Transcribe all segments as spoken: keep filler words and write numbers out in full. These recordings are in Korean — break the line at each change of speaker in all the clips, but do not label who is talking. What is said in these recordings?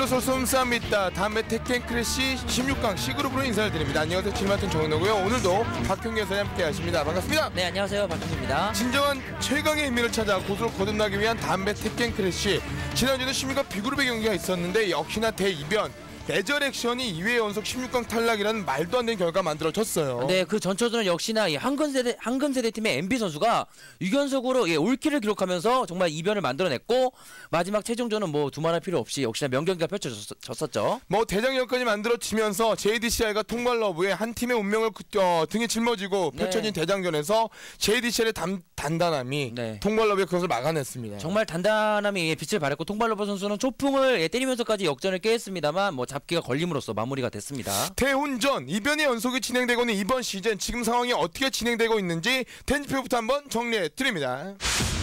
소솜쌈있다 다음에 테켄 크래시 십육 강 C그룹으로 인사를 드립니다. 안녕하세요. 질마튼 정은호고요. 오늘도 박형규 해설이 함께 하십니다. 반갑습니다.
네, 안녕하세요. 박형규입니다.
진정한 최강의 의미를 찾아 고수를 거듭나기 위한 담배 테켄 크래시. 지난주에는 십육 강 B그룹의 경기가 있었는데 역시나 대이변. 레저렉션이 이 회 연속 십육 강 탈락이라는 말도 안 되는 결과가 만들어졌어요.
네, 그 전초전은 역시나 이 황금세대, 황금세대팀의 엠비 선수가 육 연속으로 예, 올킬을 기록하면서 정말 이변을 만들어냈고 마지막 최종전은 뭐 두말할 필요 없이 역시나 명경기가 펼쳐졌었죠.
뭐 대장역까지 만들어지면서 제이디씨아이가 통발러브에 한 팀의 운명을 어, 등에 짊어지고 펼쳐진 네. 대장전에서 제이디씨아이의 단, 단단함이 네. 통발러브의 그것을 막아냈습니다.
정말 단단함이 예, 빛을 발했고 통발러브 선수는 초풍을 예, 때리면서까지 역전을 깨했습니다만 뭐 잡기가 걸림으로써 마무리가 됐습니다.
대훈전 이변의 연속이 진행되고 있는 이번 시즌 지금 상황이 어떻게 진행되고 있는지 텐지표부터 한번 정리해 드립니다.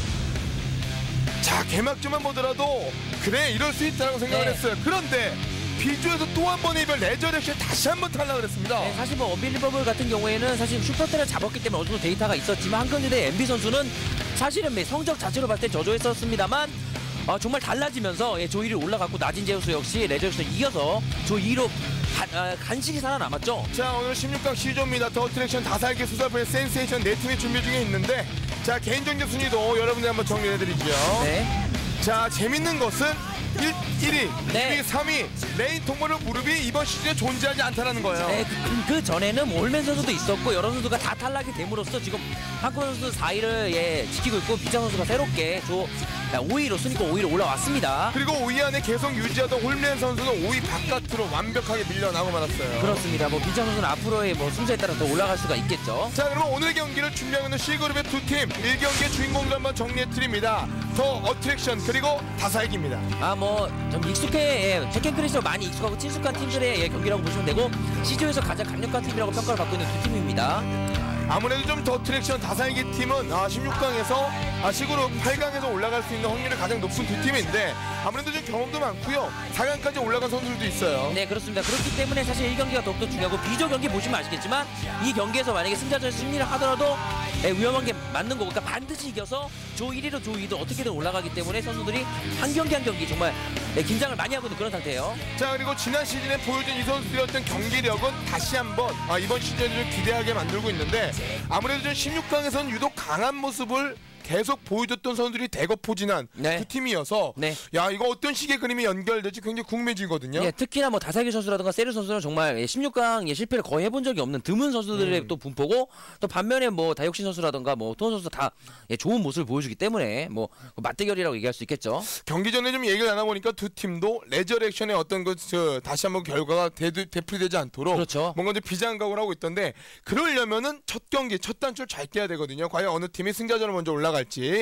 자, 개막전만 보더라도 그래 이럴 수 있다고 생각을 네. 했어요. 그런데 비주에서 또 한 번의 이별 레저렉션 다시 한 번 탈락을 했습니다.
네, 사실 뭐 언빌리버블 같은 경우에는 사실 슈퍼스타를 잡았기 때문에 어느 정도 데이터가 있었지만 한경주대 엠비 선수는 사실은 성적 자체로 봤을 때 저조했었습니다만 어, 정말 달라지면서 예, 조 일 위 올라갔고 나진 제우스 역시 레저렉션 이겨서 조 이 위로 간, 아, 간신히 살아남았죠.
자, 오늘 십육 강 C조입니다. 더 트랙션 다살기 수사부의 센세이션 네 팀이 준비 중에 있는데 자, 개인적인 순위도 여러분들 한번 정리해드리죠.
네.
자, 재밌는 것은 일, 일 위,
네.
이 위, 삼 위 레인 동물의 무릎이 이번 시즌에 존재하지 않다는 거예요.
네, 그, 그 전에는 뭐 올맨 선수도 있었고 여러 선수가 다 탈락이 됨으로써 지금 한국 선수 사 위를 예, 지키고 있고 비장 선수가 새롭게 조 오 위로 순위권 오 위로 올라왔습니다.
그리고 오 위 안에 계속 유지하던 홀맨 선수는 오 위 바깥으로 완벽하게 밀려나고 말았어요.
그렇습니다. 뭐 비장 선수는 앞으로의 뭐 순서에 따라 더 올라갈 수가 있겠죠.
자, 그러면 오늘 경기를 준비하고 있는 C그룹의 두 팀 일 경기의 주인공들 한번 정리해드립니다. 더 어트랙션 그리고 다살기입니다.
아, 뭐 좀 익숙해 예, 테켄 크래시로 많이 익숙하고 친숙한 팀들의 예, 경기라고 보시면 되고 C조에서 가장 강력한 팀이라고 평가를 받고 있는 두 팀입니다.
아무래도 좀 더 트랙션 다살기 팀은 아, 십육 강에서 아, C그룹 팔 강에서 올라갈 수 있는 확률이 가장 높은 두 팀인데 아무래도 좀 경험도 많고요. 사 강까지 올라간 선수들도 있어요.
네, 그렇습니다. 그렇기 때문에 사실 일 경기가 더욱더 중요하고 B조 경기 보시면 아시겠지만 이 경기에서 만약에 승자전에서 승리를 하더라도 예, 위험한 게 맞는 거고 그러니까 반드시 이겨서 조 일 위로 조 이 위로 어떻게든 올라가기 때문에 선수들이 한 경기 한 경기 정말 예, 긴장을 많이 하고 있는 그런 상태예요.
자, 그리고 지난 시즌에 보여준 이 선수들의 어떤 경기력은 다시 한번 아, 이번 시즌을 좀 기대하게 만들고 있는데 아무래도 좀 십육 강에서는 유독 강한 모습을 계속 보여줬던 선수들이 대거 포진한
네.
두 팀이어서
네.
야, 이거 어떤 식의 그림이 연결될지 굉장히 궁금해지거든요.
예, 특히나 뭐 다살기 선수라든가 세르 선수는 정말 십육 강 예, 실패를 거의 해본 적이 없는 드문 선수들의
음.
또 분포고 또 반면에 뭐 다육신 선수라든가 뭐 토원 선수 다 예, 좋은 모습을 보여주기 때문에 뭐 맞대결이라고 얘기할 수 있겠죠.
경기 전에 좀 얘기를 나눠보니까 두 팀도 레저렉션의 어떤 그 저, 다시 한번 결과가 대, 되풀이되지 않도록
그렇죠.
뭔가 좀 비장각을 하고 있던데 그러려면은 첫 경기 첫 단추를 잘 깨야 되거든요. 과연 어느 팀이 승자전을 먼저 올라갈지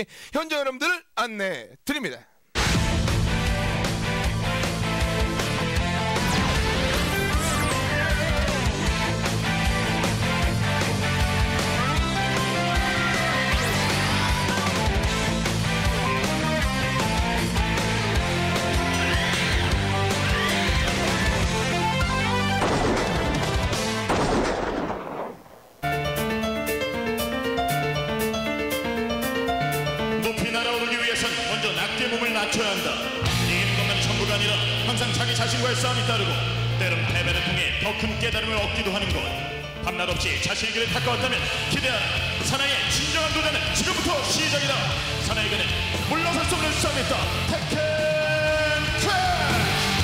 현장 여러분들을 안내해 드립니다.
몸을 낮춰야 한다. 이기는 것만 전부가 아니라 항상 자기 자신과의 싸움이 따르고 때론 패배를 통해 더 큰 깨달음을 얻기도 하는 것. 밤낮 없이 자신의 길을 닦아왔다면 기대하라. 사나이의 진정한 도전은 지금부터 시작이다. 사나이에게는 물러설 수 없는 싸움이 있다. 테켄 크래시.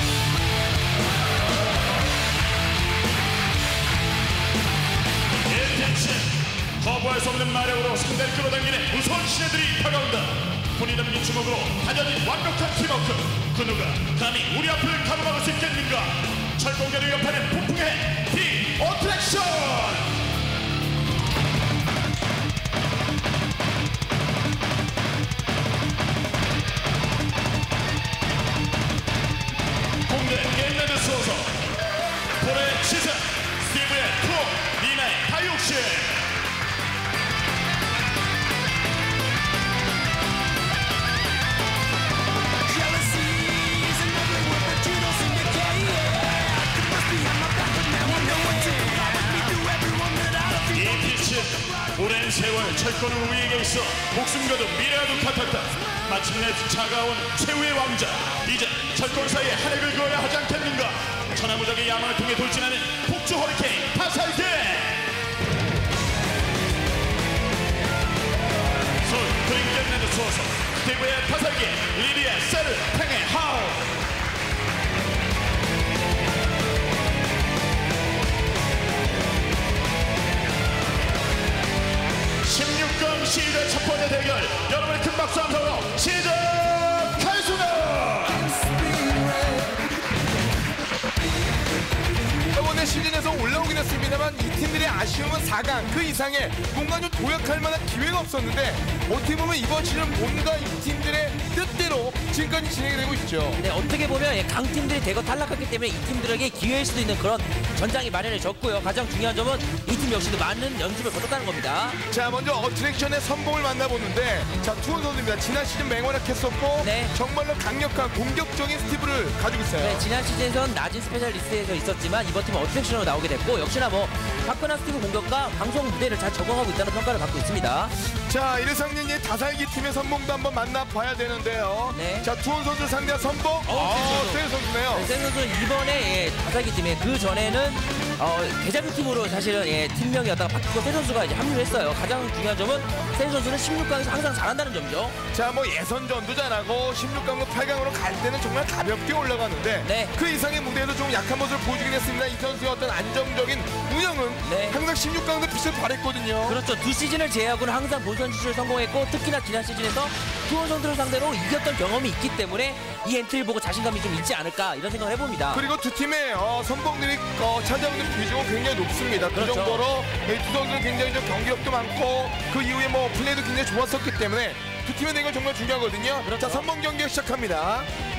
인텐션 거부할 수 없는 마력으로 상대를 끌어당기는 무서운 신애들이 다가온다. 본인은 민주목으로 다져진 완벽한 팀워크. 그 누가 감히 우리 앞을 가로막을 수 있겠는가. 철공계를 옆에는 폭풍의 비 어트랙션. 공대 게임랜드 수호서 볼의 시작. 스티브의 투어 니나의 다육시. 오랜 세월 철권은 우리에게 있어 목숨과도 미래와도 같았다. 마침내 차가운 최후의 왕자. 이제 철권 사이에 하늘을 그어야 하지 않겠는가. 천하무적의 야망을 통해 돌진하는 폭주 허리케인 타살기. 솔 그린견랜드 소속 스티브의 타살기, 리리의 세르 탱의 하우. 십육 강 시대 첫 번째 대결, 여러분의 큰 박수 함성으로 시작하겠습니다.
이번에 시즌에서 올라오긴 했습니다만 이 팀들의 아쉬움은 사 강 그 이상의 뭔가 좀 도약할 만한 기회가 없었는데 어떻게 보면 이번 시즌 뭔가 이 팀들의 뜻대로 지금까지 진행이 되고 있죠.
네, 어떻게 보면 예, 강팀들이 대거 탈락했기 때문에 이 팀들에게 기회일 수도 있는 그런 전장이 마련해졌고요. 가장 중요한 점은 이 팀 역시도 많은 연습을 거뒀다는 겁니다.
자, 먼저 어트랙션의 선봉을 만나보는데 자, 투원 선수입니다. 지난 시즌 맹활약했었고
네.
정말로 강력한 공격적인 스티브를 가지고 있어요.
네, 지난 시즌에선 낮은 스페셜리스트에서 있었지만 이번 팀은 어트랙션으로 나오게 됐고 역시나 뭐 화끈한 스티브 공격과 방송 무대를 잘 적응하고 있다는 평가를 받고 있습니다.
자, 이르상린이 다살기 팀의 선봉도 한번 만나봐야 되는데요.
네.
자, 투원 선수 상대한 선봉. 아, 세일 선수네요.
네, 세 선수는 이번에 예, 다살기 팀에 그 전에는 어, 대자뷰 팀으로 사실은 예, 팀명이었다가 바뀌고 세 선수가 이제 합류했어요. 가장 중요한 점은 세 선수는 십육 강에서 항상 잘한다는 점이죠.
자, 뭐 예선전도 잘하고 십육 강과 팔 강으로 갈 때는 정말 가볍게 올라가는데
네.
그 이상의 무대에도 좀 약한 모습을 보여주긴 했습니다. 이 선수의 어떤 안정적인 운영은
네.
항상 십육 강도 빛을 발했거든요.
그렇죠. 두 시즌을 제외하고는 항상 본선 진출을 성공했고 특히나 지난 시즌에서 투원 선수를 상대로 이겼던 경험이 있기 때문에 이 엔트리를 보고 자신감이 좀 있지 않을까 이런 생각을 해봅니다.
그리고 두 팀의 어, 선봉들이 어, 차지하는 비중은 굉장히 높습니다. 그
그렇죠.
정도로 이 두 선수는 굉장히 좀 경기력도 많고 그 이후에 뭐 플레이도 굉장히 좋았었기 때문에 두 팀의 대결 정말 중요하거든요.
그렇죠.
자, 선봉 경기 시작합니다.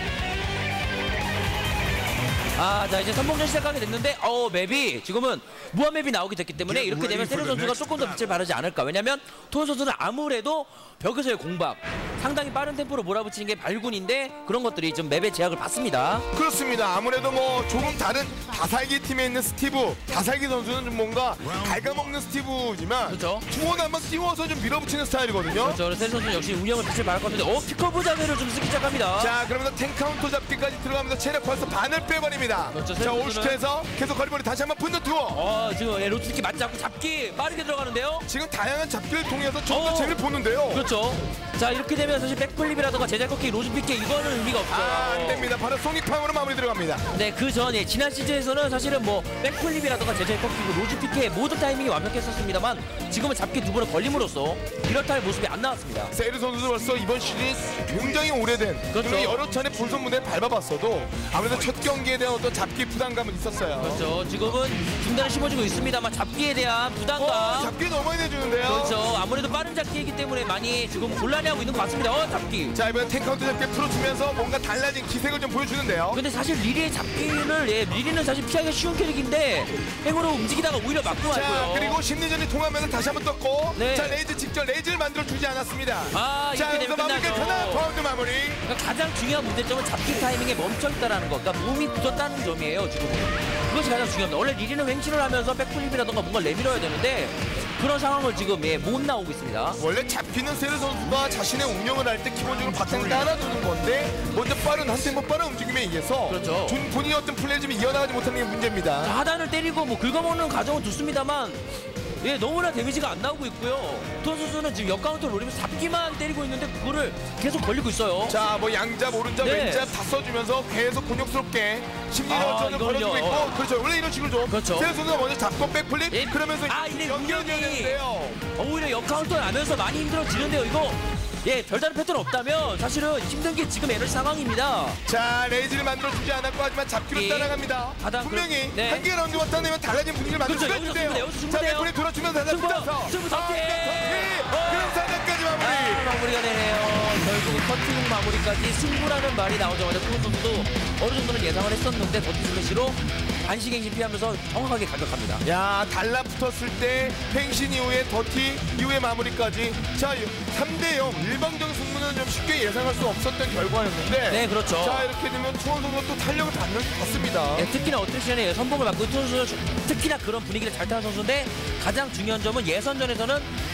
아, 자 이제 선봉전 시작하게 됐는데 어 맵이 지금은 무한 맵이 나오게 됐기 때문에
Get
이렇게 되면
ready for
세르
the
선수가
next
조금 더 빛을 발하지 않을까. 왜냐면 투원 선수는 아무래도 벽에서의 공박 상당히 빠른 템포로 몰아붙이는 게 발군인데 그런 것들이 좀 맵의 제약을 받습니다.
그렇습니다. 아무래도 뭐 조금 다른 다살기 팀에 있는 스티브, 다살기 선수는 좀 뭔가 갉아먹는 스티브지만
그렇죠.
투원 한번 띄워서 좀 밀어붙이는 스타일이거든요.
그렇죠. 세르 선수는 역시 운영을 빛을 발할 것 같은데 어 피커브 자세를 좀 쓰기 시작합니다.
자, 그러면서 탱 카운터 잡기까지 들어가면서 체력 벌써 반을 빼버립니다.
그렇죠.
자,
세르 선수는-
올슈트에서 계속 거리벌이 다시 한번 붙는 투어.
어 지금 예, 로트스키 맞지 않고 잡기 빠르게 들어가는데요.
지금 다양한 잡기를 통해서 좀 더
어.
재미를 보는데요.
그렇죠. 자 이렇게 되면 사실 백플립이라든가 제자꺾기 로즈피케 이거는 의미가 없죠.
아, 안 됩니다. 바로 소닉팡으로 마무리 들어갑니다.
네, 그 전에 지난 시즌에서는 사실은 뭐 백플립이라든가 제자꺾기고 로즈피케 모든 타이밍이 완벽했었습니다만 지금은 잡기 두 번을 걸림으로써 이렇다 할 모습이 안 나왔습니다.
세르 선수도 벌써 이번 시즌이 굉장히 오래된
그렇죠.
그리고 여러 차례 본선 무대에 밟아봤어도 아무래도 첫 경기에 대한 어떤 잡기 부담감은 있었어요.
그렇죠. 지금은 중단을 심어주고 있습니다만 잡기에 대한 부담감.
어, 잡기 너무 많이 내주는데요.
그렇죠. 아무래도 빠른 잡기이기 때문에 많이 지금 곤란해하고 있는 것 같습니다. 어, 잡기.
자, 이번엔 탱카운트 잡기 풀어주면서 뭔가 달라진 기색을 좀 보여주는데요.
근데 사실 리리의 잡기를 예, 리리는 사실 피하기가 쉬운 캐릭인데 행으로 움직이다가 오히려 맞고
자,
말고요.
그리고 심리전이 통하면서 다시 한번 떴고
네.
자, 레이즈 직접 레이즈를 만들어주지 않았습니다.
아,
자,
이렇게
여기서
되면
마무리
끝나죠.
끝나 파운드 마무리.
그러니까 가장 중요한 문제점은 잡기 타이밍에 멈춰있다는 것, 그러니까 몸이 굳었다는 점이에요. 지금은 그것이 가장 중요합니다. 원래 리리는 횡신을 하면서 백플립이라던가 뭔가 내밀어야 되는데 그런 상황을 지금 예, 못 나오고 있습니다.
원래 잡히는 세르 선수가 자신의 운영을 할 때 기본적으로 바탕 따라두는 건데 먼저 빠른 한 템포 빠른 움직임에 의해서
그렇죠.
본- 본인의 어떤 플레이를 좀 이어나가지 못하는 게 문제입니다.
하단을 때리고 뭐 긁어먹는 과정은 좋습니다만 예, 너무나 데미지가 안 나오고 있고요. 투원 선수는 지금 역카운터를 노리면서 잡기만 때리고 있는데 그거를 계속 걸리고 있어요.
자, 뭐 양잡, 오른잡,
네.
왼잡 다 써주면서 계속 곤욕스럽게 심리를
아,
어쩌면
이걸요.
걸어주고 있고 그렇죠. 원래 이런 식으로 좀
그렇죠.
세르 선수가 먼저 잡고 백플립
예.
그러면서
아, 이래
연결이
운영이-
되는데요.
오히려 역카운터를 하면서 많이 힘들어지는데요. 이거 예, 별다른 패턴 없다면 사실은 힘든 게 지금 에너지 상황입니다.
자, 레이즈를 만들어주지 않았고 하지만 잡기로
예.
따라갑니다.
하단
분명히
그렇- 네.
한 개의 라운드 왔다 내면 달라진 분위기를 만들
그렇죠.
수가
여기서
있는데요.
승부돼요. 여기서
자,
승부돼요.
백플립 돌아주면서 다시
승부,
붙어서
승부
아,
전개.
아, 그럼 사장까지 마무리.
아, 마무리가 되네요. 결국 커팅 마무리까지 승부라는 말이 나오자마자 투원 선수도 어느 정도는 예상을 했었는데 더티 슬래시로 반시갱신 피하면서 정확하게 가격합니다.
야, 달라붙었을 때 팽신 이후에 더티 이후에 마무리까지 자, 삼 대 영 일방적인 승부는 좀 쉽게 예상할 수 없었던 결과였는데
네, 그렇죠.
자, 이렇게 되면 투원 선수가 또 탄력을 받는 것 같습니다.
예, 특히나 어트랙션에 선봉을 받고 투원 선수 특히나 그런 분위기를 잘 타는 선수인데 가장 중요한 점은 예선전에서는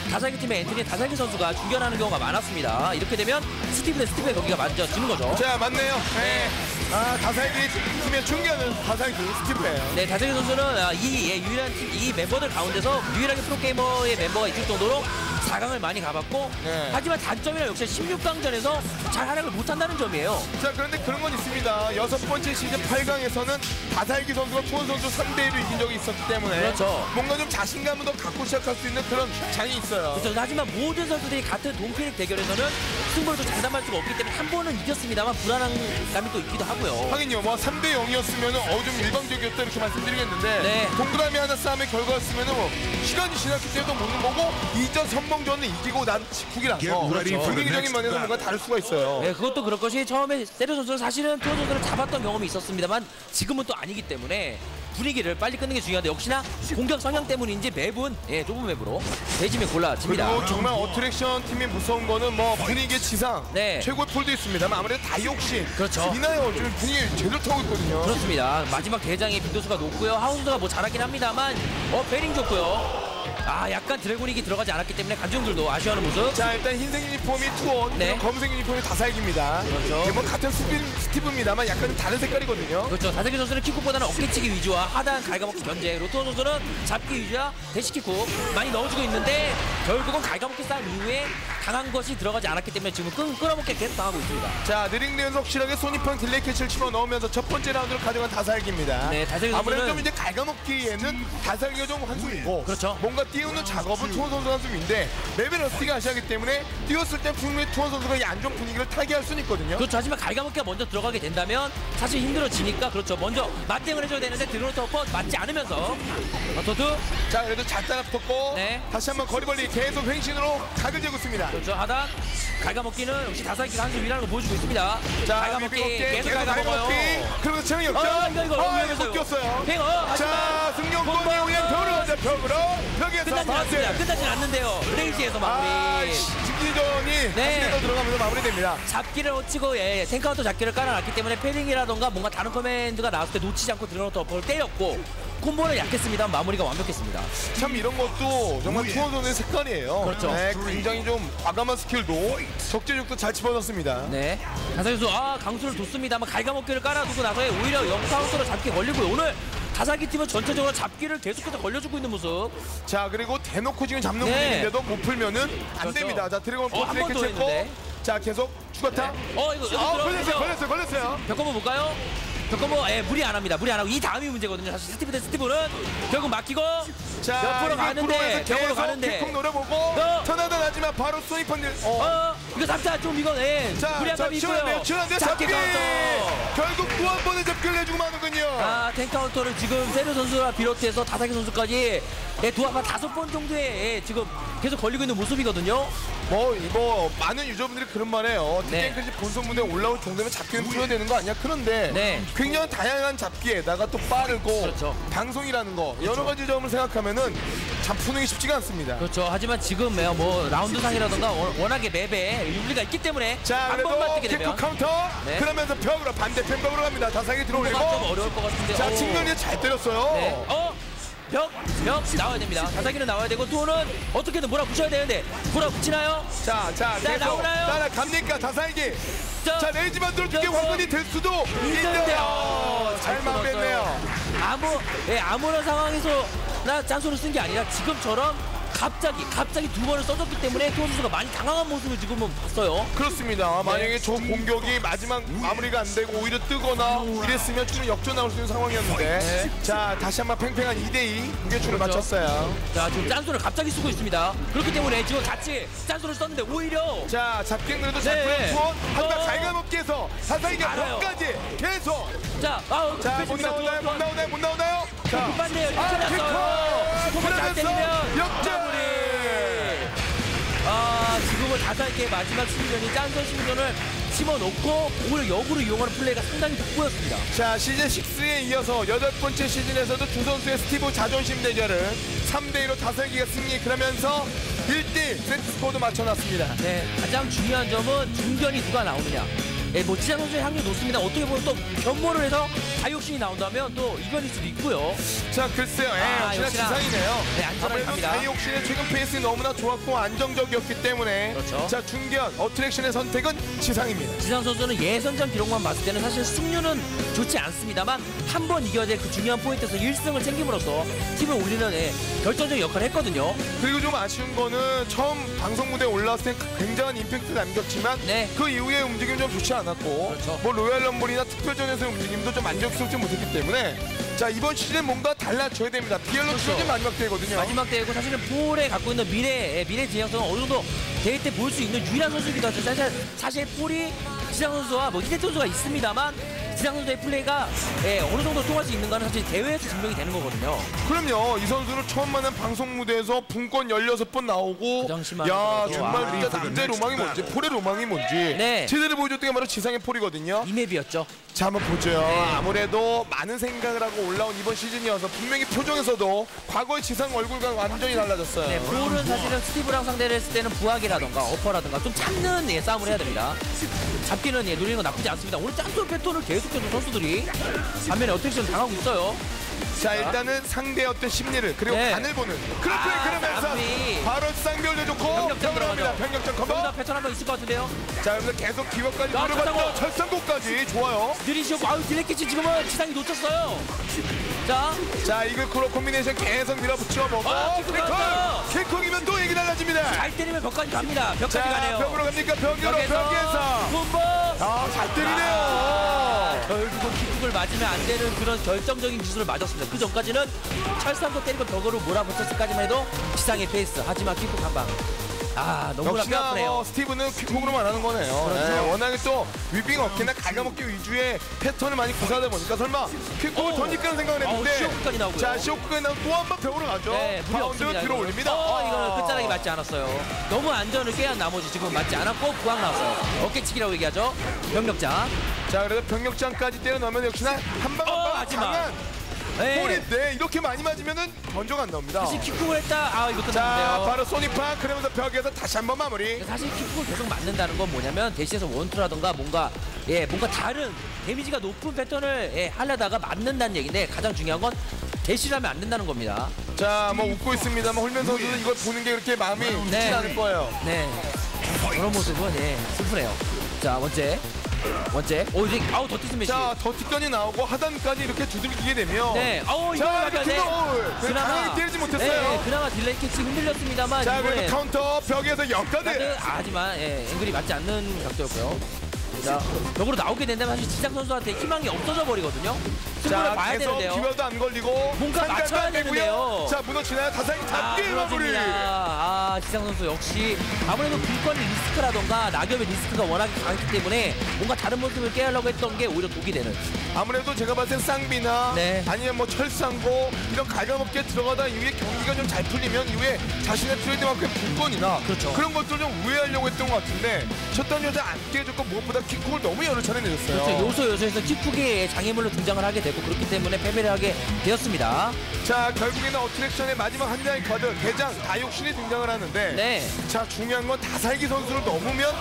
다살기 팀의 엔트리 다살기 선수가 중견하는 경우가 많았습니다. 이렇게 되면 스티브 대 스티브의 경기가 맞아지는 거죠.
자, 맞네요. 네. 아, 다살기 팀의 중견은 다살기 스티브예요.
네, 다살기 선수는 아, 이 예, 유일한 팀, 이 멤버들 가운데서 유일하게 프로게이머의 멤버가 있을 정도로 사 강을 많이 가봤고
네.
하지만 단점이란 역시 십육 강전에서 잘 활약을 못한다는 점이에요.
자, 그런데 그런 건 있습니다. 여섯 번째 시즌 팔 강에서는 다살기 선수가 투원 선수 삼 대 이로 이긴 적이 있었기 때문에
그렇죠.
뭔가 좀 자신감을 더 갖고 시작할 수 있는 그런 장이 있어요.
그렇죠. 하지만 모든 선수들이 같은 동피닉 대결에서는 승부를 좀 장담할 수가 없기 때문에 한 번은 이겼습니다만 불안한 감이 또 있기도 하고요.
하긴요, 뭐 삼 대 영이었으면 어, 좀 일방적이었다 이렇게 말씀드리겠는데
네.
동그라미 하나 싸움의 결과였으면 뭐 시간이 지났기 때문에 먹는 거고 이전 선봉전은 이기고 난 직후기라서
그렇죠.
분위기적인 면에서 뭔가 다를 수가 있어요.
네, 그것도 그럴 것이 처음에 세르 선수는 사실은 투어 선수를 잡았던 경험이 있었습니다만 지금은 또 아니기 때문에 분위기를 빨리 끊는 게 중요한데 역시나 공격 성향 때문인지 맵은 예, 좁은 맵으로 대지면 골라집니다.
그리고 정말 어트랙션 팀이 무서운 거는 뭐 분위기의 지상
네.
최고의 폴도 있습니다만 아무래도 다이옥신
그렇죠.
이나요 요즘 분위기 제대로 타고 있거든요.
그렇습니다. 마지막 대장의 빈도수가 높고요. 하운드가 뭐 잘하긴 합니다만 어 베링 좋고요. 아 약간 드래곤익이 들어가지 않았기 때문에 관중들도 아쉬워하는 모습.
자, 일단 흰색 유니폼이 투원,
네.
그리고 검은색 유니폼이 다살기입니다.
그렇죠.
이게 뭐 같은 스티브, 스티브입니다만 약간 다른 색깔이거든요.
그렇죠. 다세기 선수는 킥쿡보다는 어깨치기 위주와 하단 갈가먹기 견제. 로토 선수는 잡기 위주와 대시킥쿡 많이 넣어주고 있는데 결국은 갈가먹기 싸움 이후에 강한 것이 들어가지 않았기 때문에 지금 끈, 끌어먹게 계속 당하고 있습니다.
자, 느링레온 확실하게 소니팡 딜레이 캐치를 치고 넣으면서 첫 번째 라운드를 가져간 다살기입니다.
네, 다살기
아무래도
선수는-
좀 이제 갈가먹기에는 다살기가 좀 한숨이고
그렇죠.
뭔가 띄우는 작업은 투원 선수 한숨인데 레벨 러스티가 아시하기 때문에 띄웠을 때 분명히 투원 선수가 이 안 좋은 분위기를 타게 할 수는 있거든요.
그렇죠. 하지만 갈가먹기가 먼저 들어가게 된다면 사실 힘들어지니까 그렇죠. 먼저 맞대응을 해줘야 되는데 드로노 퍼 맞지 않으면서 어, 토트
자, 그래도 잘 따라붙었고
네.
다시 한번 거리벌리 계속 횡신으로 각을 재고 있습니다.
그렇죠. 하단 갈가먹기는 역시 다살기가 한수 위라는 거 보여주고 있습니다.
자,
갈가먹기
비비먹기
계속
계속
갈가먹어요.
갈가먹기 그러면서 체형 역전.
어, 이거 이거
아,
위험해서요.
못 꼈어요.
팽어 하지만
자, 승용권이
공방.
오면 벽으로 가자, 벽으로. 벽에서
끝나지 않습니다. 끝나진 않는데요. 레이지에서 마무리.
아, 집기전이
네.
네. 들어가면서 마무리됩니다.
잡기를 놓치고 예, 탱카운터 잡기를 깔아놨기 때문에 패링이라던가 뭔가 다른 커맨드가 나왔을 때 놓치지 않고 드러너터 어퍼를 때렸고 콤보는 약했습니다만 마무리가 완벽했습니다.
참 이런 것도 정말 투원 선수의 색깔이에요.
그렇죠.
네, 굉장히 좀 과감한 스킬도 적재적도 잘 집어넣습니다.
네. 다살기 선수 아 강수를 뒀습니다만 갈가먹기를 깔아두고 나서에 오히려 영카운터로 잡기 걸리고요. 오늘 다살기 팀은 전체적으로 잡기를 계속해서 걸려주고 있는 모습.
자, 그리고 대놓고 지금 잡는
네.
분위기인데도 못 풀면은 안
그렇죠.
됩니다. 자, 드래곤
어, 한
포트를
번더
캐치했고
했는데.
자, 계속 추가타.
어 이거 여기
아, 걸렸어요,
들어가죠.
걸렸어요, 걸렸어요.
벽검보 볼까요? 벽검보 예, 무리 안 합니다. 무리 안 하고 이 다음이 문제거든요. 사실 스티브 대 스티브는 결국 막히고
자,
옆으로 가는데 벽으로 가는데
킥콕 노려보고
어.
전화도 나지만 바로 스니퍼님. 어.
어 이거 삼자 좀 이거 예
자,
무리한
자,
감이
치워야 돼요.
있고요.
치워야 돼요.
잡기
잡기.
카운터.
결국 또 한 번의 잡기를 내주고 마는군요.
아 탱카운터를 지금 세르 선수와 비롯해서 다사기 선수까지 예, 두 아마 다섯 번 정도의 예, 지금 계속 걸리고 있는 모습이거든요.
뭐 이거 많은 유저분들이 그런 말해요.
네.
네. 본선 무대에 올라올 정도면 잡기는 풀어야 되는 거 아니야? 그런데
네.
굉장히 다양한 잡기에다가 또 빠르고
그렇죠.
방송이라는 거 여러 가지 점을 생각하면은 참 푸는 게 쉽지가 않습니다.
그렇죠. 하지만 지금 예, 뭐 라운드 상이라던가 워- 워낙에 맵에 윤리가 있기 때문에
자,
한
그래도
번만 뜨게
킥
되면
카운터.
네.
그러면서 벽으로 반대편 벽으로 갑니다. 다상이 들어올리고.
뭐가 좀 어려울 것 같은데.
자,
오.
측면이 잘 때렸어요.
네. 어? 벽, 벽 나와야 됩니다. 다사기는 나와야 되고 투어는 어떻게든 몰아붙여야 되는데 몰아붙이나요?
자, 자,
자,
계속
나오나요?
따라갑니까? 다살기.
저,
자, 레이지만 돌게
저,
황금이 될 수도
있는데요.
있는데요. 잘
잘
마무리했네요.
아무, 예, 아무런 상황에서 나 짠소를 쓴 게 아니라 지금처럼 갑자기 갑자기 두 번을 써줬기 때문에 투어 선수가 많이 당황한 모습을 지금은 봤어요.
그렇습니다. 만약에 저 공격이 마지막 마무리가 안 되고 오히려 뜨거나 이랬으면 충분히 역전 나올 수 있는 상황이었는데
네.
자, 다시 한번 팽팽한 이 대 이 무게추를
그렇죠.
맞췄어요.
자 지금 짠소를 갑자기 쓰고 있습니다. 그렇기 때문에 지금 같이 짠소를 썼는데 오히려
자, 잡갱들도 잘
네.
풀어주고 하지만
어.
갈가먹기에서 사사이가
알아요.
벽까지 계속
자, 아,
자, 못 나오나요? 못 나오나요? 못 나오나요? 자,
급한데요.
아,
끝났어요.
킥커!
잘
그러면서
때리면
역전!
마무리. 아, 지금은 다살게 마지막 심리전이 짠선 심리전을 심어놓고 오히려 역으로 이용하는 플레이가 상당히 돋보였습니다.
자, 시즌 육에 이어서 여덟 번째 시즌에서도 두 선수의 스티브 자존심 대결을 삼 대 이로 다살기가 승리. 그러면서 일 대 일 세트 스코어도 맞춰놨습니다.
네, 가장 중요한 점은 중견이 누가 나오느냐. 예, 뭐 지장 선수의 확률이 높습니다. 어떻게 보면 또 변모를 해서 다이옥신이 나온다면 또 이변일 수도 있고요.
자 글쎄요. 예,
아,
역시나
역시나.
지상이네요.
네, 안전하게
아무래도
갑니다.
다이옥신의 최근 페이스 너무나 좋았고 안정적이었기 때문에
그렇죠.
자 중견 어트랙션의 선택은 지상입니다.
지상 선수는 예선전 기록만 봤을 때는 사실 승률은 좋지 않습니다만 한 번 이겨야 될 그 중요한 포인트에서 일 승을 챙김으로써 팀을 올리는 예, 결정적인 역할을 했거든요.
그리고 좀 아쉬운 거는 처음 방송 무대에 올라왔을 때 굉장한 임팩트를 남겼지만
네.
그 이후에 움직임이 좀 좋지 않았고
그렇죠.
뭐 로얄 럼블이나 특별전에서의 움직임도 좀 만족스럽지 못했기 때문에 자 이번 시즌 뭔가 달라져야 됩니다. 비엘로
그렇죠.
시즌 마지막 대회거든요.
마지막 대회고 사실은 폴에 갖고 있는 미래, 예, 미래 지향성은 어느 정도 대회 때 볼 수 있는 유일한 선수이기도 하죠. 사실, 사실 폴이 지상 선수와 뭐 히데 선수가 있습니다만 지상 선수의 플레이가 예, 어느 정도 통할 수 있는가는 사실 대회에서 증명이 되는 거거든요.
그럼요. 이 선수는 처음 만난 방송 무대에서 분권 열여섯 번 나오고
그 당시만
야
해도
정말
와.
진짜 남자의 로망이 뭔지 폴의 로망이 뭔지
네.
제대로 보여줬던 게 바로 지상의 폴이거든요.
이 맵이었죠.
자 한번 보죠.
네.
아무래도 많은 생각을 하고 올라온 이번 시즌이어서 분명히 표정에서도 과거의 지상 얼굴과 완전히 달라졌어요.
네, 폴은 사실은 스티브랑 상대를 했을 때는 부하기라던가 어퍼라던가 좀 참는 예, 싸움을 해야 됩니다. 잡기는 예, 노리는 건 나쁘지 않습니다. 오늘 짠돌 패턴을 계속해서 선수들이 반면에 어택션 당하고 있어요.
자 일단은 상대의 어떤 심리를 그리고
네.
간을 보는 그런 플레이
아,
그러면서
쌍비.
바로 쌍별도 좋고
병력전
병을 합니다.
들어가죠.
병력전
좀 더
커버.
패턴 한번 있을 것 같은데요.
자 여기서 계속 기회까지
야,
노려봤고
철상고.
철상고까지 좋아요.
느리시오, 아유 딜레키치 지금은 지상이 놓쳤어요. 자,
자 이글 크로 콤비네이션 계속 밀어붙여 먹고
아, 킥크 나왔어.
킥콕이면 또 얘기 달라집니다.
잘 때리면 벽까지 갑니다. 벽까지
자
가네요.
벽으로 갑니까? 벽으로 벽에서
콤보.
아잘 때리네요.
아, 결국은 킥을 맞으면 안 되는 그런 결정적인 기술을 맞았습니다. 그 전까지는 철상도 때리고 벽으로 몰아붙였을까지만 해도 지상의 페이스. 하지만 킥국 한 방. 아, 너무나
역시나
뼈아프네요.
뭐 스티브는 퀵콕으로만 하는 거네요.
그렇죠.
네, 워낙에 또 위빙 어깨나 가감어깨 위주의 패턴을 많이 구사하다 보니까 설마 퀵콕을
오.
던질까는 생각을 했는데
어우, 시오크까지 나오고요.
자 시오크가 나오고 또 한 번 벽으로 가죠.
네, 무리
바운드
없습니다.
뒤로
이거는.
올립니다.
어,
아.
이거는 끝자락이 맞지 않았어요. 너무 안전을 깨한 나머지 지금 맞지 않았고 부항 나왔어요. 어깨치기라고 얘기하죠. 병력자.
자 그래서 병력장까지 때려 넣으면 역시나 한 방
어,
한 방
하지만.
강한
네.
볼인데 이렇게 많이 맞으면은 번져가 안 나옵니다.
사실 킥국을 했다. 아, 이거
자
끝났는데요.
바로 소니파 그러면서 벽에서 다시 한 번 마무리.
사실 킥국을 계속 맞는다는 건 뭐냐면 대시에서 원투라던가 뭔가 예 뭔가 다른 데미지가 높은 패턴을 예, 하려다가 맞는다는 얘기인데 가장 중요한 건 대시를 하면 안 된다는 겁니다.
자 뭐 웃고 있습니다만 홀면 선수는 이걸 보는 게 그렇게 마음이 좋지
네.
않을 거예요.
네. 그런 모습은 예 슬프네요. 자 원제 원제 오 이제 아우 더 뛰스매시.
자 더티건이 나오고 하단까지 이렇게 두들기게 되면
네. 아우 이거
자
맞아야
이렇게
돼.
그 강하게 때리지 못했어요.
네, 그나마 딜레이 캐치 흔들렸습니다만
자
이번에
그래서 카운터 벽에서 역가드.
가드, 아, 하지만 예, 앵글이 맞지 않는 각도였고요. 자, 벽으로 나오게 된다면 사실 지상 선수한테 희망이 없어져 버리거든요. 승부를
자
봐야
계속
되는데요.
기회도 안 걸리고
뭔가
상대도
맞춰야
안 되고요.
되는데요.
자 무너지나요? 다상이
아,
잡기 마무리.
그렇습니다. 아, 지상 선수 역시 아무래도 불권의 리스크라던가 낙엽의 리스크가 워낙에 강했기 때문에 뭔가 다른 모습을 깨하려고 했던 게 오히려 독이 되는.
아무래도 제가 봤을 땐 쌍비나
네.
아니면 뭐 철상고 이런 갈가먹게 들어가다 이후에 경기가 좀 잘 풀리면 이후에 자신의 트레이드만큼의 불권이나
그렇죠.
그런 것들 좀 우회하려고 했던 것 같은데 첫 단여자 안 깨졌고 무엇보다 킥콕을 너무 여러 차례 내줬어요.
그렇죠. 요소 요소에서 킥쿡의 장애물로 등장을 하게 되고 그렇기 때문에 패배를 하게 되었습니다.
자 결국에는 어트랙션의 마지막 한 장의 카드 대장 다육신이 등장을 하는데
네.
자 중요한 건 다살기 선수를 넘으면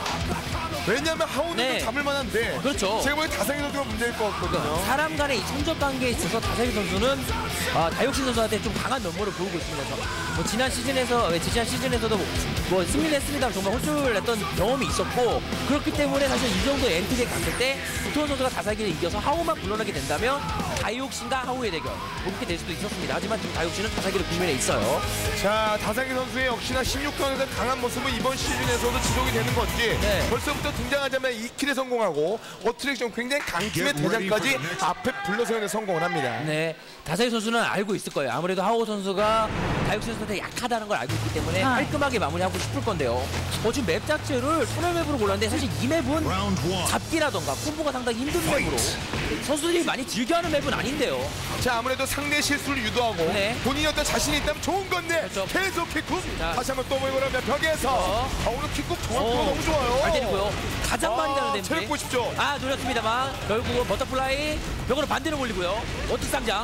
왜냐하면 하우드도
네.
잡을 만한데
그렇죠.
제가 보기엔 다살기 선수가 문제일 것 같거든요.
사람 간의 이 성적 관계에 있어서 다사기 선수는 아, 다육신 선수한테 좀 강한 면모를 보이고 있습니다. 뭐 지난 시즌에서 예, 지난 시즌에서도 뭐, 뭐 승리를 했습니다. 정말 호출을 냈던 경험이 있었고 그렇기 때문에 사실 이 정도 엔트리에 갔을 때 부토원 선수가 다사기를 이겨서 하우만 물러나게 된다면 다육신과 하우의 대결 그렇게 될 수도 있었습니다. 하지만 지금 다육신은 다사기를 국면에 있어요.
자 다살기 선수의 역시나 십육 강에서 강한 모습은 이번 시즌에서도 지속이 되는 건지
네.
벌써부터 등장하자마자 이 킬에 성공하고 어트랙션 굉장히 강팀의 대장까지 앞에 불러세우는 데 성공을 합니다.
네, 다사기 선수는 알고 있을 거예요. 아무래도 하우 선수가 다육신 선수한테 약하다는 걸 알고 있기 때문에 깔끔하게 마무리하고 싶을 건데요. 어, 지금 맵 자체를 소멸 맵으로 골랐는데 사실 이 맵은 잡기라던가 콤보가 상당히 힘든 맵으로 선수들이 많이 즐겨하는 맵은 아닌데요.
자 아무래도 상대 실수를 유도하고
네.
본인이 어떤 자신이 있다면 좋은 건데
그렇죠.
계속 킥쿡
자.
다시 한번 또 모이고 나면 벽에서
어.
아, 오늘 킥쿡 정확도가
어,
너무 좋아요.
잘 때리고요. 가장 많이 가는
아,
데미지.
체력 보십시오.
아, 노렸습니다만 결국은 버터플라이 벽으로 반대로 올리고요. 어택 상장.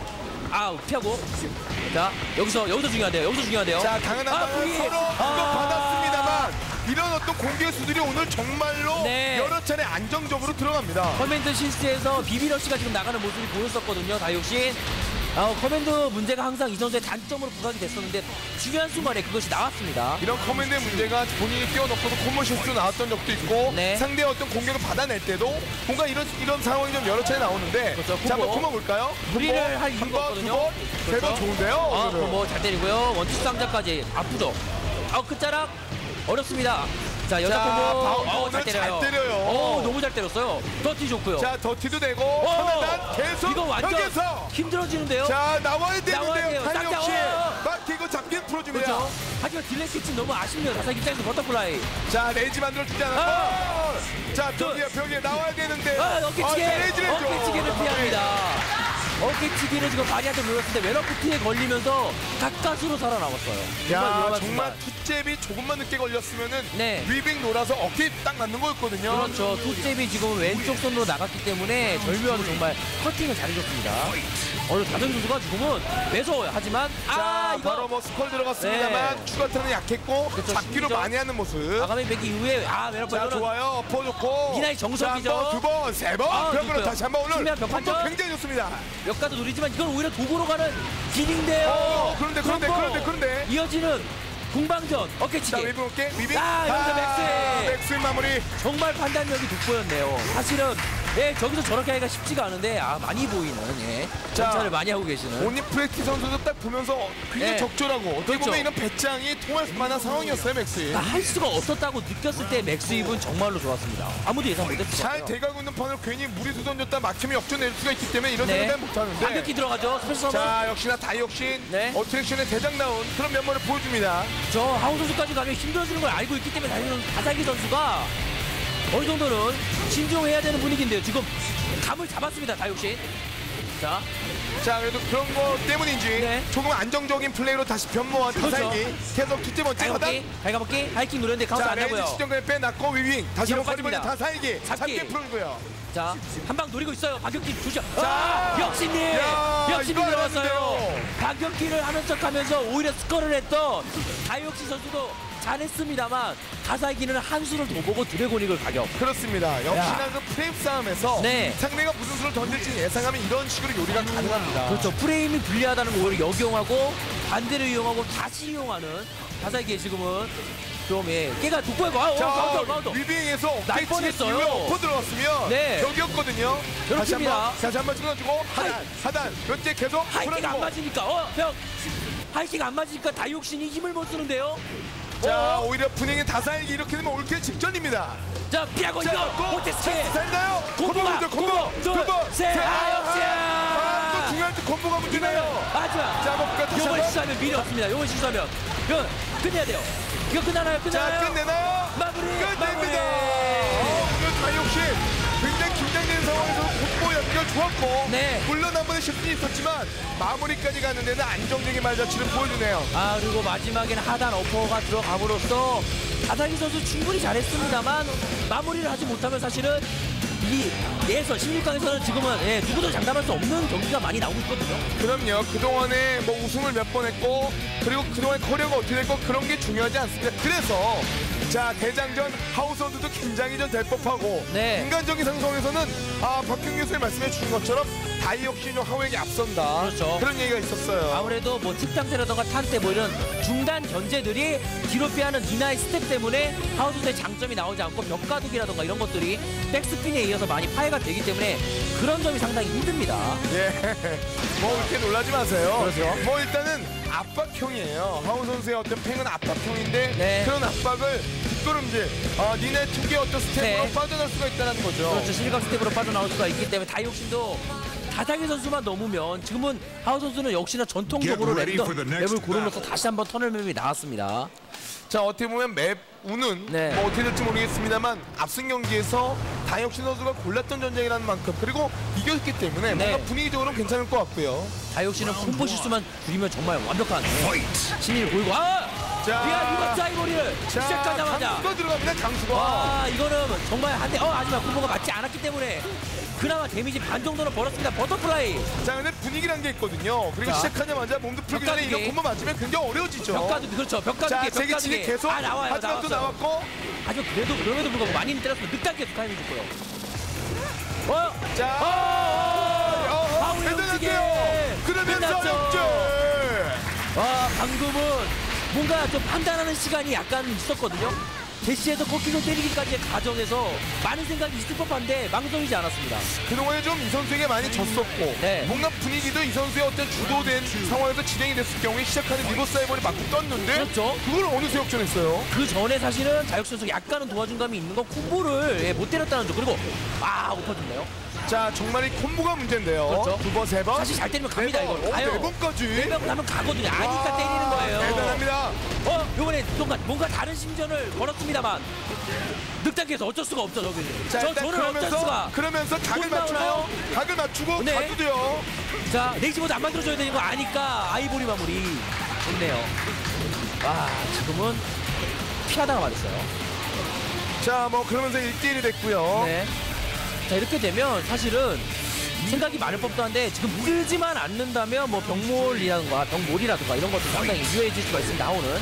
아, 피하고. 자, 여기서 여기서 중요한데요. 여기서 중요한데요.
자 강한 한
아,
방을
불이.
서로
아.
받았습니다만 이런 어떤 공격 수들이 오늘 정말로
네.
여러 차례 안정적으로 들어갑니다.
커맨드 실수에서 비비러시가 지금 나가는 모습이 보였었거든요. 다이옥신. 어, 커맨드 문제가 항상 이 선수의 단점으로 부각이 됐었는데 중요한 순간에 그것이 나왔습니다.
이런 커맨드의 문제가 본인이 뛰어놓고도 콤보 실수 나왔던 적도 있고
네.
상대의 어떤 공격을 받아낼 때도 뭔가 이런 이런 상황이 좀 여러 차례 나오는데
그렇죠.
자 한번
콤보.
콤보 볼까요?
무리를 할 이유가
한 번,
없거든요.
두 번, 세 번
그렇죠.
좋은데요.
아,
오늘은.
뭐 잘 때리고요. 원투 상자까지 아프죠. 아, 끝자락 어렵습니다. 자, 여자
자,
콤보.
바운드
어,
오늘
잘 때려요.
잘 때려요.
어, 너무 잘 때렸어요. 더티 좋고요.
자 더티도 되고
어,
하나단 계속
이거 완전
벽에서
힘들어지는데요.
자 나와야
나와야
되는데요.
돼요.
타이옥 씨
싹
막히고 잡긴 풀어줍니다.
그렇죠. 하지만 딜레이 스위치 너무 아쉽네요. 다사 입장에서 버터플라이.
자 레이지 만들어주지 않았고
아!
자 벽에 벽에 나와야 되는데
아, 어깨치기!
자, 레이지를 줘.
어깨치기를 피합니다. 어깨치기를 지금 바리한테 노렸는데 웨너프트에 걸리면서 가까스로 살아남았어요. 정말
야
위험한
정말
순간.
투잽이 조금만 늦게 걸렸으면은
네.
위빙 놀아서 어깨에 딱 맞는 거였거든요.
그렇죠. 투잽이 지금 왼쪽 손으로 나갔기 때문에 절묘하게 정말 커팅을 잘해줬습니다. 어, 다정 선수가 지금은 매서워요. 하지만
자
아 이거
바로 뭐 스컬 들어갔습니다만
네.
추가타는 약했고
그렇죠,
잡기로
심리적.
많이 하는 모습.
아가미 백기 이후에 아 웨너프
자
이거는
좋아요 퍼 좋고
미나이 정석이죠.
두 번 세 번
아,
벽으로
좋고요.
다시 한번 오늘
측면 벽
콤보
판정.
굉장히 좋습니다.
몇 가지 노리지만 이건 오히려 도구로 가는 딜인데요.
어, 그런데, 그런데,
콤보.
그런데, 그런데.
이어지는 공방전
자
어깨치기.
위빙 올게 위빙
아, 여기서 맥스.
맥스 마무리.
정말 판단력이 돋보였네요. 사실은 예, 저기서 저렇게 하기가 쉽지가 않은데 아 많이 보이는 예,
자,
정찰을 많이 하고 계시는.
오니 프레티 선수도 딱 보면서 굉장히
네.
적절하고 어떻게
그렇죠.
보면 이런 배짱이 통할 만한 상황이었어요 맥스.
그러니까 할 수가 없었다고 느꼈을 때 맥스 입은 정말로 좋았습니다. 아무도 예상 못했을 것
잘
같아요.
돼가고 있는 판을 괜히 무리수 던졌다 막히면 역전낼 수가 있기 때문에 이런
네.
생각을 못하는데
반격기 들어가죠. 스페셜 서버.
자 역시나 다이옥신
네.
어트랙션의 대장다운 그런 면모를 보여줍니다.
저 하우 선수까지 가면 힘들어지는 걸 알고 있기 때문에 달리는 가사기 선수가 어느 정도는 신중해야 되는 분위기인데요. 지금 감을 잡았습니다. 다육신. 자,
자 그래도 그런 거 때문인지
네.
조금 안정적인 플레이로 다시 변모한
그렇죠.
다살기 계속 두째 번째 하단.
갈가먹기, 갈가먹기, 하이킹 노렸는데 카운트
자
안
레이지
나고요.
시점까지 빼놨고 위윙 다시
뒤로
한번 거리번에
빠집니다.
다살기
잡기.
잡기 풀고요.
자, 한 방 노리고 있어요. 반격기 주죠.
자,
아, 역신님,
야,
역신님
이거
들어왔어요.
알았는데요.
반격기를 하는 척하면서 오히려 스코어를 했던 다이옥시 선수도 잘했습니다만 가사기는 한 수를 더 보고 드래곤익을 가격.
그렇습니다. 역시나 그 프레임 싸움에서
네.
상대가 무슨 수를 던질지 예상하면 이런 식으로 요리가 가능합니다.
그렇죠. 프레임이 불리하다는 걸 오히려 역이용하고 반대로 이용하고 다시 이용하는 가사기에 지금은 좀 예, 깨가 돋보이고 아, 어,
자,
가운데 가운데.
위빙에서
날
깨치기
뻔했어요.
이후에 엎어 들어갔으면
네.
여기였거든요. 다시
그렇습니다.
한번 다시 한번 찍어주고 하단
하이.
하단 몇째 계속
하이킥 안
풀어주고.
맞으니까 어, 형. 하이킥 안 맞으니까 다이옥신이 힘을 못 쓰는데요.
자
어,
오히려 분위기 다살기 이렇게 되면 올킬 직전입니다.
자, 피하고
자,
이거
고!
못했지.
살나요?
콤보가,
콤보
콤보,
콤보
둘,
콤보
셋, 아, 역시!
아, 또 중요한 콤보가 문제네요.
하지마.
자, 한번 다시
요걸
한번.
실수하면 미래 없습니다. 요걸 실수하면 이거 끝내야 돼요. 이거 끝나나요?
자
끝나나요?
끝내나요?
마무리,
끝냅니다.
마무리.
어, 오늘 다이옥신 굉장히 긴장되는 상황에서 콤보 연결 좋았고
네.
물론 한 번의 실수는 있었지만 마무리까지 가는 데는 안정적인 말자치를 보여주네요.
아, 그리고 마지막에는 하단 어퍼가 들어감으로써 가사기 선수 충분히 잘했습니다만 마무리를 하지 못하면 사실은 이 예선 십육 강에서는 지금은 예, 누구도 장담할 수 없는 경기가 많이 나오고 있거든요.
그럼요. 그동안에 뭐 우승을 몇 번 했고 그리고 그동안 커리어가 어떻게 됐고 그런 게 중요하지 않습니다. 그래서 자 대장전 하우선수도 긴장이 좀 될 법하고
네.
인간적인 상성에서는 아 박경 교수님 말씀해 주신 것처럼 다이옥신이 하우에게 앞선다.
그렇죠.
그런 얘기가 있었어요.
아무래도 뭐 팁장태라던가 탄때 뭐 이런 중단 견제들이 뒤로 피하는 니나의 스텝 때문에 하우스의 장점이 나오지 않고 벽가둑이라던가 이런 것들이 백스핀에 이어서 많이 파해가 되기 때문에 그런 점이 상당히 힘듭니다.
예. 뭐 이렇게 놀라지 마세요.
그렇죠.
뭐 일단은 압박형이에요. 하우 선수의 어떤 팽은 압박형인데
네.
그런 압박을 뒷걸음질, 아, 니네 특유의 어떤 스텝으로
네.
빠져날 수가 있다는 거죠.
그렇죠. 실각 스텝으로 빠져나올 수가 있기 때문에 다이옥신도 다상희 선수만 넘으면 지금은 하우 선수는 역시나 전통적으로
Get ready
랩,
for the next
랩을 고르면서 다시 한번 터널 맵이 나왔습니다.
자 어떻게 보면 맵 운은
네.
뭐 어떻게 될지 모르겠습니다만 앞선 경기에서 다이옥신 선수가 골랐던 전쟁이라는 만큼 그리고 이겼기 때문에
네.
뭔가 분위기적으로는 괜찮을 것 같고요.
다이옥신은 콤보 실수만 줄이면 정말 완벽한 신의를 보이고 아!
자,
리아 리버 사이머리를
자
시작하자마자
강수가 들어갑니다. 강수가.
아 이거는 정말 한대 어 하지만 콤보가 맞지 않았기 때문에 그나마 데미지 반 정도는 벌었습니다. 버터플라이.
자, 근데 분위기란 게 있거든요. 그리고
자.
시작하자마자 몸도 풀기 전에
벽가두기.
이런 콤보 맞으면 굉장히 어려워지죠.
벽가두 그렇죠.
자,
벽가두개,
세계 진이
벽가두개.
계속
아 나와요,
하지만 또
나왔어요.
나왔고.
하지만 그래도 그럼에도 불구하고 많이 때렸으면 늑단 계속 타이밍 줬고요. 어,
자,
어, 어,
어, 어,
파울
대단한데요.
움직임.
그러면서
끝났죠.
역전.
와, 방금은 뭔가 좀 판단하는 시간이 약간 있었거든요. 대시에서 꺾이고 때리기까지의 과정에서 많은 생각이 있을 법한데 망설이지 않았습니다.
그동안에 좀 이 선수에게 많이 졌었고
네.
뭔가 분위기도 이 선수의 어떤 주도된 상황에서 진행이 됐을 경우에 시작하는 리버스 사이버를 맞고 떴는데
그렇죠.
그걸 어느새 역전했어요.
그 전에 사실은 자육 선수 약간은 도와준 감이 있는 건 콤보를 예, 못 때렸다는 점. 그리고 아 엎어졌네요.
자, 정말 이 콤보가 문제인데요.
그렇죠.
두 번, 세 번.
사실 잘 때리면 갑니다.
네 번.
이거
오,
가요.
네 번까지.
네 번 하면 가거든요. 아니까
와,
때리는 거예요.
대단합니다.
어, 요번에 뭔가, 뭔가 다른 심전을 걸었습니다만 늑단계에서 어쩔 수가 없죠, 저기는.
자,
저,
일단
저는 어쩔
그러면서
수가.
그러면서 각을
못
맞추고
나오나요?
각을 맞추고
네.
가도돼요.
자, 네이지보드 안 만들어줘야 되는 거 아니까 아이보리 마무리. 좋네요. 와, 지금은 피하다가 맞았어요.
자, 뭐 그러면서 일 대 일이 됐고요.
네. 자, 이렇게 되면 사실은 생각이 많을 법도 한데 지금 물지만 않는다면 뭐 병몰이라든가 병몰이라든가 이런 것도 상당히 유해질 수가 있습니다. 나오는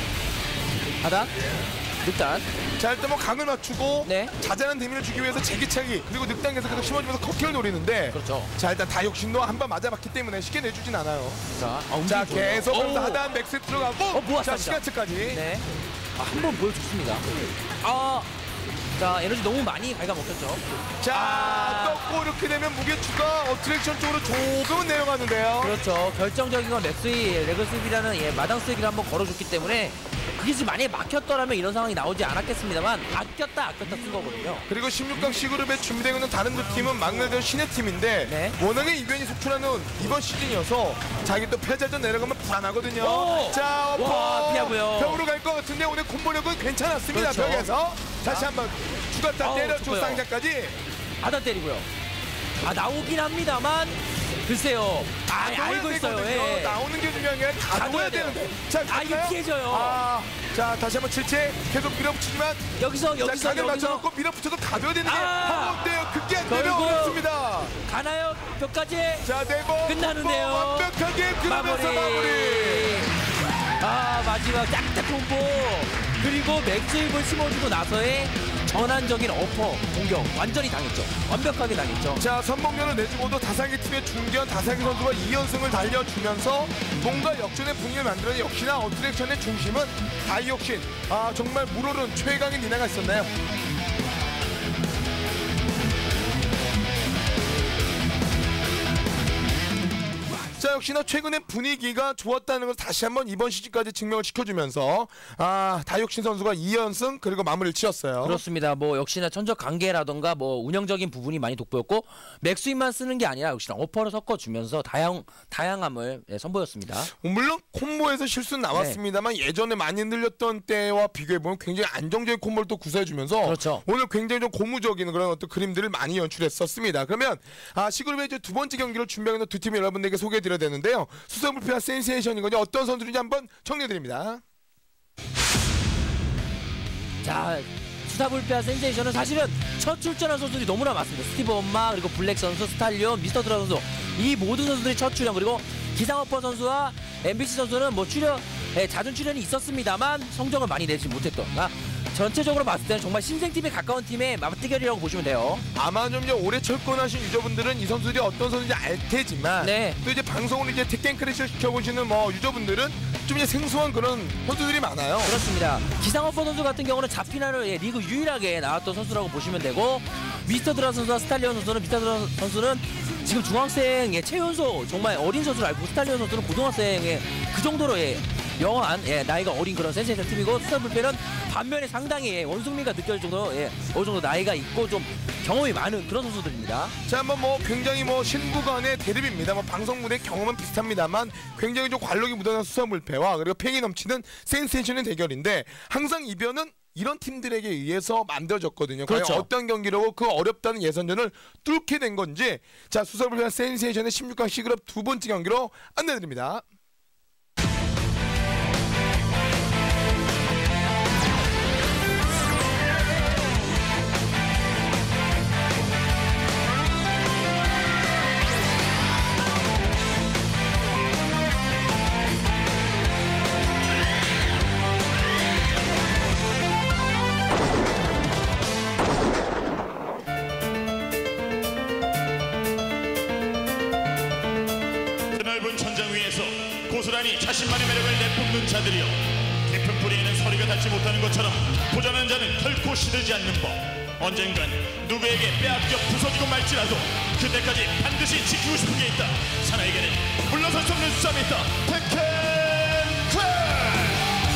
바닥 늑단.
자, 일단 뭐 각을 맞추고
네.
자잘한 데미를 주기 위해서 제기차기 그리고 늑단계에서 계속 심어주면서 커키를 노리는데
그렇죠.
자, 일단 다육신도 한 번 맞아봤기 때문에 쉽게 내주진 않아요.
자, 아,
자,
움직임 좋아요.
계속 하면서
오!
하단 맥스 들어가고
어, 모았습니다.
자, 시간차까지.
네. 아, 한 번 보여줬습니다. 아, 자, 에너지 너무 많이 갉아먹혔죠.
자,
아.
떴고 이렇게 되면 무게추가 어트랙션 쪽으로 조금은 내려가는데요.
그렇죠. 결정적인 건 맥스의 레그스비라는 예, 마당 스위기를 한번 걸어줬기 때문에 그게 지금 만약에 막혔더라면 이런 상황이 나오지 않았겠습니다만 아꼈다 아꼈다 쓴 거거든요.
그리고 십육 강 C그룹에 준비되어 있는 다른 두 팀은 막내들 신의 팀인데
네.
워낙에 이변이 속출하는 이번 시즌이어서 자기 또 패자전 내려가면 불안하거든요.
오!
자,
와,
어,
피하고요.
벽으로 갈 것 같은데 오늘 콤보력은 괜찮았습니다.
그렇죠.
벽에서 다시
자.
한번 죽었다
아우,
때려줘
좋고요.
쌍자까지.
하단 때리고요. 아, 나오긴 합니다만 글쎄요. 아, 알고 있어요. 예.
나오는 게 중요한 게 아니라
가둬야
가둬야
돼요.
되는데. 자,
아, 이게
가나요?
피해져요.
아, 자, 다시 한번 칠체 계속 밀어붙이지만
여기서
자,
여기서
각을
여기서
맞춰놓고 밀어붙여도 가둬야 되는 게
아!
한번대요. 그게 안 되면
결국
어렵습니다.
가나요? 벽까지
자, 네번
끝나는데요.
완벽하게 그러면서 마무리.
마무리. 아, 마지막 짝짝 콤보. 그리고 맥스입을 심어주고 나서의 전환적인 어퍼 공격 완전히 당했죠. 완벽하게 당했죠.
자, 선봉면을 내주고도 다사기 팀의 중견 다사기 선수가 이 연승을 달려주면서 뭔가 역전의 분위기를 만들어낸 역시나 어트랙션의 중심은 다이옥신. 아, 정말 물오른 최강의 니나가 있었나요? 자, 역시나 최근에 분위기가 좋았다는 걸 다시 한번 이번 시즌까지 증명을 시켜주면서 아, 다이옥신 선수가 이 연승 그리고 마무리를 지었어요.
그렇습니다. 뭐 역시나 천적 관계라던가 뭐 운영적인 부분이 많이 돋보였고 맥스윙만 쓰는 게 아니라 역시나 어퍼를 섞어주면서 다양 다양함을 예, 선보였습니다.
물론 콤보에서 실수는 나왔습니다만
네.
예전에 많이 늘렸던 때와 비교해보면 굉장히 안정적인 콤보를 또 구사해주면서
그렇죠.
오늘 굉장히 좀 고무적인 그런 어떤 그림들을 많이 연출했었습니다. 그러면 아, C그룹의 이제 두 번째 경기를 준비하는 두 팀 여러분들에게 소개해드려야 되는데요. 수성불패와 센세이션이거든요. 어떤 선수인지 한번 정리해드립니다.
자, 수사불패와 센세이션은 사실은 첫 출전한 선수들이 너무나 많습니다. 스티브 엄마 그리고 블랙 선수, 스탈리온, 미스터 드라 선수 이 모든 선수들이 첫 출연 그리고 기상어퍼 선수와 엠비씨 선수는 뭐 출연 예, 잦은 출연이 있었습니다만 성적을 많이 내지 못했던 아, 전체적으로 봤을 때는 정말 신생팀에 가까운 팀의 맞대결이라고 보시면 돼요.
아마 좀 이제 올해 철권하신 유저분들은 이 선수들이 어떤 선수인지 알 테지만
네.
또 이제 방송을 이제 택겐 크래시를 시켜보시는 뭐 유저분들은 좀 이제 생소한 그런 선수들이 많아요.
그렇습니다. 기상어퍼 선수 같은 경우는 자피나를 예, 리그 유일하게 나왔던 선수라고 보시면 되고 미스터 드라 선수와 스탈리온 선수는 미스터 드라 선수는 지금 중학생의 최연소 정말 어린 선수를 알고 스탈리온 선수는 고등학생의 그 정도로의 영한 예, 나이가 어린 그런 센세이션 팀이고 수사불패는 반면에 상당히 예, 원숭미가 느껴질 정도로 예, 어느 정도 나이가 있고 좀 경험이 많은 그런 선수들입니다.
자, 한번 뭐 굉장히 뭐 신부 간의 대립입니다. 뭐 방송 무대 경험은 비슷합니다만 굉장히 좀 관록이 묻어난 수사불패와 그리고 팽이 넘치는 센세이션의 대결인데 항상 이변은 이런 팀들에게 의해서 만들어졌거든요.
그렇죠.
과연 어떤 경기로 그 어렵다는 예선전을 뚫게 된 건지 자, 수사불패와 센세이션의 십육 강 C그룹 두 번째 경기로 안내드립니다.
고스란히 자신만의 매력을 내뿜는 자들이여, 깊은 뿌리에는 서리가 닿지 못하는 것처럼 도전하는 자는 결코 시들지 않는 법. 언젠간 누구에게 빼앗겨 부서지고 말지라도 그때까지 반드시 지키고 싶은 게 있다. 사나에게는 물러설 수 없는 싸움이 있다. 테켄 클래시!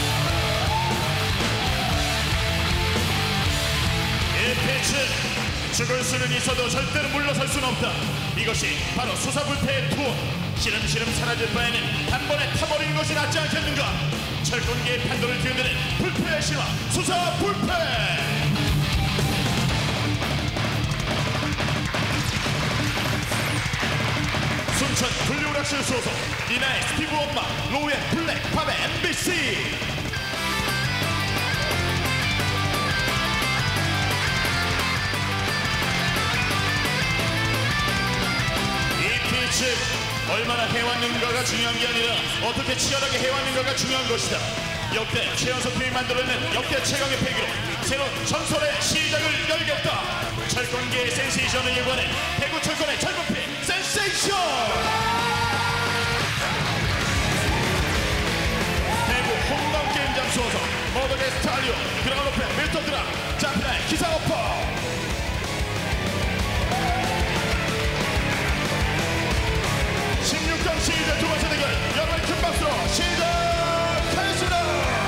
이 빛은 죽을 수는 있어도 절대로 물러설 수는 없다. 이것이 바로 수사불패의 투혼. 시름시름 사라질 바에는 단번에 타버리는 것이 낫지 않겠는가. 철권계의 판도를 뒤흔드는 불패의 신화 수사불패. 순천 분리오락실 소속 니나의 스티브 엄마 로우의 블랙 팝의 엠비씨. 즉 얼마나 해왔는가가 중요한 게 아니라 어떻게 치열하게 해왔는가가 중요한 것이다. 역대 최연소 팀이 만들어낸 역대 최강의 패기로 새로운 전설의 시작을 열겠다. 철권계의 센세이션을 일궈낸 대구 철권의 철권피 센세이션. 대구 홈런게임장 소속 머더게 스탈리오 그라운드팬 밀턴 드라 자피나의 기사오퍼. 십육 강 시리즈 두 번째 대결 여러분의 큰 박수로 시작하겠습니다.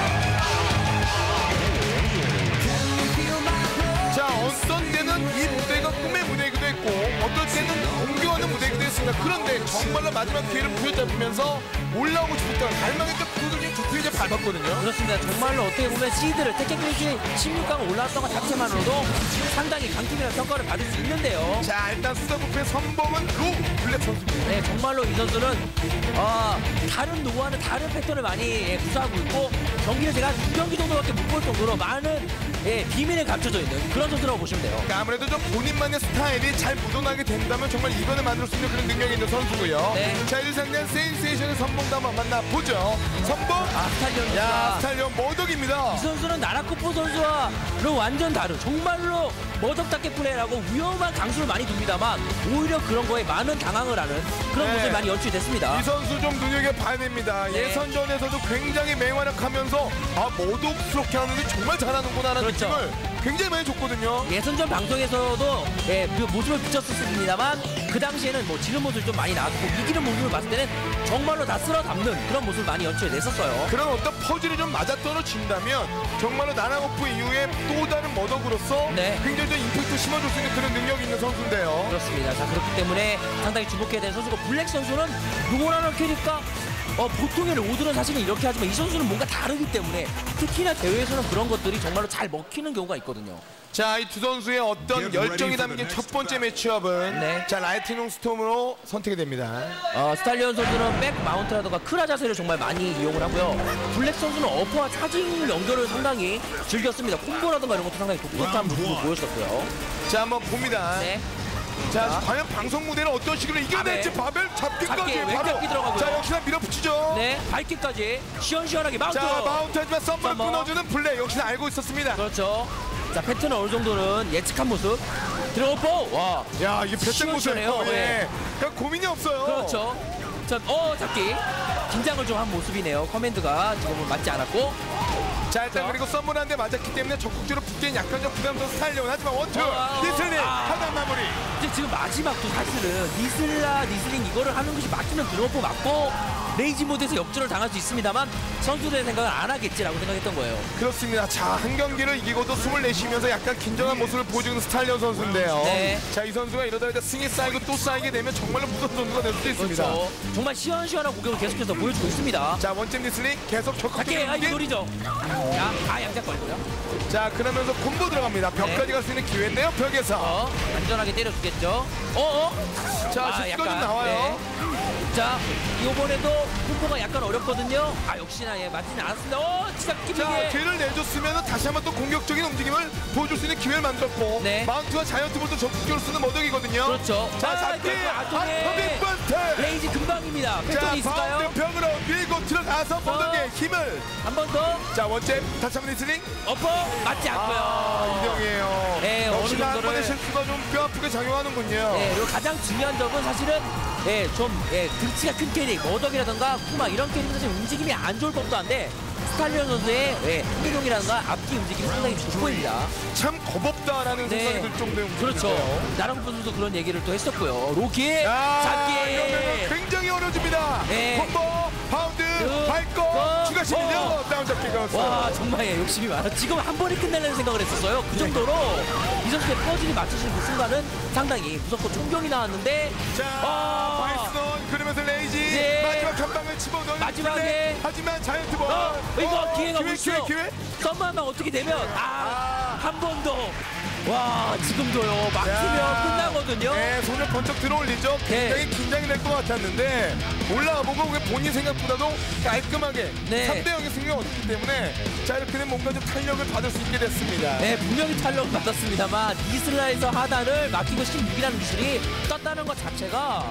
자, 어떤 때는 이 무대가 꿈의 무대이기도 했고 어떨 때는 옮겨가는 무대이기도 했습니다. 그런데 정말로 마지막 기회를 부여잡으면서 올라오고 싶었던 갈망했던 구도중에 두 페이지에 밟았거든요.
그렇습니다. 정말로 어떻게 보면 시드를 테켄 클래시 십육 강 올라왔던 것 자체만으로도 상당히 강팀이라는 평가를 받을 수 있는데요.
자, 일단 수사부패의 선봉은 로 블랙 선수입니다.
네, 정말로 이 선수는 어, 다른 노하는 다른 패턴을 많이 예, 구사하고 있고 경기를 제가 두 경기 정도밖에 못 볼 정도로 많은 예, 비밀에 감춰져 있는 그런 선수라고 보시면 돼요.
그러니까 아무래도 좀 본인만의 스타일이 잘 묻어나게 된다면 정말 이변을 만들 수 있는 그런 능력이 있는 선수고요.
네.
자, 이를 상대한 센세이션의 선봉도 한번 만나보죠. 선봉!
아, 스탈리온
야,
선수가
스탈리온 머덕입니다.
이 선수는 나라쿠포 선수와는 완전 다른 정말로 머덕답게 플레이하고 위험한 강수를 많이 둡니다만 오히려 그런 거에 많은 당황을 하는 그런
네.
모습이 많이 연출됐습니다.
이 선수 좀 눈여겨봐야 됩니다.
네.
예선전에서도 굉장히 맹활약하면서 아, 머독스럽게 하는데 정말 잘하는구나 하는
그렇죠.
느낌을 굉장히 많이 줬거든요.
예선전 방송에서도 예, 그 모습을 비쳤었습니다만 그 당시에는 뭐 지는 모습이 좀 많이 나왔고 이기는 모습을 봤을 때는 정말로 다 쓸어 담는 그런 모습을 많이 연출했었어요.
그런 어떤 퍼즐이 좀 맞아떨어진다면 정말로 나나고프 이후에 또 다른 머덕으로서
네.
굉장히 좀 임팩트 심어줄 수 있는 그런 능력이 있는 선수인데요.
그렇습니다. 자, 그렇기 때문에 상당히 주목해야 되는 선수고 블랙 선수는 누구라는 캐릭터 어, 보통의 로드는 사실은 이렇게 하지만 이 선수는 뭔가 다르기 때문에 특히나 대회에서는 그런 것들이 정말로 잘 먹히는 경우가 있거든요.
자, 이 두 선수의 어떤 열정이 담긴 첫 번째 매치업은
네.
자, 라이트닝 스톰으로 선택이 됩니다.
어, 스탈리온 선수는 백 마운트라든가 크라 자세를 정말 많이 이용을 하고요. 블랙 선수는 어퍼와 차징 연결을 상당히 즐겼습니다. 콤보라든가 이런 것도 상당히 독특한 모습을 보였었고요.
자, 한번 봅니다.
네.
자,
자.
과연 방송 무대는 어떤 식으로 이겨낼지 바벨 잡기까지
잡기, 왼잡기 들어가고요.
자, 역시나 밀어붙이죠.
네, 밟기까지 시원시원하게 마운트.
자, 마운트 하지만 썸머
썸머.
끊어주는 블랙 역시나 알고 있었습니다.
그렇죠. 자, 패턴은 어느 정도는 예측한 모습. 드로퍼. 와.
야, 이게 배짱 모습.
시원시원해요.
어, 예.
네.
그러니까 고민이 없어요.
그렇죠. 자, 어, 잡기. 긴장을 좀 한 모습이네요. 커맨드가 지금은 맞지 않았고.
자, 일단
자.
그리고 썸머를 한 대 맞았기 때문에 적극적으로 붙기엔 약간 좀 부담스러운 스타일이온 하지만 원투
어,
니슬링
아.
하단 마무리.
이제 지금 마지막도 사실은 니슬라, 니슬링 이거를 하는 것이 맞으면 드로퍼 맞고 레이지 모드에서 역전을 당할 수 있습니다만 선수들의 생각은 안 하겠지라고 생각했던 거예요.
그렇습니다. 자, 한 경기를 이기고도 숨을 내쉬면서 약간 긴장한 모습을 보여주는 스타일리온 선수인데요.
네.
자, 이 선수가 이러다 이제 승이 쌓이고 또 쌓이게 되면 정말로 무서운 선수가 될 수도 있습니다.
그렇죠. 정말 시원시원한 공격을 계속해서 보여주고 있습니다.
자, 원점 니슬링 계속
갈게, 아, 이거
적극적인
노리죠. 자, 아, 양작 걸고요.
자, 그러면서 콤보 들어갑니다. 벽까지 갈 수 있는 기회인데요. 벽에서.
어, 안전하게 때려주겠죠. 어, 어.
자,
아,
슈퍼가 좀 나와요.
네. 자, 이번에도 콤보가 약간 어렵거든요. 아, 역시나 예, 맞지는 않았습니다. 어, 진짜
자,
기분이.
기회를 내줬으면 다시 한번 또 공격적인 움직임을 보여줄 수 있는 기회를 만들었고
네.
마운트와 자이언트 볼도 적극적으로 쓰는 머덕이거든요.
그렇죠.
자,
자,
잡기!
이거 아토미.
아토믹 번트!
레이지 금방입니다.
자,
패턴이 있을까요?
바운드 벽으로 밀고 들어가서 머덕이 힘을.
한 번 더.
자, 원잽 다시 한번 리스닝.
어퍼 맞지 않고요.
아, 이병이에요.
네, 어느
역시나 한
정도를-
번의 실수가 좀 뼈아프게 작용하는군요.
네, 그리고 가장 중요한 점은 사실은 예, 좀 예, 등치가 큰 캐릭, 머덕이라든가 쿠마 이런 캐릭은 사실 움직임이 안 좋을 법도 한데 스탈리온 선수의 예, 행동이라든가 앞뒤 움직임이 상당히 좋 보입니다.
참 겁없다라는
네.
생각이 들 정도의
그렇죠.
움직임인데요.
나랑구 선수도 그런 얘기를 또 했었고요. 로키
야,
잡기.
이러면 굉장히 어려집니다.
네.
콤보, 파운드,
그,
밟고,
어,
추가 심리죠.
어.
다운 잡기가
와
왔어요.
정말 예, 욕심이 많아. 지금 한 번에 끝내려는 생각을 했었어요. 그 정도로 이 선수의 퍼즐이 맞추시는 그 순간은 상당히 무섭고 총경이 나왔는데
자,
아.
바이스논 그러면서 레이지
네.
마지막 한 방을 집어넣는
마지막에.
플레이. 하지만 자이언트 볼.
어, 이거 기회가
기회,
없어.
기회, 기회.
썸만만 어떻게 되면 아, 한 번 더. 와, 지금도요. 막히면
야.
끝나거든요.
네, 손을 번쩍 들어올리죠.
네.
굉장히 긴장이 될 것 같았는데 올라와보고 그게 본인 생각보다도 깔끔하게
네.
삼 대 영의 승리가 얻었기 때문에 자, 이렇게 되면 뭔가 좀 탄력을 받을 수 있게 됐습니다.
네, 분명히 탄력을 받았습니다만 이슬라에서 하단을 막히고 십육이라는 기술이 떴다는 것 자체가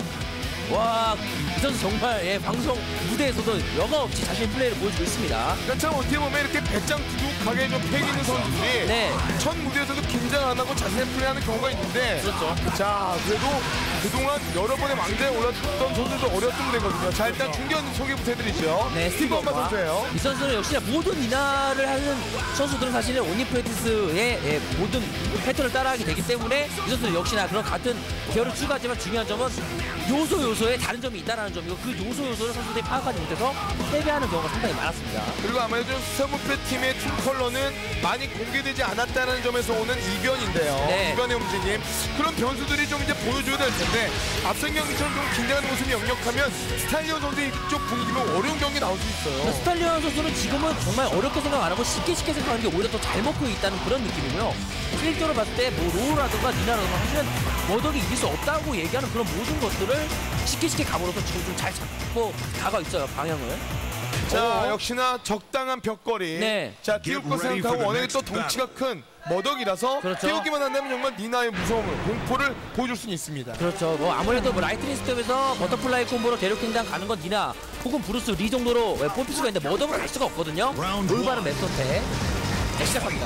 와, 이 선수 정말 예, 방송 무대에서도 여과 없이 자신의 플레이를 보여주고 있습니다.
그러니까 참 어떻게 보면 이렇게 배짱 두둑하게 좀 패기 있는 선수들이
네.
첫 무대에서도 긴장 안 하고 자신의 플레이하는 경우가 있는데
그렇죠.
자, 그래도 그동안 여러 번의 왕좌에 올랐던 선수도 어려웠던 무대거든요. 자, 일단 중견 소개부터 해드리죠.
네,
스티브 엄마
스티브와
선수예요.
이 선수는 역시나 모든 인하를 하는 선수들은 사실은 오니프레티스의 예, 모든 패턴을 따라하게 되기 때문에 이 선수는 역시나 그런 같은 계열을 추가하지만 중요한 점은 요소 요소에 다른 점이 있다는 점이고 그 요소 요소를 선수들이 파악하지 못해서 패배하는 경우가 상당히 많았습니다.
그리고 아무래도 서브페 팀의 팀 컬러는 많이 공개되지 않았다는 점에서 오는 이변인데요.
네.
이변의 움직임. 그런 변수들이 좀 이제 보여줘야 될 텐데 앞선 경기처럼 좀 긴장하는 모습이 역력하면 스타일리온 선수의 이쪽 분위기면 어려운 경기 나올 수 있어요.
스탈리온 선수는 지금은 정말 어렵게 생각 안 하고 쉽게 쉽게 생각하는 게 오히려 더 잘 먹고 있다는 그런 느낌이고요. 실제로 봤을 때 뭐 로우라든가 니나라든가 사실은 머덕이 이길 수 없다고 얘기하는 그런 모든 것들을 쉽게 쉽게 감으로써 지금 좀 잘 잡고 가고 있어요, 방향을.
자,
어.
역시나 적당한 벽거리.
네.
자, 띄울 거 생각하고 워낙에 또 덩치가 큰 머덕이라서
그렇죠.
띄우기만 한다면 정말 니나의 무서움을, 공포를 보여줄 수는 있습니다.
그렇죠. 뭐 아무래도 뭐 라이트닝 스텝에서 버터플라이 콤보로 대륙횡단 가는 건 니나 혹은 브루스 리 정도로 예, 뽑힐 수가 있는데 머덕을 갈 수가 없거든요. 올바른 맵 선택. 자, 시작합니다.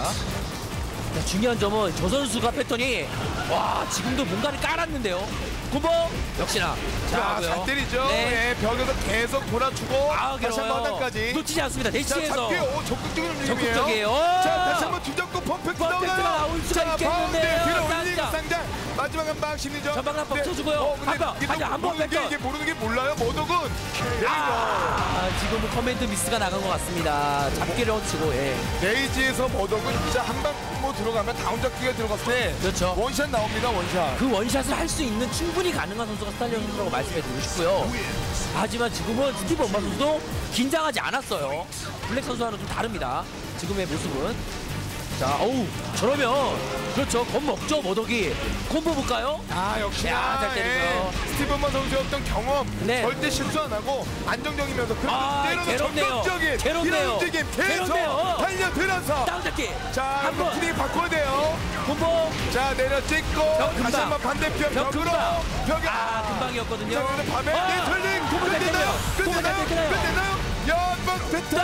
자, 중요한 점은 저 선수가 패턴이 와 지금도 뭔가를 깔았는데요. 콤보 역시나
자,
들어가고요.
잘 때리죠.
네.
예, 벽에서 계속 돌아주고
아
다시 한번
괴로워요.
하단까지.
놓치지 않습니다.
자,
대치에서
잡기 오, 적극적인 움직임이에요.
적극적이에요.
자, 다시 한번 뒤잡고 퍼펙트
퍼펙트가
나오나요?
나올 수가
자,
있겠는데요.
바운드 뒤로
쌍장.
올리고 쌍장. 마지막 한 방 심리전.
전방 한방
네.
쳐주고요.
어, 근데
한 방,
이게
다시 한번
모르는 게
뺏겨.
이게 모르는 게 몰라요. 모독은.
아, 지금은 커맨드 미스가 나간 것 같습니다. 잡기를 얹히고 예.
레이지에서 모독은 진짜 한방 뭐 들어가면 다운 잡기가 들어갔을 때
그렇죠.
원샷 나옵니다. 원샷.
그 원샷을 할 수 있는 충분히 가능한 선수가 스탈리온 선수라고 말씀해드리고 싶고요. 하지만 지금은 스티브 엄마 선수도 긴장하지 않았어요. 블랙 선수와는 좀 다릅니다. 지금의 모습은. 자, 어우, 저러면 그렇죠. 겁먹죠, 머덕이. 콤보 볼까요?
아, 역시나
야, 잘 때리고요.
예. 스티븐만 선수의 어떤 경험
네.
절대 실수 안 하고 안정적이면서 그래도
아,
때려서
괴롭네요.
적극적인
괴롭네요.
이런 움직임 계속
괴롭네요.
달려들어서
다운 잡기.
자,
한 번.
분위기 바꿔야 돼요.
콤보.
자, 내려 찍고
벽 금방.
다시 한번 반대편
벽
벽으로
금방.
벽에
아, 금방이었거든요.
자, 그런데 밤에
아,
네털링
콤보 잘
끝내나요?
때려요. 콤보 잘
끝내나요?
때려요.
끝내나요? 연방 패턴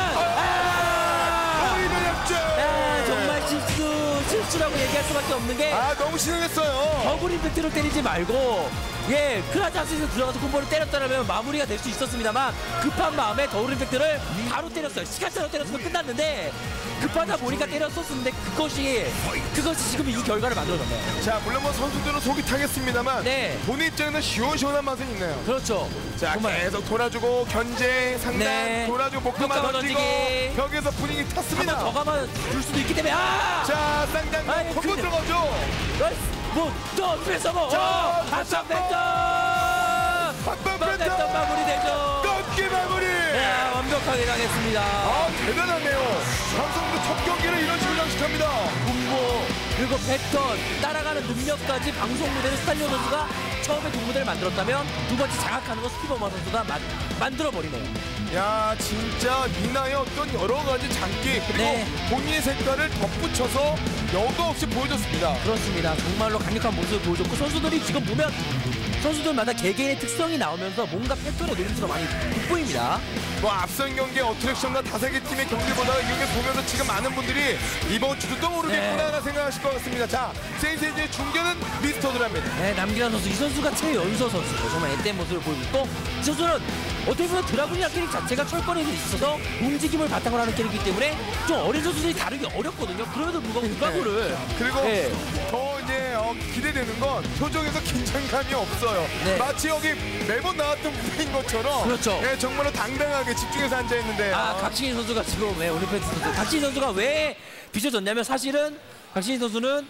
아!
오히려 역전.
아, 정말 실수, 실수라고 얘기할 수밖에 없는 게
아, 너무 신선했어요.
더블 임팩트를 때리지 말고 예, 크라자스에서 들어가서 콤보를 때렸다면 마무리가 될 수 있었습니다만 급한 마음에 더블 임팩트를 바로 때렸어요. 시간차로 때렸으면 끝났는데 급하다 보니까 때렸었는데 그것이 그것이 지금 이 결과를 만들어졌네요.
자, 물론 뭐 선수들은 속이 타겠습니다,만
네.
본인 입장에는 시원시원한 맛은 있네요.
그렇죠.
자,
정말
계속 돌아주고 견제 상단
네.
돌아주고 목감아
목감아
던지고
던지기.
벽에서 분위기
한
탔습니다.
번 더 가면 줄 수도 있기 때문에 아!
자, 쌍장
아이,
콤보
근데-
들어가죠.
뭐또 뺏어 먹어.
자,
한방 뺐던.
한방
뺐던
뺐다.
마무리되죠.
꺾기 마무리.
야, 완벽하게 당했습니다.
아, 대단하네요. 방송도 첫 경기를 이런 식으로 장식합니다.
분모 그리고 패턴 따라가는 능력까지 방송 무대를 스탈리온 선수가 처음에 동무대를 만들었다면 두 번째 장악하는 건 스티브 어마 선수가 만, 만들어버리네요.
야, 진짜 미나의 어떤 여러 가지 장기 그리고
네.
본인의 색깔을 덧붙여서 여과 없이 보여줬습니다.
그렇습니다. 정말로 강력한 모습을 보여줬고 선수들이 지금 보면 선수들마다 개개인의 특성이 나오면서 뭔가 패턴의 노림수가 많이 돋보입니다.
뭐 앞선 경기의 어트랙션과 다세개 팀의 경기보다 이 경기 보면서 지금 많은 분들이 이번 주도 또 모르겠구나
네.
생각하실 것 같습니다. 자, 세이세이의 중계는 미스터드랍니다.
네, 남기란 선수, 이 선수가 최연소 선수고 정말 앳된 모습을 보이고 있고 이 선수는 어떻게 보면 드라군이라 캐릭 자체가 철권에 있어서 움직임을 바탕으로 하는 캐릭이기 때문에 좀 어린 선수들이 다루기 어렵거든요. 그럼에도 불구하고 무가구를
그리고
네.
더 이제 어, 기대되는 건 표정에서 긴장감이 없어요.
네.
마치 여기 매번 나왔던 무대인 것처럼
그렇죠.
네, 정말로 당당하게 집중해서 앉아있는데
아, 각신인 선수가 지금 왜 올림피아드 선수 각신인 선수가 왜 비춰졌냐면 사실은 각신인 선수는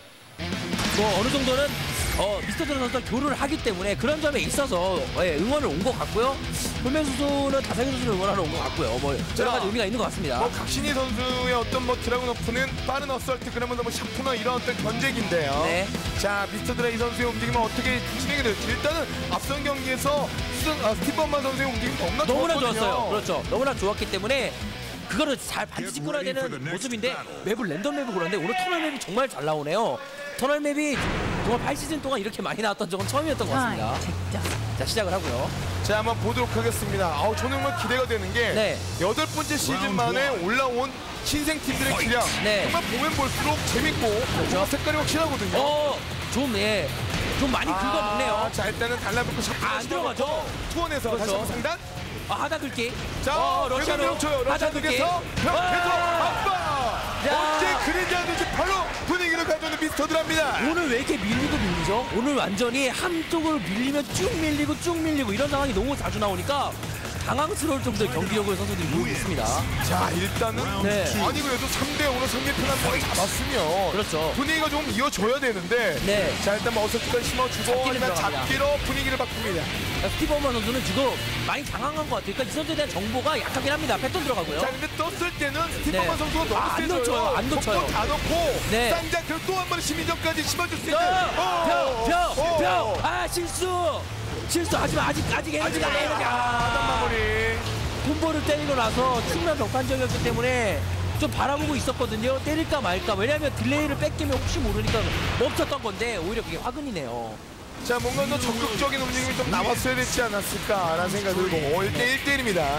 뭐 어느 정도는 어, 미스터 드라 선수와 교류를 하기 때문에 그런 점에 있어서 예, 응원을 온 것 같고요. 볼맨 선수는 다사기 선수를 응원하러 온 것 같고요. 뭐 여러 가지 의미가 있는 것 같습니다.
뭐 각신이 선수의 어떤 뭐 드라군 오프는 빠른 어설트 그러면서 뭐 샤프너 이런 어떤 견제기인데요.
네.
자, 미스터 드라 이 선수의 움직임은 어떻게 진행이 될지 일단은 앞선 경기에서 수선, 아, 스티브 엄마 선수의 움직임 너무나
너무나
좋았거든요.
좋았어요. 그렇죠. 너무나 좋았기 때문에 그거를 잘 반드시 끊어야 되는 모습인데 맵을 랜덤 맵을 고르는데 오늘 터널 맵이 정말 잘 나오네요. 터널 맵이 정말 팔 시즌 동안 이렇게 많이 나왔던 적은 처음이었던 것 같습니다. 자, 시작을 하고요.
자, 한번 보도록 하겠습니다. 아우, 저는 정말 기대가 되는 게
네.
여덟 번째 시즌 만에 올라온 신생 팀들의 기량
네.
정말 보면 볼수록 재밌고 뭔가 색깔이 확실하거든요.
어, 좀 예, 좀 많이 긁어먹네요.
아, 자, 일단은 달라붙고 샤프
아, 안 들어가죠.
투원에서 다시
그렇죠.
한번 상단.
아, 하단 긁기.
자,
어, 러시아로
러시아로
하단 긁기.
러시아에서 벽에서 아빠
자.
언제 그리지 않는지 바로 분위기를 가져오는 미스터드랍니다.
오늘 왜 이렇게 밀리고 밀리죠? 오늘 완전히 한쪽으로 밀리면 쭉 밀리고 쭉 밀리고 이런 상황이 너무 자주 나오니까 당황스러울 정도의 경기력을 선수들이 보이고 있습니다.
자, 일단은
네.
아니 그래도 삼 대 오로 상대편 한 번을 잡았으면
그렇죠.
분위기가 좀 이어져야 되는데
네.
자, 일단 뭐 어설트까지 심어주고
잡기를
일단
들어갑니다.
잡기로 분위기를 바꿉니다.
스티브 어머 선수는 지금 많이 당황한 것 같아요. 그러니까 이 선수에 대한 정보가 약하긴 합니다. 패턴 들어가고요.
자, 근데 떴을 때는 스티븐
네.
선수가 너무
아, 안
세져요.
놓쳐요. 안 놓쳐요.
속도 다 넣고
네.
쌍장 또 한 번 심리전까지 심어줄 수 있는
펴! 펴!
어,
펴!
어.
아, 실수! 실수 하지만 아직 아직 에너지가
아직
에너지가
하단 마무리.
콤보를 때리고 나서 측면 벽판적이었기 때문에 좀 바라보고 있었거든요. 때릴까 말까. 왜냐하면 딜레이를 뺏기면 혹시 모르니까 멈췄던 건데 오히려 그게 화근이네요.
자, 뭔가 더 적극적인 움직임이 좀 나왔어야 되지 않았을까라는 생각이 들고 일 대 일 대 일입니다.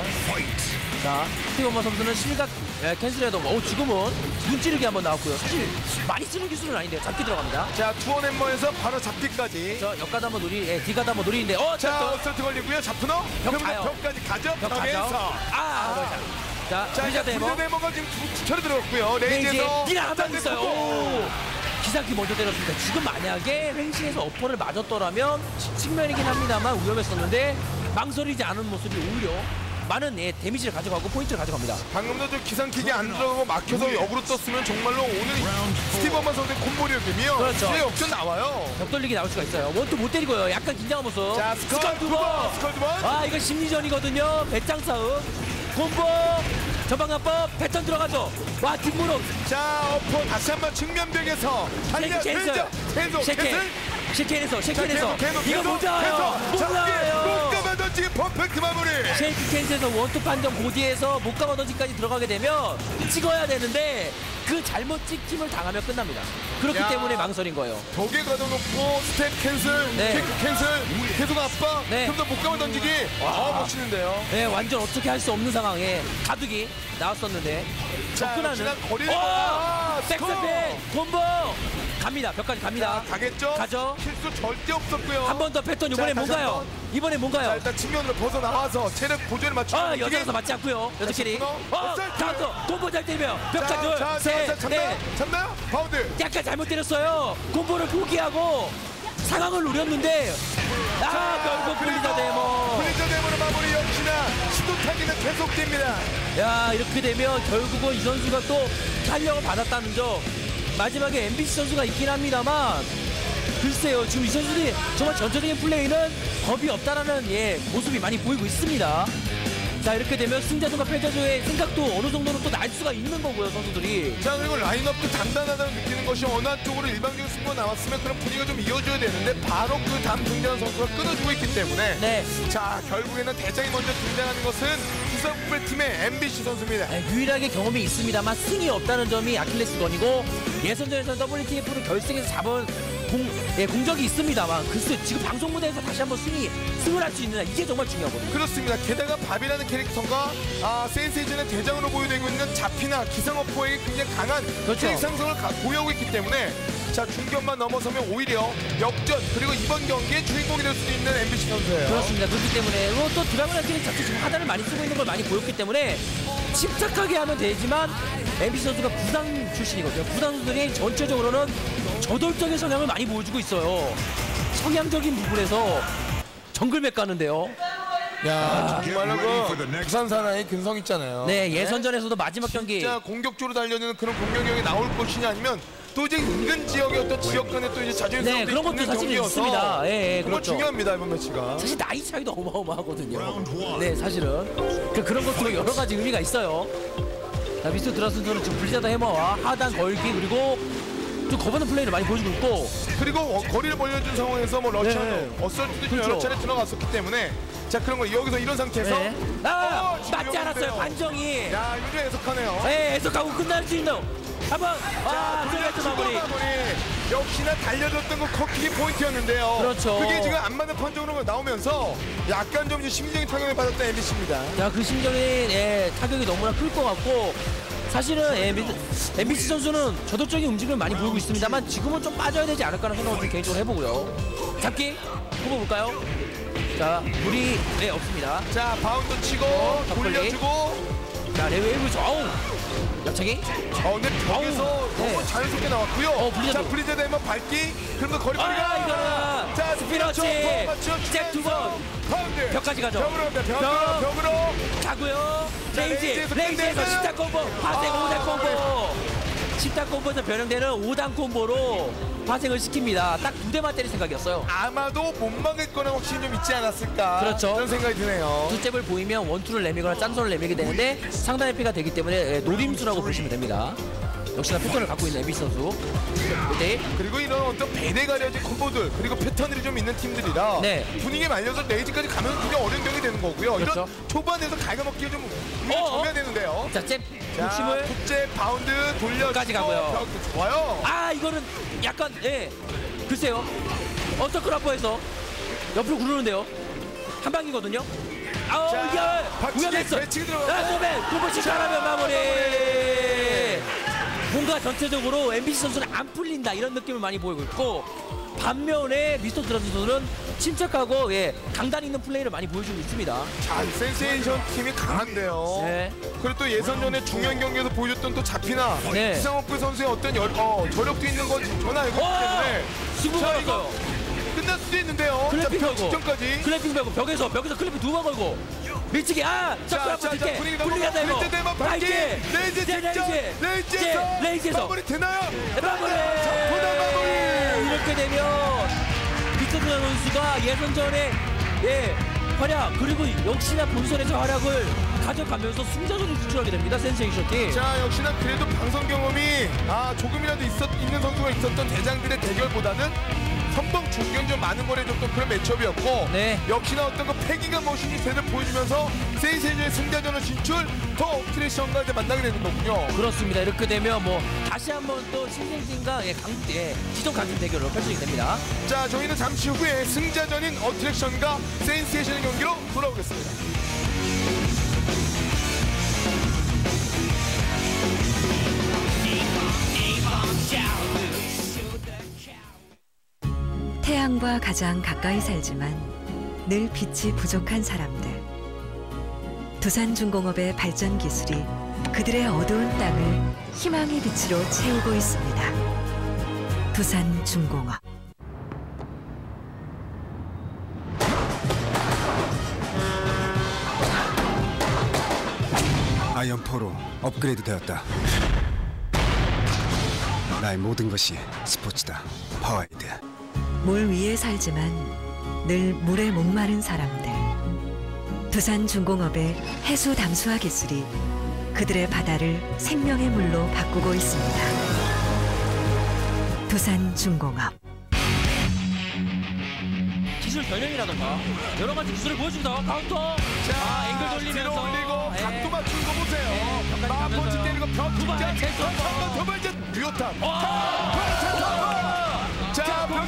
자, 스티브 어머 선수는 실각 예, 캔슬해던가. 오, 지금은 눈 찌르기 한번 나왔고요. 사실 많이 쓰는 기술은 아닌데요. 잡기 들어갑니다.
자, 투원 햄머에서 바로 잡기까지.
저 옆가다 한번 노리, 예, 뒤가다 한번 노리는데, 어,
자,
자,
어설트 걸리고요. 잡프너.
벽
그러면
가요.
벽까지 가죠.
벽 가죠.
벽에서.
아, 러시아. 자,
자, 이제
브리자 데모.
브리자 데모가 지금 두 차례 들어갔고요.
네, 이제
레이지에서.
니랑 한방
자,
있어요.
오.
오. 기상키 먼저 때렸습니다. 지금 만약에 횡신에서 어퍼를 맞았더라면 측면이긴 합니다만 위험했었는데 망설이지 않은 모습이 오히려 많은 예, 데미지를 가져가고 포인트를 가져갑니다.
방금도 저 기상킥이 안 들어가고 막혀서 역으로 떴으면 정말로 오늘 스티브만 선수의 콤보력이며
그렇죠.
제 역전 나와요.
벽 돌리기 나올 수가 있어요. 원투 못 때리고요. 약간 긴장한 모습.
자, 스컬
스컬
두
두 번.
번. 스컬 두 번.
아, 이거 심리전이거든요. 배짱 싸움. 콤보. 전방간법 패턴 들어가죠. 와, 뒷무릎.
자, 어퍼 다시 한번 측면벽에서 달려
쉐이크
왼쪽 계속
쉐이크.
계속
쉐이크에서
자,
쉐이크에서
계속 계속
이거 못 잡아요. 못
잡기
잡아요.
못 가면 지금 퍼펙트 마무리.
쉐이크 캔에서 원투 판정 보디에서 못 가마 던지까지 들어가게 되면 찍어야 되는데 그 잘못 찍힘을 당하면 끝납니다. 그렇기
야.
때문에 망설인 거예요.
벽에 가둬놓고 스텝 캔슬,
네.
킥 캔슬, 계속 압박,
네.
좀 더 못 가면 던지기. 아, 멋있는데요.
네, 완전 어떻게 할 수 없는 상황에 가두기 나왔었는데
자,
접근하는
지난 거리를
어!
아, 스코어.
백스핀 콤보 갑니다. 벽까지 갑니다.
가겠죠?
가죠.
실수 절대 없었고요.
한 번 더 패턴 이번에
자, 다시
뭔가요?
한 번.
이번에
자,
뭔가요?
일단 측면으로 벗어 나와서 체력 보조를 맞추는
아,
움직임.
여자라서 맞지 않고요. 여자 캐리.
자,
어,
옵사이드.
카운터 콤보 잘 때리며
자,
벽까지
자,
둘,
자,
셋,
자, 잡나요?
넷.
잡나요? 바운드.
약간 잘못 때렸어요. 콤보를 포기하고 상황을 노렸는데 아, 결국 블리자 데모.
블리자 데모의 마무리 역시나 시도 타기는 계속됩니다.
야, 이렇게 되면 결국은 이 선수가 또 탄력을 받았다는 점. 마지막에 엠비씨 선수가 있긴 합니다만 글쎄요, 지금 이 선수들이 정말 전체적인 플레이는 겁이 없다라는 예, 모습이 많이 보이고 있습니다. 자, 이렇게 되면 승자조가 패자조의 생각도 어느 정도는 또 날 수가 있는 거고요, 선수들이.
자, 그리고 라인업도 단단하다고 느끼는 것이 어느 한쪽으로 일방적인 승부가 나왔으면 그런 분위기가 좀 이어져야 되는데 바로 그 다음 등장한 선수가 끊어주고 있기 때문에
네.
자, 결국에는 대장이 먼저 등장하는 것은 기사국배 팀의 엠비씨 선수입니다.
네, 유일하게 경험이 있습니다만 승이 없다는 점이 아킬레스건이고 예선전에서는 더블유티에프를 결승에서 잡은 공, 예, 공적이 있습니다만 글쎄 지금 방송 무대에서 다시 한번 승리, 승을 할 수 있느냐 이게 정말 중요하거든요.
그렇습니다. 게다가 밥이라는 캐릭터가 아, 센세이션의 대장으로 보유되고 있는 자피나 기상어포에게 굉장히 강한
그렇죠.
캐릭 상승을 가, 보유하고 있기 때문에 자 중견만 넘어서면 오히려 역전 그리고 이번 경기의 주인공이 될 수도 있는 엠비씨 선수예요.
그렇습니다. 그렇기 때문에 그리고 또 드라곤 캐릭 자체 지금 하단을 많이 쓰고 있는 걸 많이 보였기 때문에 침착하게 하면 되지만 엠비씨 선수가 부상 출신이거든요. 부상 선수들이 전체적으로는 저돌적인 성향을 많이 보여주고 있어요. 성향적인 부분에서 정글맥 가는데요.
야 정말로 그 부산 사나이 근성 있잖아요.
네, 예선전에서도 마지막 경기
진짜 공격적으로 달려드는 그런 공격력이 나올 것이냐 아니면 또 이제 인근 지역의 어떤 지역 간의 또 이제 자존심
네,
싸움도
그런 것도
있는
사실
경기여서
있습니다. 예, 예,
정말
그렇죠.
중요합니다 이번 매치가.
사실 나이 차이도 어마어마하거든요. 네, 사실은 그, 그런 것도 여러 가지 의미가 있어요. 자, 미스터 드라슨들은 지금 블리자드 해머와 하단 걸기 그리고 좀 거부하는 플레이를 많이 보여주고 있고
그리고 어, 거리를 벌려준 상황에서 뭐 러시아도
네.
어설트도
그렇죠.
여러 차례 들어갔었기 때문에 자 그런 거 여기서 이런 상태에서
네. 아,
어, 지금
맞지 않았어요
위험한데요.
반정이.
야 이거 해석하네요.
네, 해석하고 끝날 수 있는 한번 아,
돌려
트
치고
마무리.
마무리. 역시나 달려줬던 거 커킥이 포인트였는데요.
그렇죠.
그게 지금 안 맞는 판정으로 나오면서 약간 좀 심리적인 타격을 받았던 엠비씨입니다.
야, 그 심적인 예, 타격이 너무나 클 것 같고 사실은 엠비씨 선수는 저돌적인 움직임을 많이 보이고 있습니다만 지금은 좀 빠져야 되지 않을까라는 생각을 좀 개인적으로 해보고요. 잡기 뽑아볼까요? 자, 물이 네 없습니다.
자 바운드 치고
덕분에.
돌려주고
자, 레벨 좌우 옆차기.
어 근데 벽에서
어우, 네.
너무 자연스럽게 나왔고요.
어, 블리자드.
자 블리자드 한번 밟기 그러면 거리거리가
아, 이거는
자
스피너치. 잭 두 번.
파운드
벽까지 가죠.
벽으로 갑니다. 벽으로
벽.
벽으로
가고요.
자,
레이지,
레이지에서
레이지에서
끝내는.
십단 콤보, 파생
아,
오단 콤보. 십단 콤보에서 변형되는 오단 콤보로 파생을 시킵니다. 딱 두 대만 때릴 생각이었어요.
아마도 못 막을 거는 확실히 좀 있지 않았을까
그렇죠.
그런 생각이 드네요.
두 잽을 보이면 원투를 내미거나 짠손을 내미게 되는데 상당히 피가 되기 때문에 예, 노림수라고 보시면 됩니다. 역시나 패턴을 갖고 있는 엠비씨 선수. 네.
그리고 이런 어떤 배대 가려진 콤보들 그리고 패턴들이 좀 있는 팀들이라
네.
분위기에 말려서 레이지까지 가면 굉장히 어려운 경기 되는 거고요.
그렇죠.
이런 초반에서 갉아먹기에 좀 우리가
어어.
정해야 되는데요.
자, 잽
자,
욕심을.
국제 바운드 돌려주고
끝까지 가고요.
벽, 좋아요.
아, 이거는 약간 예. 글쎄요. 어터크라퍼에서 옆으로 구르는데요. 한 방이거든요. 아우,
자,
이게
박치기
위험했어.
배치기 들어가고.
아, 소맨 두 번씩 잘하면 마무리. 뭔가 전체적으로 엠비씨 선수는 안 풀린다 이런 느낌을 많이 보이고 있고 반면에 미스터 드라스 선수는 침착하고 예, 강단 있는 플레이를 많이 보여주고 있습니다.
자, 이 센세이션 팀이 강한데요.
네.
그리고 또 예선전에 중요한 경기에서 보여줬던 또 잡히나
네.
이상업구 선수의 어떤 열, 어, 저력도 있는 건 전혀 알고 있기 때문에
승부
자,
걸었어요.
끝날 수도 있는데요.
클래핑
자, 벽
걸고
직전까지.
클래핑 걸고 벽에서 벽에서 클래핑 두 번 걸고 밀치기 아!
자,
자,
자, 자,
자,
분위기
분리가
넘어가.
되고
레이지 대만 발기. 레이지 직전. 레이지에서
레이지에서
마무리 되나요?
마무리!
보다 마무리!
이렇게 되면 미스터 드라곤 선수가 예선전에 예, 활약 그리고 역시나 본선에서 활약을 가져가면서 승자전을 진출하게 됩니다. 센세이션 팀.
자, 역시나 그래도 방송 경험이 아 조금이라도 있었, 있는 선수가 있었던 대장들의 대결보다는 선봉 중견 좀 많은 걸 해줬던 그런 매첩이었고
네.
역시나 어떤 그 패기가 무엇인지 제대로 보여주면서 세이세이의 승자전을 진출 더 업트레이션과 이제 만나게 되는 거군요.
그렇습니다. 이렇게 되면 뭐 다시 한번 또 신생팀과 예, 강, 예, 지정 같은 대결을 펼치게 됩니다.
자, 저희는 잠시 후에 승자전인 어트랙션과 센세이션의 경기로 돌아오겠습니다.
태양과 가장 가까이 살지만 늘 빛이 부족한 사람들. 두산중공업의 발전 기술이 그들의 어두운 땅을 희망의 빛으로 채우고 있습니다. 두산중공업.
아이언포로 업그레이드 되었다. 나의 모든 것이 스포츠다. 파워에이드.
물 위에 살지만 늘 물에 목마른 사람들. 두산중공업의 해수 담수화 기술이 그들의 바다를 생명의 물로 바꾸고 있습니다. 두산중공업.
기술 변형이라던가 여러 가지 기술을 보여준다. 카운터.
자,
아, 앵글
뒤로
돌리면서
올리고
예.
각도 맞춘 거 보세요.
네, 벽까지
마
가면서요.
번째 때리고 벽
두 번,
직전.
제 두 번.
한번 두 번째 듀오탑.
와!
자, 벽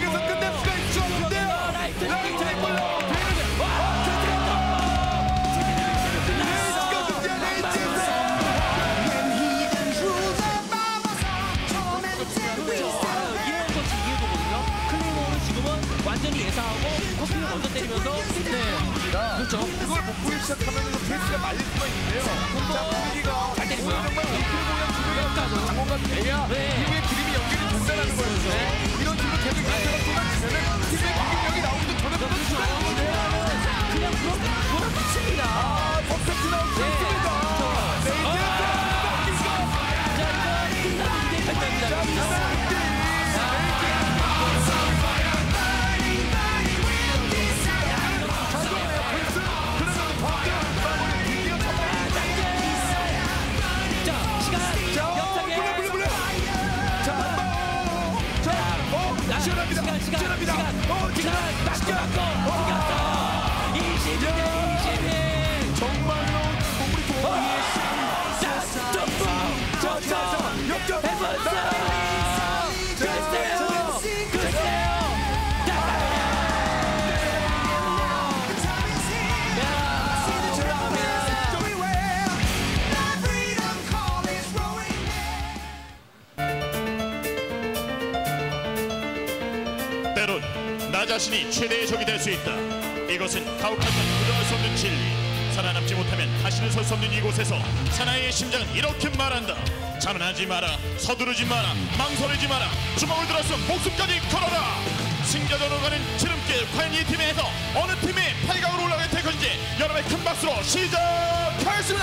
걸 못 보이기 시작하면 페이스가 말릴 수가 있는데요. 자, 분위기가
잘 때리고요.
오늘 정말 오프를 보면 분위기가 장원가 돼야
네.
이후에 그림이 연결이 된다는 거였죠. 이런 식으로 계속 연결을 쏟아지면은 팀의 공격력이 나오기도 전에 보다 주장인데
그냥 몰아붙입니다.
아, 퍼펙트 나오고 있습니다. 네, 이제
자, 이거 끝나는 게 결정입니다. 자, 시간 역장에
시원합니다.
시간, 시간,
시원합니다.
시간,
어,
시간, 맞고 맞고 이겼어. 이십일 대 이십일.
정말로 몸이 좋아.
자, 점프, 점프,
역전.
해봤어. 글쎄요, 글쎄요.
때론 나 자신이 최대의 적이 될 수 있다. 이것은 가혹하지만 부정할 수 없는 진리. 살아남지 못하면 다시는 설 수 없는 이곳에서 사나이의 심장은 이렇게 말한다. 자만하지 마라, 서두르지 마라, 망설이지 마라. 주먹을 들어서 목숨까지 걸어라. 승자전으로 가는 지름길, 과연 이 팀에서 어느 팀이 팔 강으로 올라가게 될 것인지 여러분의 큰 박수로 시작하겠습니다.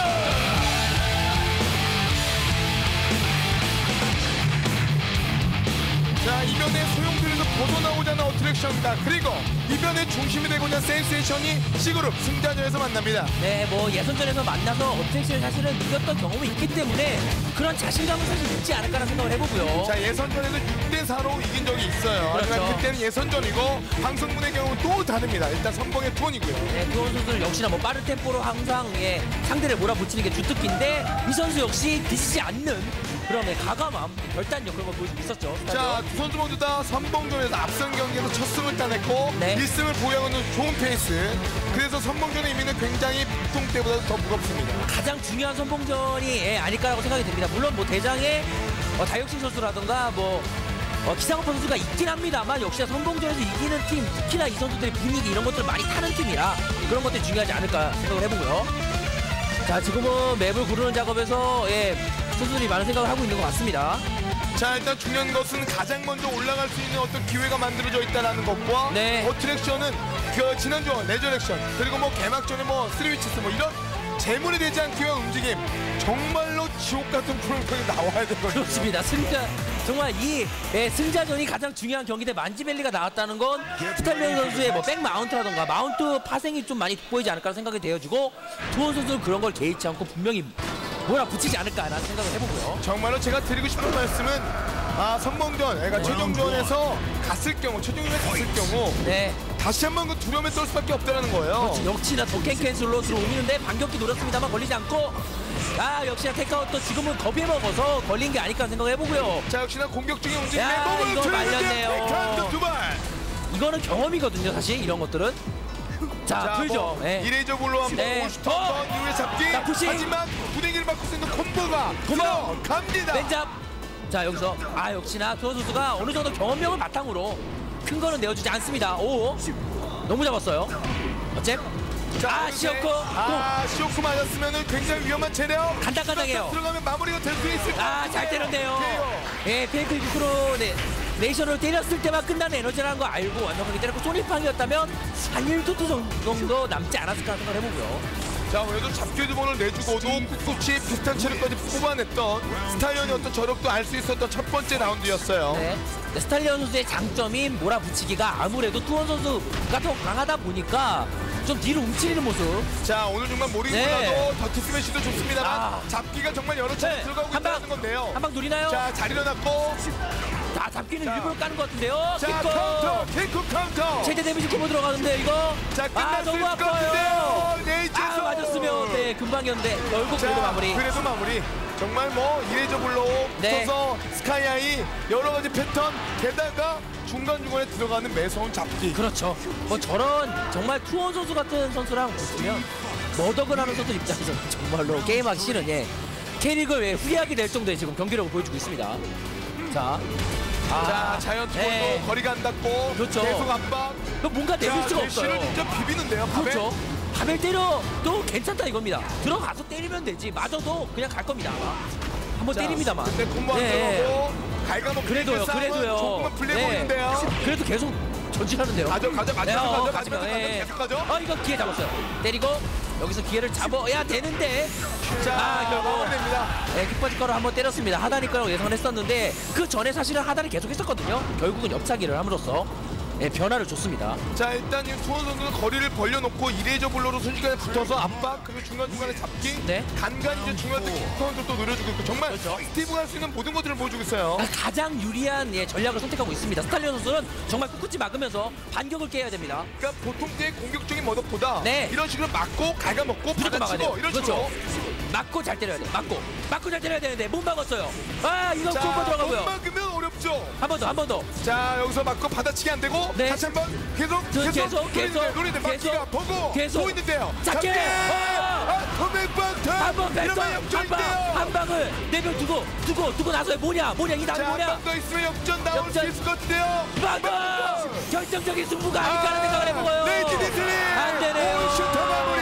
자, 이변의 소용돌이에서 벗어나오지 않은 어트랙션입니다. 그리고 이변의 중심이 되고자 센세이션이 C그룹 승자전에서 만납니다.
네, 뭐 예선전에서 만나서 어택션을 사실은 이겼던 경험이 있기 때문에 그런 자신감은 사실 있지 않을까라는 생각을 해보고요.
자, 예선전에서 육 대 사로 이긴 적이 있어요.
그렇죠.
하지만 그때는 예선전이고 방송문의 경우는 또 다릅니다. 일단 선봉의 톤이고요.
네, 두원 선수는 역시나 뭐 빠른 템포로 항상 예, 상대를 몰아붙이는 게 주특기인데 이 선수 역시 뒤지지 않는 그런 예, 가감함, 결단력 그런 걸 보여주고 있었죠.
자, 두 선수 모두 다 선봉전에서 앞선 경기에서 첫 승을 따냈고
네.
일 승을 보유하고 있는 좋은 페이스. 그래서 선봉전의 의미는 굉장히 보통 때보다 더 무겁습니다.
가장 중요한 선봉전이 예, 아닐까라고 생각이 됩니다. 물론 뭐 대장의 어, 다육신 선수라든가 뭐 어, 기상호 선수가 있긴 합니다만 역시나 선봉전에서 이기는 팀, 특히나 이 선수들의 분위기 이런 것들을 많이 타는 팀이라 그런 것들이 중요하지 않을까 생각을 해보고요. 자, 지금은 맵을 고르는 작업에서 예, 선수들이 많은 생각을 하고 있는 것 같습니다.
자, 일단 중요한 것은 가장 먼저 올라갈 수 있는 어떤 기회가 만들어져 있다는 것과
네.
어트랙션은 그 지난주 레저렉션 그리고 뭐 개막전에 뭐 스리위치스 뭐 이런 재물이 되지 않기 위한 움직임 정말로 지옥 같은 프로그램이 나와야 되거든요.
그렇습니다. 승자 정말 이 예, 승자전이 가장 중요한 경기인데 만지벨리가 나왔다는 건 스탈리온 선수의 뭐 백 마운트라던가 마운트 파생이 좀 많이 돋보이지 않을까 생각이 되어지고 두원 선수는 그런 걸 개의치 않고 분명히 몰아붙이지 않을까라는 생각을 해보고요.
정말로 제가 드리고 싶은 말씀은 아, 선봉전, 그러니까 최종전에서 갔을 경우, 최종전에 갔을 경우
네.
다시 한번 그 두려움에 떨 수밖에 없다는 거예요.
역시나 더캔 캔슬로 들어오는데 반격기 노렸습니다만 걸리지 않고 아 역시나 테크아웃도 지금은 겁에 먹어서 걸린 게 아닐까 생각을 해보고요.
자, 역시나 공격적인 움직임에
야,
몸을
이거
들이는데
말렸네요.
백핸드 두 발.
이거는 경험이거든요 사실 이런 것들은. 자,
자,
풀죠.
뭐
네.
이레이저 볼로 한번
네.
올슈터
어!
한번 이후에 잡기.
자, 푸시.
하지만 부대기를 맞고 쓰는 콤보가
고마워.
들어갑니다.
맨잡. 자, 여기서 아 역시나 두원 선수가 어느 정도 경험력을 바탕으로 큰 거는 내어주지 않습니다. 오, 너무 잡았어요. 어째? 아,
이제,
시오코.
아, 시오코 맞았으면은 굉장히 위험한 체력.
간당간당해요.
들어가면 마무리가 될 수 있을 것
아,
같은데.
잘 때렸네요.
그래요.
예, 페이크 프로 네, 네이션으로 때렸을 때만 끝나는 에너지라는 거 알고 완벽하게 때렸고 소니팡이었다면 한 일 투 정도 남지 않았을까 생각을 해보고요.
자, 그래도 잡기 두 번을 내주고도 꿋꿋이 비슷한 체력까지 뽑아냈던 스타일ion의 어떤 저력도 알 수 있었던 첫 번째 라운드였어요.
네. 네, 스탈리온 선수의 장점인 몰아붙이기가 아무래도 투원 선수가 더 강하다 보니까 좀 뒤로 움츠리는 모습.
자, 오늘 정말 모링보다도
네.
더티 스매시도 좋습니다만
아.
잡기가 정말 여러 차례
네.
들어가고
한 방.
있다는 건데요.
한 방 노리나요?
자, 잘 일어났고.
다 잡기는
자.
일부러 까는 것 같은데요.
자,
킥커.
카운터, 킥크 카운터.
최대 데미지 콤보 들어가는데 이거.
자,
아,
끝났을
너무
것
아파요.
같은데요. 네이처.
아, 맞았으면 네, 금방이었는데 결국
자,
그래도 마무리.
그래도 마무리. 정말 뭐 이레이저 볼로
네.
붙어서 스카이아이 여러 가지 패턴 게다가 중간중간에 들어가는 매서운 잡기.
그렇죠. 뭐 저런 정말 투원 선수 같은 선수랑 붙으면 머덕을 하는 선수 입장에서 정말로 게임하기 싫은 예. 캐릭을 왜 후회하게 될 정도의 지금 경기력을 보여주고 있습니다. 자, 아,
자, 자이언트 볼도
네.
거리가 안 닿고
그렇죠.
계속 압박.
뭔가 내릴
자,
수가
대시를
없어요.
진짜 비비는데요. 밤에.
그렇죠. 파벨 때려도 괜찮다 이겁니다. 들어가서 때리면 되지. 맞아도 그냥 갈 겁니다. 아마. 한번
자,
때립니다만.
근데 콤보 안 들어가고 갈가먹기
그래도요, 그래도요.
조금은 불리해 보이는데요.
그래도 계속 전진하는데요.
가져 가져
네,
맞춰서
어,
가져
가지마.
맞춰서 가져
예.
계속 가져.
어, 이거 기회 잡았어요. 때리고 여기서 기회를 잡아야 되는데.
자
아, 결국
마무리됩니다.
네, 킥버지 거를 한번 때렸습니다. 하단일 거라고 예상을 했었는데 그 전에 사실은 하단을 계속 했었거든요. 결국은 옆차기를 함으로써 네, 변화를 줬습니다.
자 일단 이 수원 선수는 거리를 벌려놓고 이레저 블로로 순식간에 붙어서 압박 그리고 중간중간에 잡기
네.
간간히 이제 중요할 때 킥카운트를 또 노려주고 있고 정말
그렇죠.
스티브가 할 수 있는 모든 것들을 보여주고 있어요.
가장 유리한 예, 전략을 선택하고 있습니다. 스탈리온 선수는 정말 꿋꿋이 막으면서 반격을 깨야 됩니다.
그러니까 보통 때의 공격적인 머덕보다
네.
이런 식으로 맞고 갈가먹고
무조건 막아야
받아치고
돼요.
이런
그렇죠.
식으로
맞고 잘 때려야 돼. 맞고. 맞고 잘 때려야 되는데 못 막았어요. 아, 이거
자,
콤보
못
들어가고요.
막으면 어렵죠.
한 번 더, 한 번 더.
자 여기서 맞고 받아치기 안 되고
네.
다시 한번 계속
저
계속
계속, 계속,
노리는데
계속,
막기가 보고
계속.
보이는데요.
작게! 아!
터백박터
한번 뱉어.
이러면
한 방,
역전인데요.
한 방을 내면 두고, 두고, 두고 나서 뭐냐, 뭐냐, 이 다음에 뭐냐.
자한번더 있으면 역전 나올 수
역전.
있을 것 같은데요.
방금 결정적인 승부가 아닐까라는 생각을 해보고요.
레이지 디틀리
안 되네요.
슈터 마무리.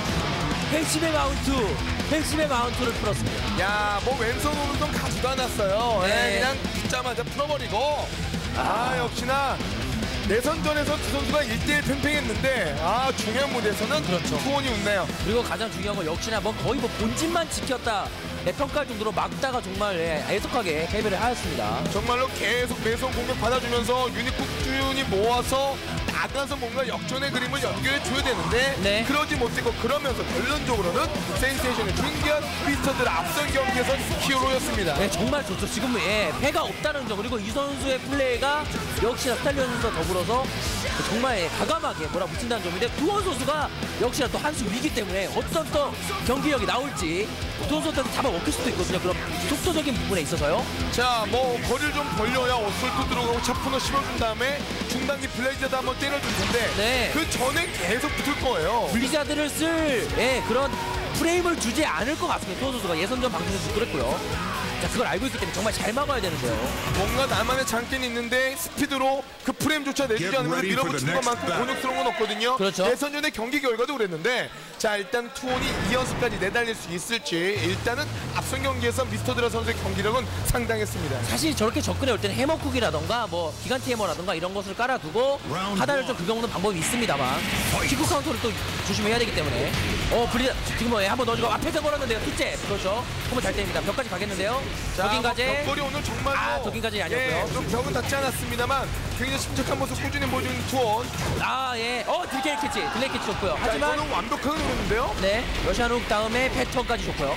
회심의 마운트, 회심의 마운트를 풀었습니다.
야, 뭐 왼손 오른손 가지도 않았어요.
네.
예, 그냥 붙자마자 풀어버리고. 아, 역시나 내선전에서 두 선수가 일 대일 팽팽했는데 아 중요한 무대에서는
그렇죠.
수원이 웃네요.
그리고 가장 중요한 건 역시나 뭐 거의 뭐 본진만 지켰다 네, 평가할 정도로 막다가 정말 예, 애석하게 패배를 하였습니다.
정말로 계속 내선 공격 받아주면서 유닛 꾸준히 모아서 나가서 뭔가 역전의 그림을 연결해 줘야 되는데
네.
그러지 못했고 그러면서 결론적으로는 센세이션의 중견 피스터들 앞선 경기에서 히어로였습니다.
네, 정말 좋죠. 지금 예, 패가 없다는 점 그리고 이 선수의 플레이가 역시나 스탈리온과 더불어서 정말 예, 과감하게 몰아붙인다는 점인데 두원 선수가 역시나 또 한 수 위기 때문에 어떤 또 경기력이 나올지 두원 선수한테 잡아먹힐 수도 있거든요. 그럼 속도적인 부분에 있어서요.
자, 뭐 거리를 좀 벌려야 어설트 들어가고 차프너 심어준 다음에 중단기 블레이저도 한번 때려줄 텐데
네.
그 전에 계속 붙을 거예요.
블리자드를 쓸 예, 그런 프레임을 주지 않을 것 같습니다. 두원 선수가 예선전 방송에서 그랬고요. 자, 그걸 알고 있기 때문에 정말 잘 막아야 되는데요.
뭔가 나만의 장점이 있는데 스피드로 그 프레임조차 내주지 않으면 밀어붙이는 것만큼 곤욕스러운 건 없거든요.
그렇죠.
예선전의 경기 결과도 그랬는데 자 일단 투혼이 이 연승까지 내달릴 수 있을지 일단은 앞선 경기에서 미스터 드라 선수의 경기력은 상당했습니다.
사실 저렇게 접근해 올 때는 해머쿡이라던가 뭐 기간티 해머라던가 이런 것을 깔아두고 하단을 좀 긁어오는 방법이 있습니다만 킥구 카운터를 또 조심해야 되기 때문에 어 블리 지금 뭐 한번 넣어주고 앞에서 걸었는데요. 투째 그렇죠. 한번 잘 때립니다. 벽까지 가겠는데요. 벽인가지
뭐 벽거리 오늘 정말로
아, 벽인가지 아니었고요.
예, 좀 벽은 닿지 않았습니다만 굉장히 침착한 모습 꾸준히 보여주는 투혼.
아 예. 어 딜케이 캐치 딜레이 캐치 좋고요.
자
하지만
이거는 완벽하게 노렸는데요.
네 러시안 훅 다음에 패턴까지 좋고요.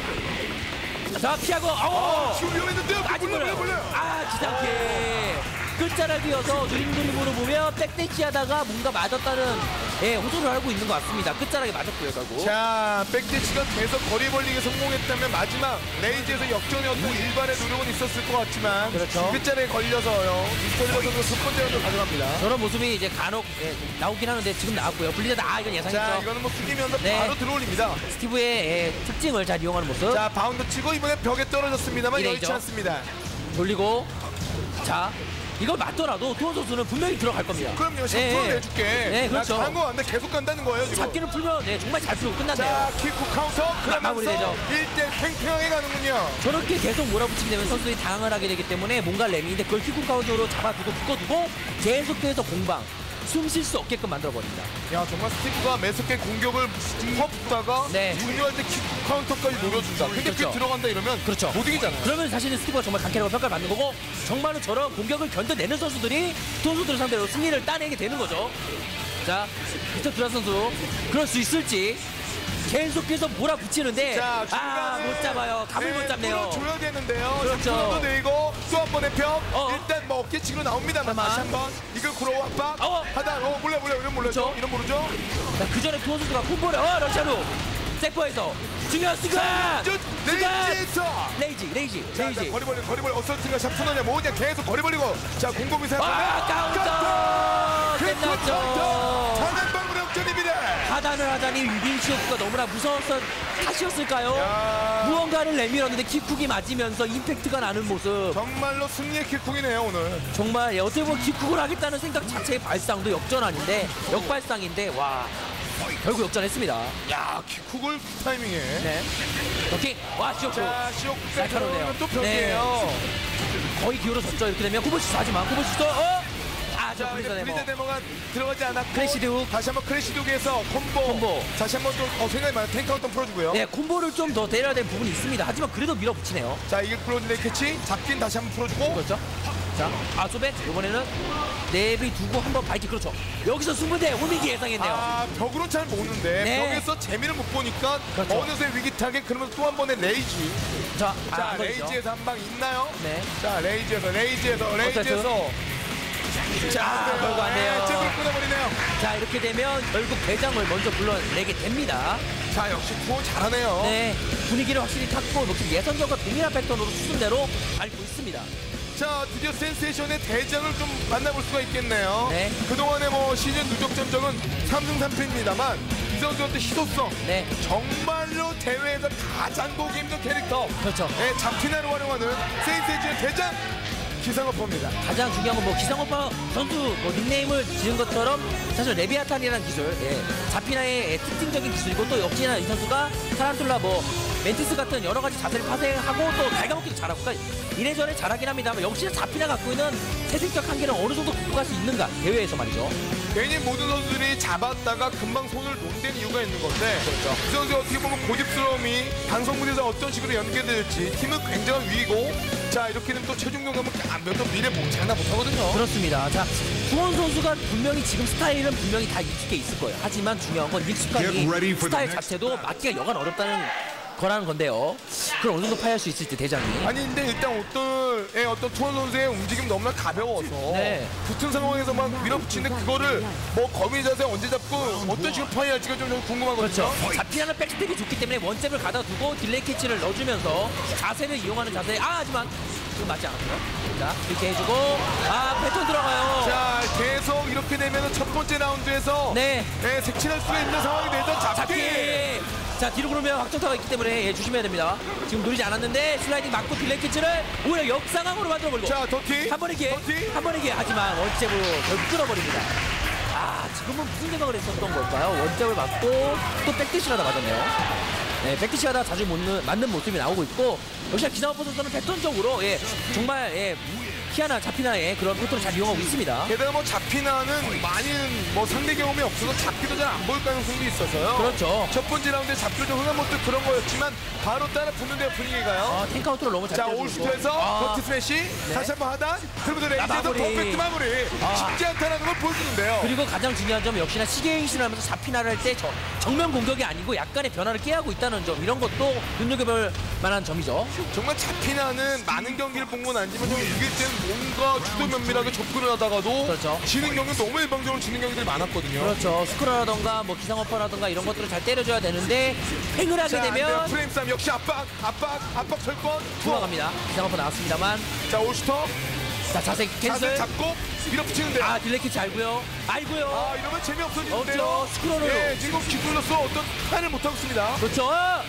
자 피하고 어
지금 위험했는데요.
아직
몰라요
몰라요.
몰라요.
아 기상캐 끝자락이어서 누림누림으로 보면 백대치 하다가 뭔가 맞았다는 예 호소를 하고 있는 것 같습니다. 끝자락에 맞았고요 결국.
자, 백대치가 계속 거리 벌리기에 성공했다면 마지막 레이지에서 역전의 어떤 일반의 노력은 있었을 것 같지만
그렇죠.
끝자리에 걸려서요. 미스터리가 선수가 첫 번째 라운드 가져갑니다.
저런 모습이 이제 간혹 예, 나오긴 하는데 지금 나왔고요. 블리자드 아 이건
자,
예상했죠.
이거는 뭐 숙이면서
네.
바로 들어올립니다.
스티브의 예, 특징을 잘 이용하는 모습.
자, 바운드 치고 이번에 벽에 떨어졌습니다만
이레이저.
여의치 않습니다.
돌리고 자 이걸 맞더라도 투원 선수는 분명히 들어갈 겁니다.
그럼요, 샷
네.
풀어내줄게.
네, 그렇죠.
한거 같은데 계속 간다는 거예요, 지금.
잡기를 풀면 네, 정말 잘 풀고 끝난대요.
자, 킥구 카운터 그러면서
마무리되죠.
일 대 팽팽하게 가는군요.
저렇게 계속 몰아붙이게 되면 선수들이 당황을 하게 되기 때문에 뭔가 램인데 그걸 킥구 카운터로 잡아두고 묶어두고 계속해서 공방 숨 쉴 수 없게끔 만들어버립니다.
야, 정말 스티브가 매섭게 공격을 퍼붓다가
네.
중요할 때 킥구 카운터까지 노려준다. 근데
그렇죠.
그게 들어간다 이러면
그렇죠.
못 이기잖아요.
그러면 사실은 스티브가 정말 강캐라고 평가를 받는 거고 정말로 저런 공격을 견뎌내는 선수들이 선수들을 상대로 승리를 따내게 되는 거죠. 자, 미스터 드라 선수 그럴 수 있을지 계속해서 몰아붙이는데
자,
아,
중간에
못 잡아요. 감을 못 잡네요.
줘야 되는데요.
그렇죠.
도 내고 또 한 번의 벽.
어.
일단 뭐 어깨치기로 나옵니다만
잠깐만.
다시 한번 이걸 구로 압박.
어.
하다 어 몰라 몰라 이런 몰라죠.
그렇죠.
이런 모르죠.
자, 그 전에 투원 선수가 콤보를 어 러시아로 세포에서 중요한 순간
쭉
순간
레이지에서.
레이지 레이지
자, 자,
레이지
거리 벌리 거리 벌리 어설트가 샤프너냐 뭐냐 계속 거리 벌리고 자 공공이 생각.
아 카운터 끝났죠.
단한 방울 역전입니다.
하단을 하다니 유빈시오프가 너무나 무서웠던 탓이었을까요?
야.
무언가를 내밀었는데 킥쿡이 맞으면서 임팩트가 나는 모습
정말로 승리의 킥쿵이네요 오늘.
정말 어떻게 보면 킥쿡을 하겠다는 생각 자체의 발상도 역전 아닌데 역발상인데 와 결국 역전했습니다.
야, 킥훅을 타이밍에.
네. 더킹. 와, 시오프.
자, 시옥
날카로우네요.
또 벽이에요.
거의 기울어졌죠. 이렇게 되면 코보시스 하지만 코보시스 어? 아, 저
자,
프리저
이제
데모.
프리저 데모가 들어가지 않았고
크래시드 훅.
다시 한번 크래시드 훅에서 콤보.
콤보.
다시 한번 또 어, 생각이 많아. 탱크 한번 풀어주고요.
네, 콤보를 좀 더 때려야 될 부분이 있습니다. 하지만 그래도 밀어붙이네요.
자, 이게 클로즈의 캐치. 잡긴 다시 한번 풀어주고.
그렇죠. 자, 아, 소백. 이번에는 내비 두고 한번 발기. 그렇죠. 여기서 승부대 홀미기 예상했네요.
아, 벽으로 잘 모는데
네.
벽에서 재미를 못 보니까
그렇죠.
어느새 위기타게 그러면서 또 한 번의 레이지.
자, 아,
자,
안 걸리죠.
레이지에서 한 방 있나요?
네.
자, 레이지에서 레이지에서 레이지에서.
자, 결국 안 돼요.
잽을 끊어버리네요.
자, 이렇게 되면 결국 대장을 먼저 불러내게 됩니다.
자, 역시 투어 잘하네요.
네, 분위기를 확실히 탔고 역시 예선전과 동일한 패턴으로 수순대로 알고 있습니다.
자, 드디어 센세이션의 대장을 좀 만나볼 수가 있겠네요.
네.
그동안의 뭐 시즌 누적 전적은 삼 승 삼 패입니다만 이 선수한테 희소성.
네,
정말로 대회에서 가장 보기 힘든 캐릭터.
그렇죠.
네, 잡티나를 활용하는 센세이션의 대장 기상어퍼입니다.
가장 중요한 건 뭐 기상오빠 선수 뭐 닉네임을 지은 것처럼 사실 레비아탄이라는 기술, 예, 자피나의 특징적인 기술이고 또 역시나 이 선수가 타란툴라 뭐 멘티스 같은 여러 가지 자세를 파생하고 또 달가먹기도 잘하고 그러니까 이래저래 잘하긴 합니다만 역시나 자피나 갖고 있는 태생적 한계는 어느 정도 극복할 수 있는가 대회에서 말이죠.
괜히 모든 선수들이 잡았다가 금방 손을 놓는 이유가 있는 건데
그렇죠.
이 선수 어떻게 보면 고집스러움이 방송 무대에서 어떤 식으로 연계될지 팀은 굉장한 위기고 자 이렇게 되면 또 체중 경감은 몇번 미래 못 장난 못하거든요.
그렇습니다. 자, 두원 선수가 분명히 지금 스타일은 분명히 다 익숙해 있을 거예요. 하지만 중요한 건 익숙한
Get
이
ready for the
스타일
next
자체도 맞기가 여간 어렵다는 거라는 건데요. 그걸 어느 정도 파할 수 있을지 대장이.
아니 근데 일단 어떤 예, 어떤 투원 선수의 움직임 너무나 가벼워서
네.
붙은 상황에서 막 밀어붙이는데 그거를 뭐 거미 자세 언제 잡고 어떤 식으로 파이할지가 좀 궁금하거든요.
그렇죠. 잡히는 백스텝이 좋기 때문에 원잽을 가다두고 딜레이 캐치를 넣어주면서 자세를 이용하는 자세. 아, 하지만 지금 맞지 않았고요. 자, 이렇게 해주고 아, 패턴 들어가요.
자 계속 이렇게 되면 첫 번째 라운드에서
네.
네, 색칠할 수가 있는 상황이 되죠. 잡기.
잡기. 자, 뒤로 그러면 확정타가 있기 때문에 예, 조심해야 됩니다. 지금 노리지 않았는데 슬라이딩 맞고 딜레이 캐치를 오히려 역상황으로 만들어버리고
자 더티.
한 번에 기회,
더티.
한 번에 기회. 하지만 원잽으로 결국 끊어버립니다. 아, 지금은 무슨 생각을 했었던 걸까요? 원잽을 맞고 또 백대시를 하다 맞았네요. 네, 백대시 하다 자주 못, 맞는 모습이 나오고 있고 역시 기상업보 선수는 패턴적으로 예, 정말 예, 키아나 자피나의 그런 패턴을 잘 이용하고 있습니다.
게다가 뭐 잡히나는 많은 뭐 상대 경험이 없어서 잡기도 잘 안 보일 가능성도 있어서요.
그렇죠.
첫 번째 라운드에 잡기도 좀 흥한 모습 그런 거였지만 바로 따라 붙는데요 분위기가요.
아, 탱크 아웃으로 너무 잘
자
때려주고.
올슈트에서
아,
버티 스매시 다시 한번 하단 그리고 레이지에서
마무리.
퍼펙트 마무리
아.
쉽지 않다는 걸 보여주는데요.
그리고 가장 중요한 점은 역시나 시계 행신을 하면서 자피나를 할 때 정면 공격이 아니고 약간의 변화를 깨하고 있다는 점, 이런 것도 눈여겨볼 만한 점이죠.
정말 잡히나는 많은 경기를 본 건 아니지만 좀 이길 때는 뭔가 주도 면밀하게 접근을 하다가도
그렇죠.
지는 경기 너무 일방적으로 지는 경기들이 많았거든요.
그렇죠. 스크롤라던가 뭐 기상어퍼라던가 이런 것들을 잘 때려줘야 되는데 횡을 하게
자,
되면
프레임 싸움 역시 압박 압박 압박 철권
돌아갑니다. 기상어퍼 나왔습니다만
자 올슈터
자, 자세
자세
캔슬.
잡고 밀어붙이는데요.
아, 딜레이 캐치 알고요. 알고요.
아 이러면 재미없어지는데요.
없죠. 스크롤로.
예, 지금 기술로서 어떤 판을 못하고 있습니다.
그렇죠.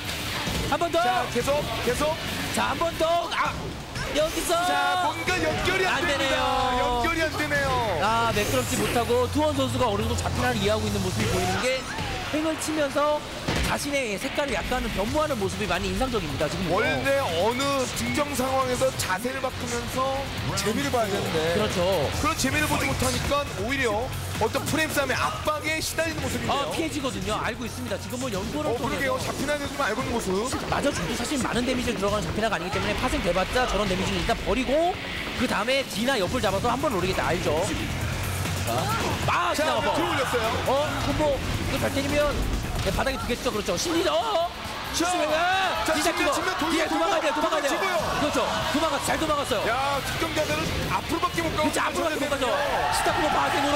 한 번 더.
자 계속 계속
자, 한 번 더. 아, 여기서.
자 뭔가 연결이 안,
안
됩니다.
되네요.
연결이 안 되네요.
아, 매끄럽지 못하고 투원 선수가 어느 정도 자피나를 이해하고 있는 모습이 보이는 게 횡을 치면서 자신의 색깔을 약간 변모하는 모습이 많이 인상적입니다. 지금
원래 어느 특정 상황에서 자세를 바꾸면서 재미를 봐야 되는데
그렇죠.
그런 재미를 보지 못하니까 오히려 어떤 프레임 싸움의 압박에 시달리는 모습인데요.
아, 피해지거든요. 알고 있습니다. 지금은 연구를
어 그러게요.
통해서
잡히나는 좀 알고 있는 모습.
맞아줘도 사실 많은 데미지를 들어가는 자피나가 아니기 때문에 파생돼봤자 저런 데미지는 일단 버리고 그 다음에 D나 옆을 잡아서 한 번 노리겠다 알죠. 자, 아,
자
지나가봐.
들어 올렸어요.
어, 콤보 이거 잘 때리면 네, 바닥에 두겠죠. 그렇죠. 심리적. 어,
자, 자,
뒤잡히고
심리치면 돌려,
뒤에 도망가야 돼요. 도망가야 돼요.
도망치고요.
그렇죠. 도망가, 잘 도망갔어요.
야 특정 자세는 앞으로밖에 못 가고
그렇죠. 앞으로밖에 못 가죠. 스타크로 바닥으로.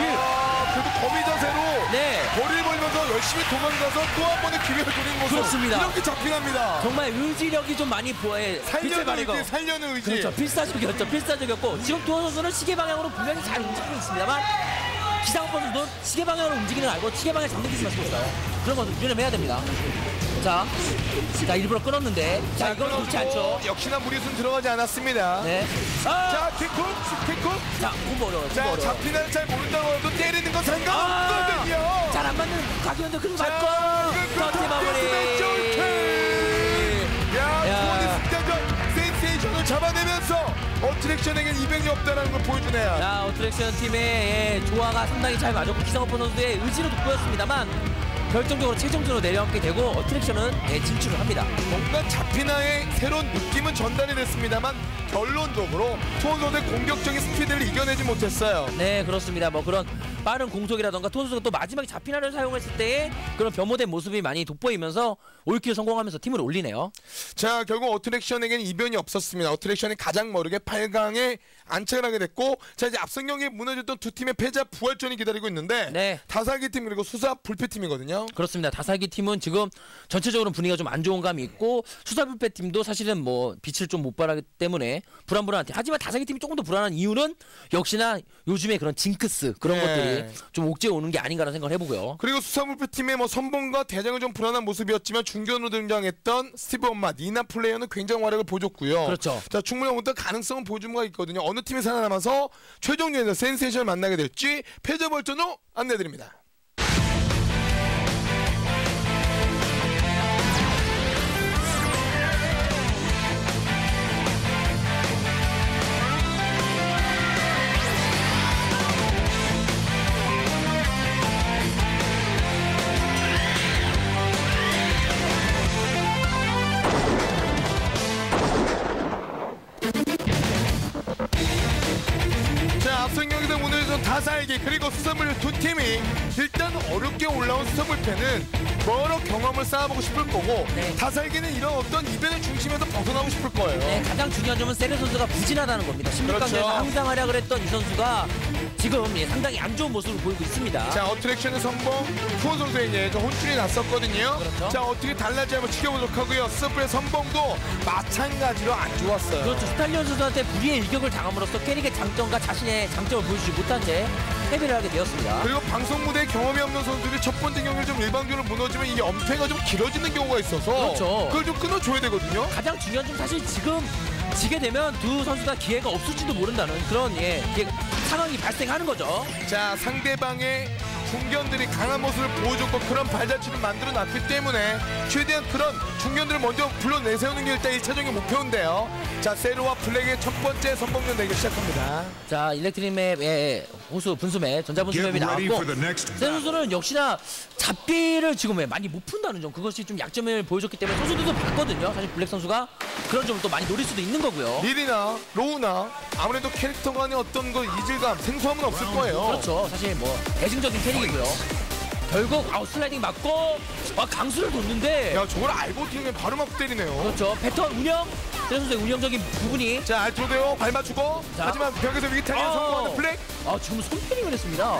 야 그래도 거미 자세로
네.
거리를 벌면서 열심히 도망가서 또 한 번의 기회를 노리는 모습.
그렇습니다.
이렇게 잡히납니다.
정말 의지력이 좀 많이 보여.
살려는 의지, 살려는 의지.
그렇죠. 필사적이었죠. 필사적이었고 지금 두원 선수는 시계 방향으로 분명히 잘 움직이고 있습니다만 기상업 선수도 시계 방향으로 움직이는 걸 알고 시계 방향 잡는 기술만 쓰고 있어요. 그런 거 유념해야 됩니다. 자, 자 일부러 끊었는데 자 이건 좋지 않죠.
역시나 무리수는 들어가지 않았습니다.
네. 아!
자 킥쿡 킥쿡.
자, 공부 어려워요. 공부
자
어려워요.
잡히나를 잘 모른다고 해도 때리는 건 상관없거든요.
자, 잘 안 맞는 각이었는데 그리고
자,
맞고
이거
터치 마무리.
야,
야.
투어디 승자전 센세이션을 잡아내면서 어트랙션에겐 이변이 없다는 걸 보여주네요.
자, 어트랙션 팀의 예, 조화가 상당히 잘 맞았고 기성어퍼 선수의 의지로 돋보였습니다만 결정적으로 최종적으로 내려앉게 되고 어트랙션은 예, 진출을 합니다.
뭔가 잡히나의 새로운 느낌은 전달이 됐습니다만 결론적으로 투원 선수의 공격적인 스피드를 이겨내지 못했어요.
네, 그렇습니다. 뭐 그런 빠른 공속이라던가 투원 선수가 또 마지막에 잡히나를 사용했을 때의 그런 변모된 모습이 많이 돋보이면서 올킬 성공하면서 팀을 올리네요.
자, 결국 어트랙션에게는 이변이 없었습니다. 어트랙션이 가장 머르게 팔 강에 안착을 하게 됐고, 자 이제 앞선 경기에 무너졌던 두 팀의 패자 부활전이 기다리고 있는데
네.
다사기 팀 그리고 수사 불패팀이거든요.
그렇습니다. 다사기 팀은 지금 전체적으로 분위기가 좀 안 좋은 감이 있고 수사불패 팀도 사실은 뭐 빛을 좀 못 발하기 때문에 불안불안한 팀. 하지만 다사기 팀이 조금 더 불안한 이유는 역시나 요즘에 그런 징크스 그런
네.
것들이 좀 옥죄어 오는 게 아닌가라는 생각을 해보고요.
그리고 수사불패팀의 뭐 선봉과 대장은 좀 불안한 모습이었지만 중견으로 등장했던 스티브 엄마 니나 플레이어는 굉장히 활약을 보여줬고요.
그렇죠.
자, 충분히 어떤 가능성은 보여준 바가 있거든요. 어느 팀이 살아남아서 최종전에서 센세이션을 만나게 될지 패자 벌전으로 안내드립니다. 앞선 경기도 오늘 좀 다사에게 그리고 수산물 두 팀이 일단 어렵게 올라온 수산물패는 여러 경험을 쌓아보고 싶을 거고
네.
다사에게는 이런 어떤 이변의 중심에서 벗어나고 싶을 거예요.
네, 가장 중요한 점은 세레 선수가 부진하다는 겁니다. 십육 강에서
그렇죠.
항상 활약을 했던 이 선수가 지금 예, 상당히 안 좋은 모습을 보이고 있습니다.
자, 어트랙션의 선봉 투원 선수에게 좀 혼쭐이 났었거든요.
그렇죠.
자, 어떻게 달라지 한번 지켜보도록 하고요. 스프의 선봉도 마찬가지로 안 좋았어요.
그렇죠. 스탈리온 선수한테 불의의 일격을 당함으로써 캐릭의 장점과 자신의 장점을 보여주지 못한 채 패배를 하게 되었습니다.
그리고 방송 무대에 경험이 없는 선수들이 첫 번째 경기를 좀 일방적으로 무너지면 이 연패가 좀 길어지는 경우가 있어서
그렇죠.
그걸 좀 끊어줘야 되거든요.
가장 중요한 점 사실 지금 지게 되면 두 선수 다 기회가 없을지도 모른다는 그런 예, 기회, 상황이 발생하는 거죠.
자, 상대방의 중견들이 강한 모습을 보여줬고 그런 발자취를 만들어놨기 때문에 최대한 그런 중견들을 먼저 불러내세우는 게 일단 일 차적인 목표인데요. 자, 세르와 블랙의 첫 번째 선봉전 대결 시작합니다.
자, 일렉트릭맵 예, 호수 분수맵 전자분수맵이 나왔고 세 선수는 역시나 잡기를 지금 왜 많이 못 푼다는 점 그것이 좀 약점을 보여줬기 때문에 선수들도 봤거든요. 사실 블랙 선수가 그런 점을 또 많이 노릴 수도 있는 거고요.
릴이나 로우나 아무래도 캐릭터 간의 어떤 그 이질감, 생소함은 없을 거예요.
그렇죠. 사실 뭐 대중적인 캐릭이고요. 결국 아웃 슬라이딩 맞고 아, 강수를 뒀는데
야, 저걸 알고 뛰면 바로 막 때리네요.
그렇죠. 패턴 운영 세 선수의 운영적인 부분이
자, 알트로데오 발 맞추고
자.
하지만 벽에서 위기타기
어.
성공하는 블랙.
아, 지금 손패링을 했습니다.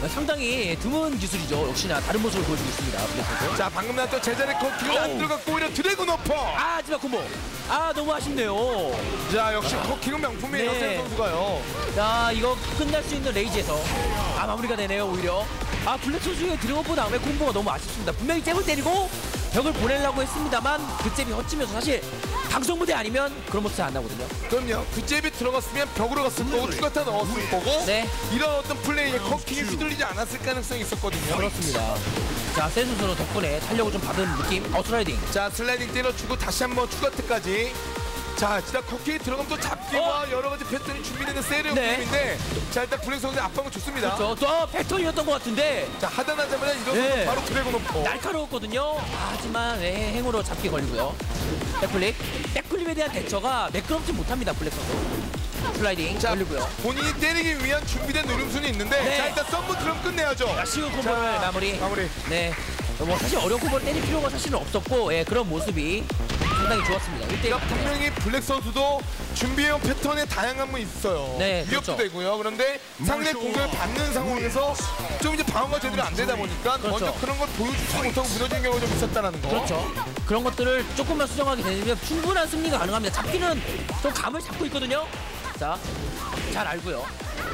상당히 드문 기술이죠. 역시나 다른 모습을 보여주고 있습니다. 블랙 선수.
자, 방금 나왔던 제자리 커킹을 안
어우.
들어갔고 오히려 드래곤 어퍼.
아, 하지만 콤보. 아, 너무 아쉽네요.
자, 역시 커킹은 명품이에요.
네.
세 선수가요.
자, 이거 끝날 수 있는 레이지에서 아, 마무리가 되네요. 오히려 아, 블랙 선수의 드래곤 다음에 콤보가 너무 아쉽습니다. 분명히 잽을 때리고 벽을 보내려고 했습니다만 그 잽이 헛지면서 사실 방송 무대 아니면 그런 모습 안 나거든요.
그럼요. 그 잽이 들어갔으면 벽으로 갔을 거고 추가타 넣었을 거고
네.
이런 어떤 플레이에 커킹이 휘둘리지 않았을 가능성이 있었거든요.
그렇습니다. 자, 세 선수는 덕분에 탄력을 좀 받은 느낌. 아웃슬라이딩.
자, 슬라이딩 때려주고 다시 한번 추가트까지. 자, 진짜 커킹이 들어가면 또 잡기와
어?
여러 가지 패턴이 준비되는 세리오
네.
게임인데 자, 일단 블랙 선수의 압박을 줬습니다.
저, 저 패턴이었던 것 같은데
자, 하단하자마자 이런
네.
바로 드래곤 오퍼.
날카로웠거든요. 아, 하지만 네, 행으로 잡기 걸리고요. 백플립. 백플립에 대한 대처가 매끄럽지 못합니다. 블랙 선수. 슬라이딩
자,
걸리고요.
본인이 때리기 위한 준비된 노림수는 있는데
네.
자, 일단 썸무 드럼 끝내야죠.
자, 쉬운 콤보를
자,
마무리.
마무리.
네. 뭐 사실 어려운 콤보를 때릴 필요가 사실은 없었고 예, 그런 모습이 상당히 좋았습니다. 일 대 일
그러니까 분명히 블랙 선수도 준비해온 패턴에 다양함은 있어요.
네,
위협도
그렇죠.
되고요. 그런데 상대 공격을 받는 상황에서 좀 이제 방어가 제대로 안 되다 보니까
그렇죠.
먼저 그런 걸 보여주지 못하고 무너진 경우가 좀 있었다는 거.
그렇죠. 그런 것들을 조금만 수정하게 되면 충분한 승리가 가능합니다. 잡기는 좀 감을 잡고 있거든요. 자, 잘 알고요.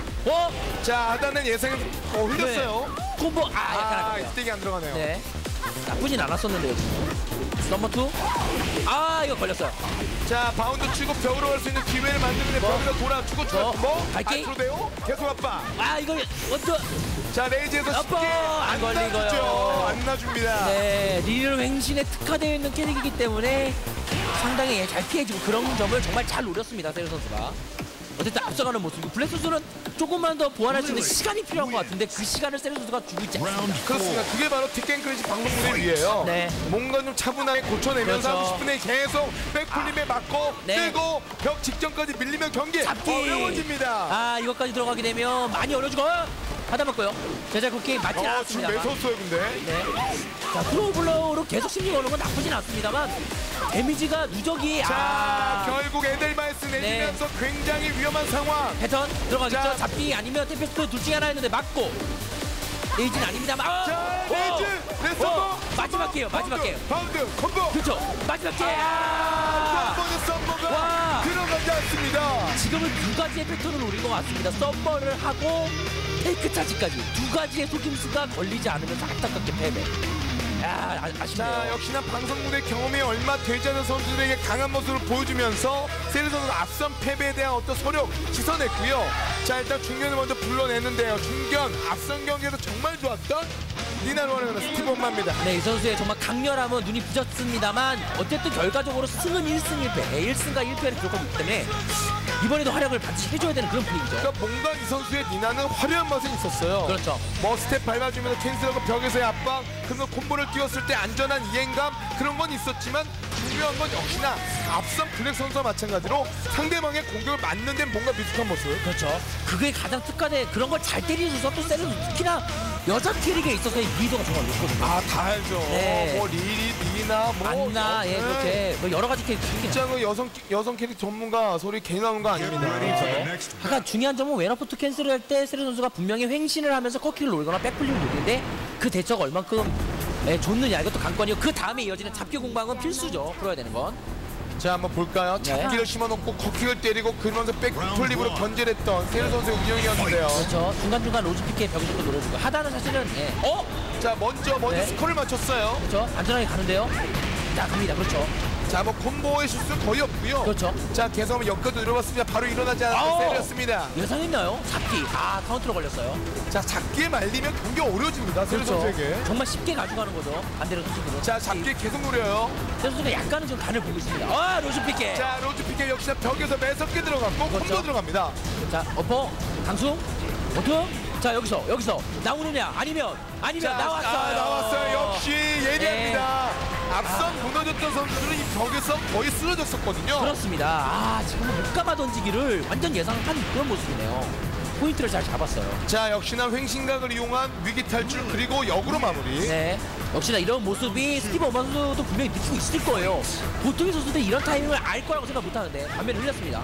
어?
자, 하단은 예상이 어, 흘렸어요.
콤보 아, 약간
아,
아깝네요.
스틱이 안 들어가네요.
네. 나쁘진 않았었는데요 지금. 넘버 투. 아 이거 걸렸어요.
자 바운드 치고 벽으로 갈 수 있는 기회를 만드는데
뭐?
벽에서 돌아주고 주고
뭐?
뭐?
갈게.
안으로 돼요? 계속 압박.
아 이거 먼저.
자 레이즈에서
아빠!
쉽게
안
안
걸리고요.
놔주죠. 안 놔줍니다.
네, 리얼 횡신에 특화되어 있는 캐릭이기 때문에 상당히 잘 피해주고 그런 점을 정말 잘 노렸습니다, 세르 선수가. 어쨌든 앞서가는 모습이고 블랙 선수는 조금만 더 보완할 수 있는 시간이 필요한 것 같은데 그 시간을 세르 선수가 주고 있지 않습니다.
그렇습니다. 그게 바로 티켓 크래시 방송 무대 위에요.
네.
뭔가 좀 차분하게 고쳐내면서
그렇죠.
하고 싶은데 계속 백풀림에 맞고
네.
뜨고 벽 직전까지 밀리면 경기
잡기.
어려워집니다.
아 이것까지 들어가게 되면 많이 어려지고 하다 맞고요. 제자 국기 맞지
어, 지금
않았습니다.
매서웠어요 근데.
네. 자 프로블러로 계속 심리 거는 건 나쁘진 않습니다만 데미지가 누적이
자
아
결국 에델마이스 내리면서 굉장히 위험한 상황.
패턴 들어가겠죠.
자.
잡기 아니면 템페스트 둘 중에 하나 했는데 맞고 레이지는 아닙니다만 아!
자
오!
레이즈 레스터
어! 마지막 기회요 마지막 기회요.
바운드 콤보.
그렇죠. 마지막 기회. 아!
한 번의 썸머가
와.
들어가지 않습니다.
지금은 두 가지의 패턴을 노린 것 같습니다. 썸머를 하고 테이크 차지까지 두 가지의 속임수가 걸리지 않으면서 안타깝게 패배. 야 아, 아쉽네요.
자 역시나 방송 무대 경험이 얼마 되지 않은 선수들에게 강한 모습을 보여주면서 세르 선수가 앞선 패배에 대한 어떤 서력 씻어냈고요. 자 일단 중견을 먼저 불러내는데요. 중견 앞선 경기에서 정말 좋았던 니나노아는 스티브 엄마입니다.
네, 이 선수의 정말 강렬함은 눈이 부졌습니다만 어쨌든 결과적으로 승은 일 승 일 패, 일 승과 일 패를 기록하고 있기 때문에 이번에도 활약을 반드시 해줘야 되는 그런 분위기죠.
그러니까 뭔가 이 선수의 니나는 화려한 맛은 있었어요.
그렇죠.
뭐 스텝 밟아주면서 캔슬하고 벽에서의 압박, 그리고 콤보를 뛰었을 때 안전한 이행감 그런 건 있었지만 중요한 건 역시나 앞선 블랙 선수와 마찬가지로 상대방의 공격을 맞는 데 뭔가 미숙한 모습.
그렇죠. 그게 가장 특화돼 그런 걸 잘 때리면서 또 세르 특히나 여자 캐릭에 있어서의 리더가 정말 높거든요.
아 다 알죠.
네.
뭐 리리, 리나, 뭐
안나, 예,
네.
그렇게 뭐 여러 가지 캐릭
진짜 그 여성 여성 캐릭 전문가 소리 괜히 나오는 거 아닙니다.
아까 중요한 점은 웨너포트 캔슬을 할 때 세르 선수가 분명히 횡신을 하면서 커킥을 노리거나 백플립을 노리는데 그 대처가 얼만큼 예, 좋느냐 이것도 관건이고 그 다음에 이어지는 잡기 공방은 필수죠. 풀어야 되는 건.
자 한번 볼까요?
네.
잡기를 심어놓고 커킥을 때리고 그러면서 백플립으로 견제했던 세르 선수의 운영이었는데요.
그렇죠. 중간중간 로즈 피케 벽에서도 노려주고 하다는 사실은 예. 어?
자 먼저 먼저
네.
스코를 맞췄어요.
그렇죠. 안전하게 가는데요. 자 갑니다. 그렇죠.
자 뭐 콤보의 실수는 거의 없고요.
그렇죠.
자 계속 한번 역가도 들어봤습니다. 바로 일어나지
아오!
않았는데 세르였습니다.
예상했나요? 잡기. 아 카운트로 걸렸어요.
자 잡기에 말리면 경기 어려워집니다. 세르
그렇죠.
선수에게.
정말 쉽게 가져가는 거죠. 반대로 선수들은.
자 잡기 계속 노려요.
세르 선수가 약간은 지금 간을 보고 있습니다. 아 로즈 피케.
자 로즈 피케 역시나 벽에서 매섭게 들어갔고
그렇죠.
콤보 들어갑니다.
자 어퍼 강수 버튼. 자 여기서 여기서 나오느냐 아니면 아니면
자,
나왔어요.
아, 나왔어요. 역시 예리합니다. 앞선 무너졌던 선수들은 이 벽에서 거의 쓰러졌었거든요.
그렇습니다. 아 지금 못 감아 던지기를 완전 예상한 그런 모습이네요. 포인트를 잘 잡았어요.
자 역시나 횡신각을 이용한 위기 탈출 그리고 역으로 마무리.
네. 역시나 이런 모습이 스티브 어마 선수도 분명히 느끼고 있을 거예요. 보통의 선수들 이런 타이밍을 알 거라고 생각 못 하는데 반면에 흘렸습니다.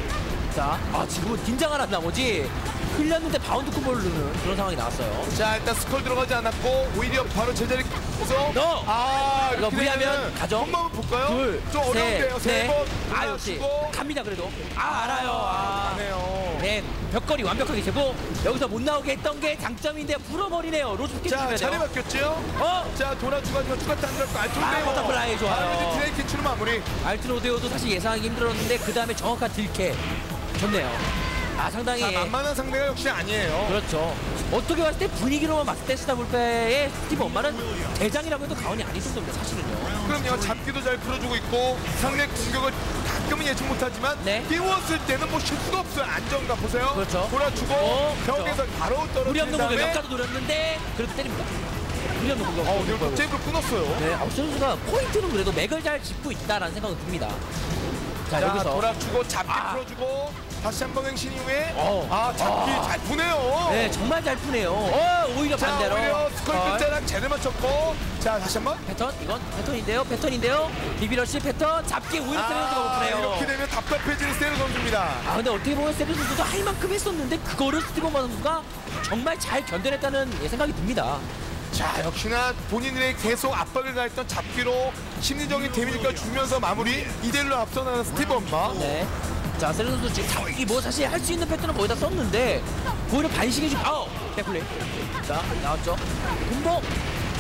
자, 아 지금은 긴장을 한 나머지 흘렸는데 바운드 콤보를 넣는 그런 상황이 나왔어요.
자 일단 스컬 들어가지 않았고 오히려 바로 제자리에서
너!
아
이거
이렇게
무리하면
되면은
가죠.
한 번만 볼까요?
둘,
좀 어려운데요.
셋, 넷.
세번
아 역시 갑니다 그래도. 아 알아요. 아.
네요.
네, 벽걸이 완벽하게 재고 여기서 못 나오게 했던 게 장점인데 풀어버리네요. 로즈피켓
자
주면
자리
돼요.
바뀌었죠?
어?
자 돌아주가지고 추가 단절 알토데오.
아, 버터플라이 좋아요.
드레이 캐치로 마무리.
알트로데오도 사실 예상하기 힘들었는데 그 다음에 정확한 딜캐 좋네요. 아 상당히
자 만만한 상대가 역시 아니에요.
그렇죠. 어떻게 봤을 때 분위기로만 봤을 때 스타블페의 스티브 엄마는 대장이라고 해도 과언이 아닐 정도입니다. 사실은요.
그럼요. 잡기도 잘 풀어주고 있고 상대 공격을 가끔은 예측 못하지만
네.
띄웠을 때는 뭐 실수가 없어요. 안정감 보세요.
그렇죠.
돌아주고
어,
벽에서
그렇죠.
바로
무리
떨어진
없는 공격
다음에
역가도 노렸는데 그래도 때립니다. 무리 없는 공격.
어, 오늘 잽을 끊었어요.
네, 아웃 선수가 포인트는 그래도 맥을 잘 짚고 있다라는 생각은 듭니다. 자,
자,
여기서
돌아주고 잡기
아.
풀어주고 다시 한번 횡신 이후에
어.
아 잡기
아.
잘 푸네요.
네, 정말 잘 푸네요. 어, 오히려
자
반대로.
오히려 스컬
어,
끝자락 제대로 맞췄고 자 다시 한번
패턴 이건 패턴인데요. 패턴인데요. 비비러시 패턴 잡기 오히려 세레 선수가 못 푸네요.
이렇게 되면 답답해지는 세르 선수입니다.
아 근데 어떻게 보면 세르 선수도 할 만큼 했었는데 그거를 스티브 엄마 선수가 정말 잘 견뎌냈다는 예, 생각이 듭니다.
자 역시나 본인들의 계속 압박을 가했던 잡기로 심리적인 데미지까지 주면서 마무리 이대일로 앞서 나가는 스티브 엄마.
네. 자 세르 선수 지금 잡기 뭐 사실 할 수 있는 패턴은 거의 다 썼는데 오히려 반식이 좀 아우 백플레이. 자 나왔죠. 공보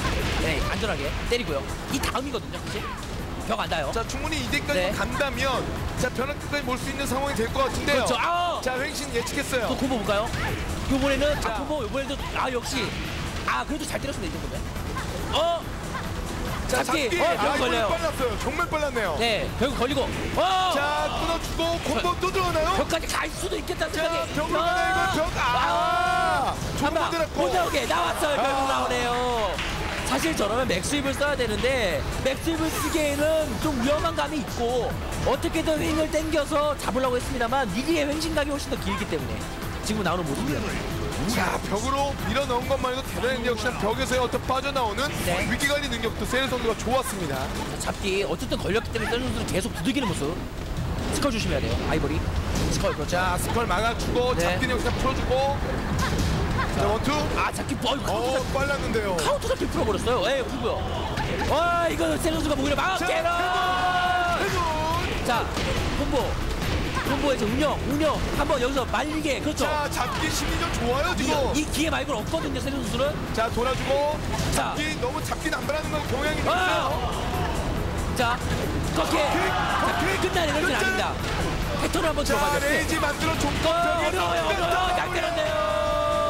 네, 안전하게 때리고요. 이 다음이거든요, 사실. 벽 안 닿아요.
자 충분히 이대까지
네.
간다면 자 변화 끝까지 몰 수 있는 상황이 될 것 같은데요.
그렇죠. 아!
자 횡신 예측했어요.
또 콤보 볼까요? 이번에는
자.
아 콤보 이번에도 아 역시 아 그래도 잘 때렸습니다 이 정도면. 어
자
잡기.
잡기.
어,
아
벽
이번에
걸려요.
빨랐어요. 정말 빨랐네요.
네 결국 걸리고. 어
자 끊어주고 콤보 또 들어가나요?
벽까지 갈 수도 있겠다는
자
생각이.
벽으로 가나 이거 벽. 아 조금
한방
들었고.
못 나오게 나왔어요. 결국
아.
나오네요. 사실 저러면 맥스윕을 써야 되는데 맥스윕을 쓰기에는 좀 위험한 감이 있고 어떻게든 횡을 당겨서 잡으려고 했습니다만 미리의 횡신각이 훨씬 더 길기 때문에 지금 나오는 모습이에요.
자 벽으로 밀어 넣은 것만 해도 대단한데 역시나 벽에서의 어떤 빠져나오는
네.
위기관리 능력도 세일 선수가 좋았습니다.
잡기 어쨌든 걸렸기 때문에 세르 선수는 계속 두들기는 모습. 스컬 조심해야 돼요. 아이보리 스컬 그렇죠.
자 스컬 막아주고
네.
잡기는 역시나 풀어주고. 자 원투.
아 잡기 뭐 카운터
어
잡기
빨랐는데요.
카운터 잡기 풀어버렸어요. 예 그리고요. 와 이거 세르 선수가 오히려 막게로.
해준.
자 콤보 콤보에서 운영 운영 한번 여기서 말리게 그렇죠.
자 잡기 심리전 좋아요 지금.
이 기회 말고는 없거든요 세르 선수는.
자 돌아주고.
자.
잡기 너무 잡기 남발하는 건 경향이 있어요.
아! 자 꺾게 자, 끝나는 것은
끝장.
아닙니다. 패턴을 한번
자
들어가죠.
레이지 만들어
어,
줬고
어려워요 어려워요 잘 때렸네요.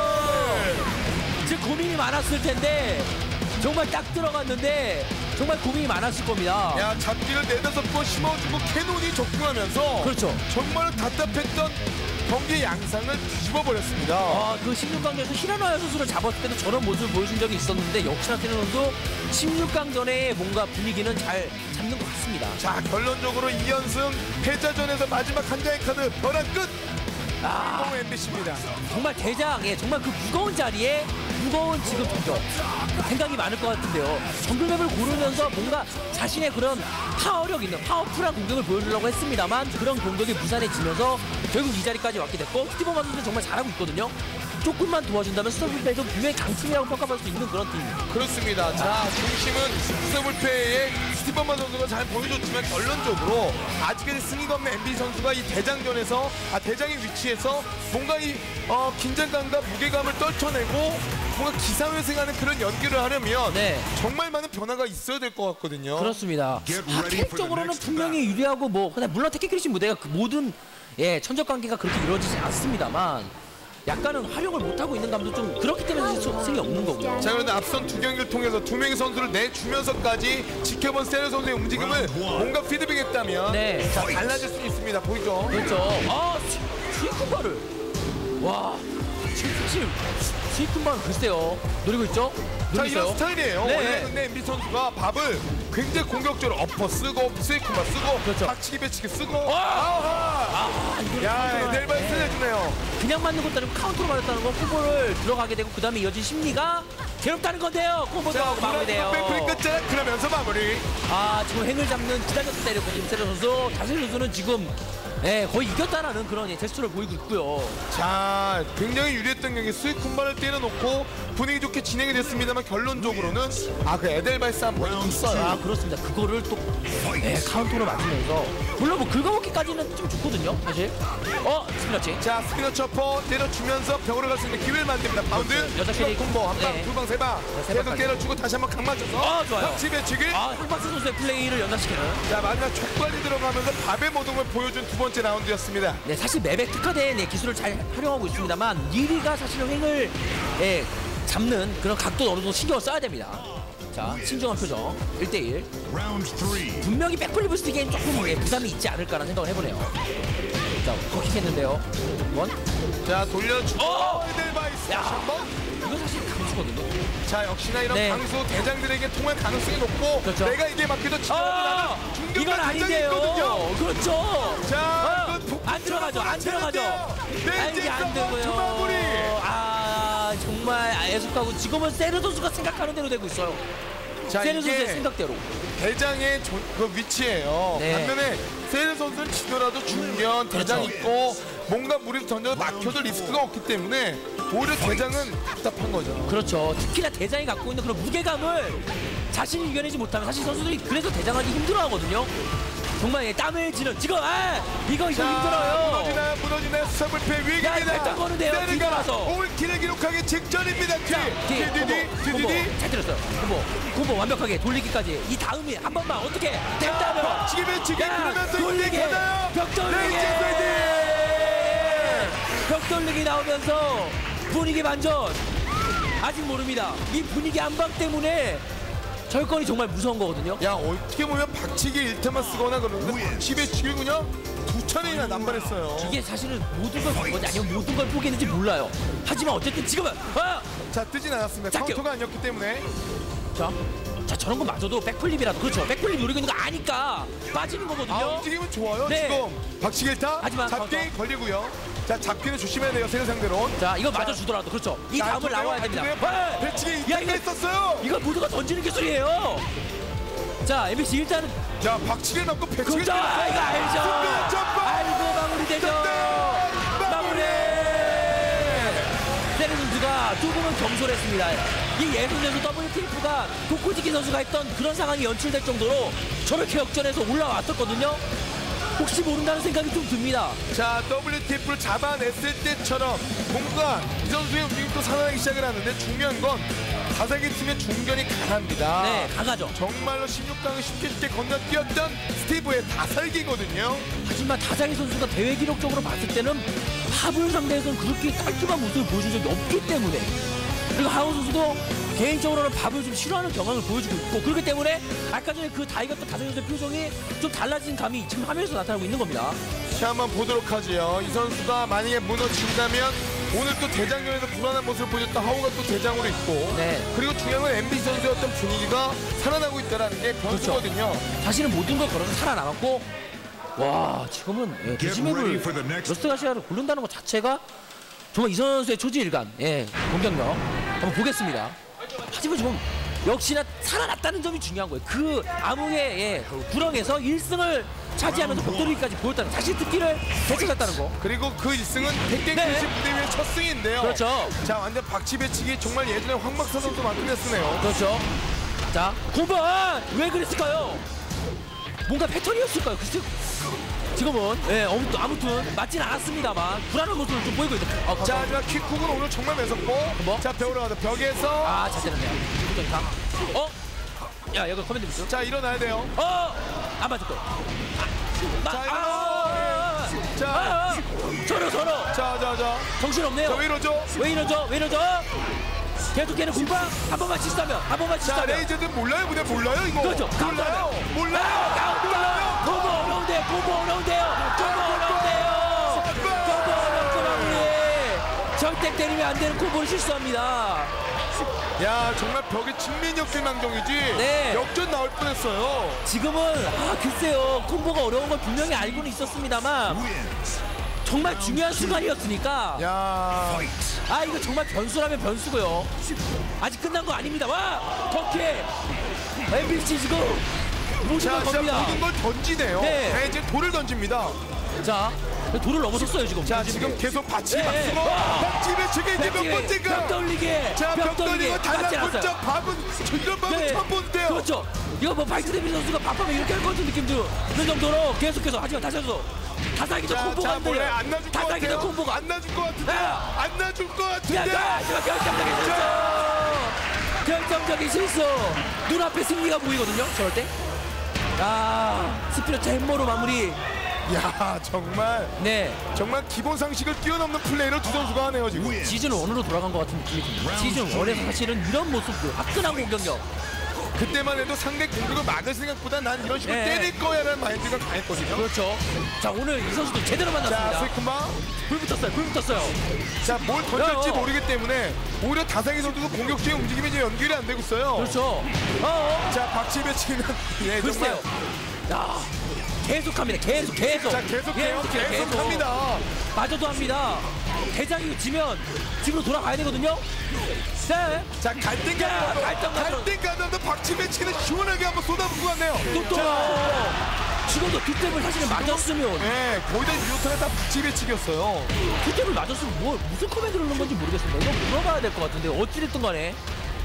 지금 고민이 많았을 텐데 정말 딱 들어갔는데 정말 고민이 많았을 겁니다.
야 잡기를 네다섯 번 심어주고 캐논이 적중하면서
그렇죠.
정말 답답했던 경기 양상을 뒤집어 버렸습니다.
아, 그 십육 강전에서 히라노야 선수를 잡았을 때도 저런 모습을 보여준 적이 있었는데 역시나 세르 선수 십육 강전에 뭔가 분위기는 잘 잡는 것 같습니다.
자 결론적으로 이 연승 패자전에서 마지막 한 장의 카드 벼랑 끝.
아,
공 엠비씨입니다.
정말 대장, 예, 정말 그 무거운 자리에 무거운 지금 공격 생각이 많을 것 같은데요. 정글맵을 고르면서 뭔가 자신의 그런 파워력 있는 파워풀한 공격을 보여주려고 했습니다만 그런 공격이 무산해지면서 결국 이 자리까지 왔게 됐고 스티븐 선수는 정말 잘하고 있거든요. 조금만 도와준다면 스토블패도 분명히 강팀이라고 평가받을 수 있는 그런 팀입니다.
그렇습니다. 자 중심은 스테블페의 스티번만 선수가 잘 보여줬지만 결론적으로 아직까지 승리가 없는 엠비 선수가 이 대장전에서 아 대장의 위치에서 뭔가 이 어, 긴장감과 무게감을 떨쳐내고 뭔가 기사회생하는 그런 연기를 하려면
네.
정말 많은 변화가 있어야 될 것 같거든요.
그렇습니다. 아, 캐릭적으로는 분명히 유리하고 뭐 그냥 물론 테크크리시 무대가 그 모든 예 천적 관계가 그렇게 이루어지지 않습니다만 약간은 활용을 못하고 있는 감도 좀 그렇기 때문에 승이 없는 거고요.
자 그런데 앞선 두 경기를 통해서 두 명의 선수를 내주면서까지 지켜본 세르 선수의 움직임을 뭔가 피드백했다면
네.
자 달라질 수 있습니다. 보이죠?
그렇죠. 아, 스위큰바를. 와, 사실 스위큰바는 글쎄요. 노리고 있죠?
자
노리고
이런
있어요.
스타일이에요.
네.
원래 근데 엠비 선수가 밥을 굉장히 공격적으로 엎어 쓰고 스웨이크만 쓰고
그렇죠.
박치기 배치기 쓰고
와!
아하
아, 이거
야 에델바이스 내주네요.
그냥 맞는 것도 아니고 카운터로 맞았다는 건 콤보를 들어가게 되고 그 다음에 이어진 심리가 괴롭다는 건데요. 콤보
자
들어가고 마무리돼요.
백프리 끝자 그러면서 마무리.
아, 지금 횡을 잡는 기다려서 때리고 임세려 선수, 자세 선수는 지금 예, 거의 이겼다라는 그런 예, 제스처를 보이고 있고요.
자 굉장히 유리했던 경기 스웨이크만을 때려놓고 분위기 좋게 진행이 됐습니다만 결론적으로는 아 그 에델바이스 한 번이 있어요.
아, 그렇습니다. 그거를 또 예, 카운터로 맞으면서 물론 뭐 긁어먹기까지는 좀 좋거든요, 사실. 어, 스피너치.
자 스피너 처퍼 때려주면서 벽으로 갈 수 있는 기회를 만듭니다. 바운드
여자 캐리.
콤보 한방
네.
두방 세방
세
계속
방까지.
때려주고 다시 한번 강 맞춰서
아, 좋아요.
박치 배치기.
아, 황박스 선수의 플레이를 연장시키는.
자 마지막 촉발이 들어가면서 밥의 모동을 보여준 두 번째 라운드였습니다.
네, 사실 맵에 특화된 예, 기술을 잘 활용하고 있습니다만 리리가 사실은 횡을 예, 잡는 그런 각도 어느 정도 신경을 써야 됩니다. 자, 신중한 표정. 일 대 일. 분명히 백플리 부스트기엔 조금 예, 부담이 있지 않을까라는 생각을 해보네요. 자, 커킥했는데요. 원.
자 돌려주고
어!
에델바이스
야.
다시 한번.
이거 사실 강수거든요.
자 역시나 이런
네.
강수 대장들에게 통할 가능성이 높고
그렇죠.
내가 이게 막혀도
아,
지나가는 중경과
이건 아닌데요.
있거든요.
그렇죠.
자
어,
이건 폭-
안 들어가죠. 안 들어가죠. 아, 이게 안
원투
되고요.
마무리.
아, 정말 애석하고 지금은 세르 선수가 생각하는 대로 되고 있어요.
자
세르 선수의
이게
생각대로.
대장의 조, 그 위치예요.
네.
반면에 세르 선수는 지더라도 중견 대장
그렇죠.
있고 뭔가 무리를 던져도 막혀도 리스크가 없기 때문에 오히려 대장은 답답한 거죠.
그렇죠. 특히나 대장이 갖고 있는 그런 무게감을 자신이 이겨내지 못하면 사실 선수들이 그래서 대장하기 힘들어하거든요. 정말 예, 땀을 지는 지금 아 이거 이거
자,
힘들어요.
무너지나요? 무너지나요? 수상불패
야,
위기입니다.
결정 거는데요, 뒤돌아서.
올 길을 기록하기 직전입니다. 뒤,
자, 뒤, 콤보,
디디디,
콤보
디디디.
잘 들었어요. 콤보, 콤보 완벽하게 돌리기까지. 이 다음에 한 번만 어떻게 됐다면
박치기 배치기
야,
그러면서
돌리기,
이제 가나요?
벽 돌리기,
레이저
벽 돌리기 나오면서 분위기 반전. 아직 모릅니다. 이 분위기 한방 때문에 절권이 정말 무서운 거거든요.
야, 어떻게 보면 박치기 일 태만 쓰거나 그러는데 박치 배치기군요. 두 차례나 남발했어요.
이게 사실은 모든 걸 본 건지 아니면 모든 걸 포기했는지 몰라요. 하지만 어쨌든 지금은 아!
자, 뜨진 않았습니다.
자,
카운터가 아니었기 때문에.
자, 자 저런 거 맞아도 백플립이라도 그렇죠. 백플립 노리고 있는 거 아니까 빠지는 거거든요.
아, 움직임은 좋아요.
네.
지금 박치기 일 타
하지만
잡기
카운터.
걸리고요. 자, 잡기는 조심해야 돼요. 세계 상대로.
자, 이거 맞아 주더라도 그렇죠. 이
자,
다음을 나와야 됩니다. 네.
배치기 이
야,
태가
이거
있었어요.
이거 모두가 던지는 기술이에요. 자, 엠비씨 일단은
자, 박치기를 넣고 배치기를
그렇죠. 아, 이거 알죠.
순간 점프!
아이고 마무리되죠. 마무리. 세레 선수가 조금은 경솔했습니다. 이 예선 선수 더블 트리프가 도코지키 선수가 했던 그런 상황이 연출될 정도로 저렇게 역전해서 올라왔었거든요. 혹시 모른다는 생각이 좀 듭니다.
자, 더블유티에프를 잡아냈을 때처럼 뭔가 이 선수의 움직임도 살아나기 시작을 하는데 중요한 건 다사기 팀의 중견이 강합니다.
네, 강하죠.
정말로 십육 강을 쉽게 쉽게 건너뛰었던 스티브의 다살기거든요.
하지만 다자기 선수가 대회 기록적으로 봤을 때는 파블 상대에서는 그렇게 깔끔한 모습을 보여준 적이 없기 때문에, 그리고 하우 선수도 개인적으로는 밥을 좀 싫어하는 경향을 보여주고 있고, 그렇기 때문에 아까 전에 그 다이겼던 다자기 선수의 표정이 좀 달라진 감이 지금 화면에서 나타나고 있는 겁니다.
자, 한번 보도록 하지요. 이 선수가 만약에 무너진다면 오늘 또 대장전에서 불안한 모습을 보였던 하우가 또 대장으로 있고,
네.
그리고 중요한 건 엠비 선수의 어떤 분위기가 살아나고 있다는 게 변수거든요.
사실은 모든 걸 걸어서 살아남았고, 와 지금은 예, 대지맵을 러스가시아를 고른다는 것 자체가 정말 이 선수의 초지일관, 예, 공격력 한번 보겠습니다. 하지만 지금 역시나 살아났다는 점이 중요한 거예요. 그 암흑의 예, 그 구렁에서 일 승을 차지하면서 벽돌리기까지 보였다는, 자신 특기를 되찾았다는 거.
그리고 그 일 승은 택갱
네.
크리시 무대 위의 첫 승인데요.
그렇죠.
자, 완전 박치 배치기 정말 예전에 황박사 선수만큼 했으네요.
그렇죠. 자, 구 번! 왜 그랬을까요? 뭔가 패턴이었을까요? 글쎄, 지금은, 예, 아무튼, 아무튼, 맞진 않았습니다만, 불안한 모습을 좀 보이고 있다. 어,
자, 하지만 킥쿡은 오늘 정말 매섭고,
뭐?
자, 벽으로 가서 벽에서,
아, 잘 때렸네요. 후전이 강. 어? 야, 여기 커맨드 미스.
자, 일어나야 돼요.
어! 안 맞았고. 마,
자,
아!
자,
아! 서로, 서로!
자, 자, 자.
정신없네요.
자, 왜 이러죠?
왜 이러죠? 왜 이러죠? 계속해는 공방 한 번만 치sta면 한 번만
자,
치sta면
레이저들 몰라요? 무대 몰라요, 이거?
그렇죠.
몰라요. 몰라요. 몰라요.
공부 어려운데요. 공부 어려운데요. 공부 어려운데요. 공부 어렵고 마무리. 절대 때리면 안 되는 콤보를 실수합니다.
야, 정말 벽에 친민역질망정이지.
네.
역전 나올 뻔했어요.
지금은 아 글쎄요, 콤보가 어려운 걸 분명히 알고는 있었습니다만 정말 중요한 순간이었으니까
야,
아 이거 정말 변수라면 변수고요. 아직 끝난 거 아닙니다. 와 덕혜 엠비씨 지금 모든
자,
걸
진짜
겁니다.
모든 걸 던지네요.
네.
네, 이제 돌을 던집니다.
자 돌을 넘어섰어요 지금.
자, 지금 계속 받치기
네.
맞추고,
와.
박치 배치기 이제 몇 번째가?
벽 돌리게
자, 벽 돌리고
맞지
달라붙자
않았어요.
밥은 저 이런 밥은
네.
처음 보는데요.
그렇죠. 이거 뭐 바이크 데뷔 선수가 밥하면 이렇게 할 것 같은 느낌도 그 정도로 계속해서, 하지만 다시 한번 다사기도
자,
콤보가
자,
안
몰래
돼요.
안 놔줄 것
다사기도
같아요.
콤보가
안 놔줄 것 같은데.
야.
안 놔줄 것
야,
같은데.
야, 지금 결정적인 실수. 결정적인 실수. 눈앞에 승리가 보이거든요. 저럴 때. 아, 스피너트 햄머로 마무리.
야, 정말
네.
정말 기본 상식을 뛰어넘는 플레이를 두 선수가 하네요 지금.
시즌 일으로 돌아간 것 같은 느낌이 듭니다. 시즌 일에서 사실은 이런 모습들, 화끈한 공격력.
그때만 해도 상대 공격을 막을 생각보다 난 이런 식으로
네.
때릴 거야라는 마인드가 강했거든요.
그렇죠. 자, 오늘 이 선수도 제대로
자,
만났습니다.
스위크마.
불 붙었어요. 불 붙었어요.
자, 뭘 던질지
야, 어.
모르기 때문에 오히려 다상희 선수도 공격적인 움직임이 이제 연결이 안 되고 있어요.
그렇죠. 어, 어.
자, 박치 배치는 예,
글쎄요.
정말.
야, 계속합니다. 계속, 계속.
자, 계속해요.
계속해요,
계속합니다.
마저도 합니다. 대장이 지면 집으로 돌아가야 되거든요. 네.
자, 갈등
야,
가도
갈등 가도.
갈등 가도 박치 배치는 시원하게 한번 쏟아붓고 갔네요.
또 또. 지금도 뒷탭을 사실은 맞았으면,
네, 거의 다 유효타가 다 박치 배치기였어요.
뒷탭을 맞았으면 뭐 무슨 코멘트를 넣는 건지 모르겠습니다. 이거 물어봐야 될 것 같은데 어찌됐든 간에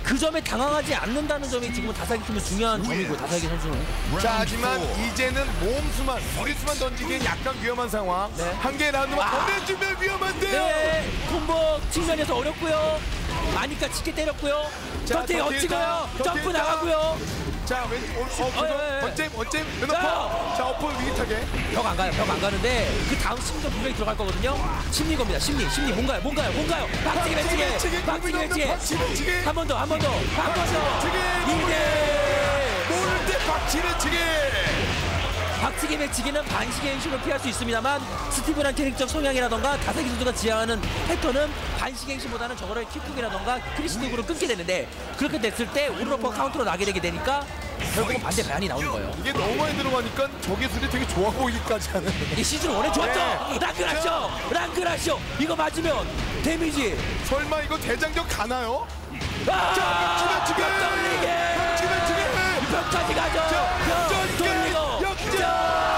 그 점에 당황하지 않는다는 점이 지금은 다사기 팀의 중요한 점이고 다사기 선수는.
자, 하지만 이제는 모험수만 무리수만 던지기엔 약간 위험한 상황.
네.
한 개의 라운드만
와.
보내주면 위험한데요.
네, 콤보 측면에서 어렵고요. 아니까 짙게 때렸고요.
자,
던티
던티
얹히고요.
있다. 던티
점프
있다.
나가고요.
자, 왼, 어, 어,
어, 예, 예.
그죠? 번째, 번째,
자.
왼어퍼. 자, 어퍼 위기타게.
벽 안 가요. 벽 안 가는데 그 다음 심리전 분명히 들어갈 거거든요. 심리 겁니다. 심리, 심리 뭔가요? 뭔가요? 뭔가요? 박치기
박치기,
배치기, 박치기 배치기.
박치기 배치기.
한 번 더, 한 번 더, 한 번 더.
박치기.
이대.
모를 때 박치를 치게.
박치기 배치기는 반식의 행식을 피할 수 있습니다만 스티브란 캐릭터 성향이라던가 다사기 선수가 지향하는 패턴은 반식의 행식보다는 저거를 킥쿡이라던가 크리시닉으로 끊게 되는데 그렇게 됐을 때 오르로퍼 카운터로 나게 되게 되니까 결국은 반대 반이 나오는 거예요.
이게 너무 많이 들어가니까 저 기술이 되게 좋아 보이기까지 하는.
이 시즌 원에 좋았죠?
네.
랑크라쇼! 랑크라쇼! 이거 맞으면 데미지!
설마 이거 대장전 가나요?
아!
자, 박치기 배치기.
돌리게!
박치기 배치기.
벽까지 가죠!
자,
벽 돌리고!
역전!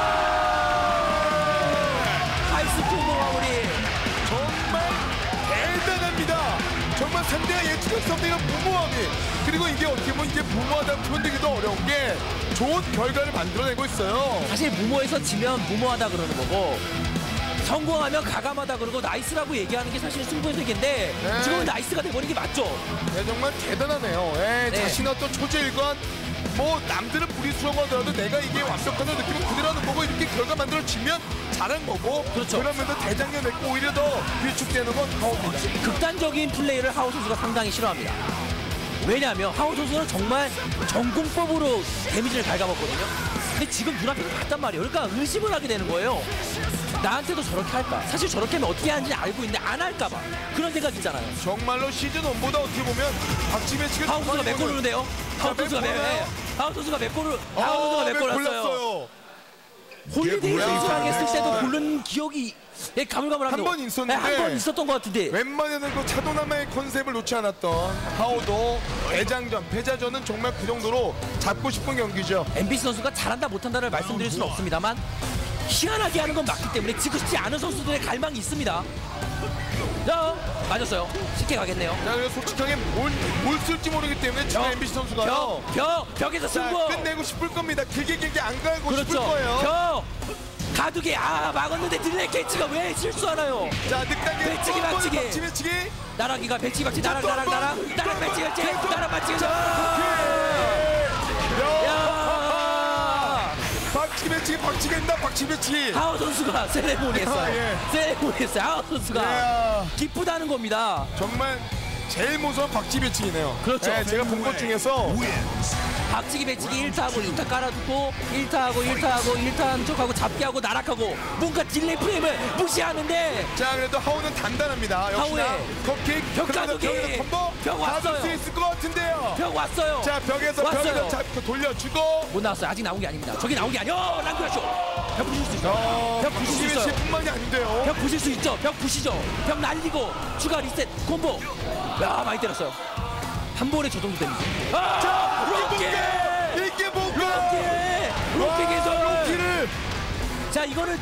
아이스크림 마무리!
정말 대단합니다. 정말 상대가 예측할 수 없는 무모함이, 그리고 이게 어떻게 보면 이게 무모하다 표현되기도 어려운 게 좋은 결과를 만들어내고 있어요.
사실 무모에서 지면 무모하다 그러는 거고 성공하면 가감하다 그러고 나이스라고 얘기하는 게 사실 승부의 세계인데
네.
지금은 나이스가 돼버린 게 맞죠?
네, 정말 대단하네요. 예,
네.
자신의 어떤 초재일관, 뭐 남들은 무리수라고 하더라도 내가 이게 완벽하다는 느낌을 그대로 하는 거고 이렇게 결과 만들어지면 잘한 거고,
그렇죠.
그러면서 대장년 냈고 오히려 더 위축되는 건 하옵니다.
극단적인 플레이를 하우 선수가 상당히 싫어합니다. 왜냐하면 하우 선수는 정말 전공법으로 데미지를 갉아먹거든요. 근데 지금 눈앞에 봤단 말이에요. 그러니까 의심을 하게 되는 거예요. 나한테도 저렇게 할까? 사실 저렇게 하면 어떻게 하는지 알고 있는데 안 할까 봐. 그런 생각 있잖아요.
정말로 시즌 일보다 어떻게 보면 박지배 측은
하우 선수가 몇 골 넣는데요? 하우 선수가 몇, 네. 하우 선수가 몇 골을, 하우 선수가 몇 골 넣었어요. 홀리데이
뭐야?
선수랑 했을 때도
네.
고른 기억이 예, 가물가물합니다.
한번 있었는데
한 번 있었던 것 같은데.
웬만해는 그 차도남의 컨셉을 놓지 않았던 하오도 대장전, 패자전은 정말 그 정도로 잡고 싶은 경기죠.
엠비씨 선수가 잘한다 못한다를 말씀드릴 수는 없습니다만 희한하게 하는 건 맞기 때문에 지고 싶지 않은 선수들의 갈망이 있습니다. 자, 맞았어요. 쉽게 가겠네요.
자, 그래서 솔직하게 뭘, 뭘 쓸지 모르기 때문에 지금
벽,
엠비씨 선수가요.
벽, 벽, 벽에서
자,
승부.
끝내고 싶을 겁니다. 길게 길게 안 가고 싶을
그렇죠.
거예요.
벽. 가두기 아 막았는데 딜레이 캐치가 왜 실수하나요?
자, 늑단계
배치기, 박치기.
박치 배치기.
나락이가 배치 박치 나락 나락 나락 나락 배치 배치 나락 배치 배치. 야.
박치기 배치기 박치기 했다. 박치기 배치기.
하우 선수가 세레모니 했어요.
아, 예.
세레모니 했어요. 하우 선수가
이야,
기쁘다는 겁니다.
정말 제일 무서운 박치기 배치기네요.
그렇죠.
네, 제가 본 것 중에서
박치기 배치기 일 타하고 이 타 깔아두고 일 타하고 일 타하고 일 타 한 척하고 잡기 하고 나락하고 뭔가 딜레이 프레임을 무시하는데
자, 그래도 하우는 단단합니다. 역시나
하우의
컵킥,
벽
그러면서
가두기.
벽에서 콤보
벽
받을
왔어요.
수 있을 것 같은데요.
벽 왔어요.
자, 벽에서
왔어요.
벽에서 잡고 돌려주고.
못 나왔어요. 아직 나온 게 아닙니다. 저기 나온 게 아니요. 랑크라쇼. 벽 부실 수 있어요.
어,
벽 부실 수 있어요.
뿐만이 아닌데요.
벽 부실 수 있죠. 벽 부시죠. 벽 날리고 추가 리셋 콤보. 야 많이 때렸어요. 한 번에 저 정도 데미지. 아,
자,
로키!
이게 뭔가?
로키! 로키 기술!
로키를.
자 이거는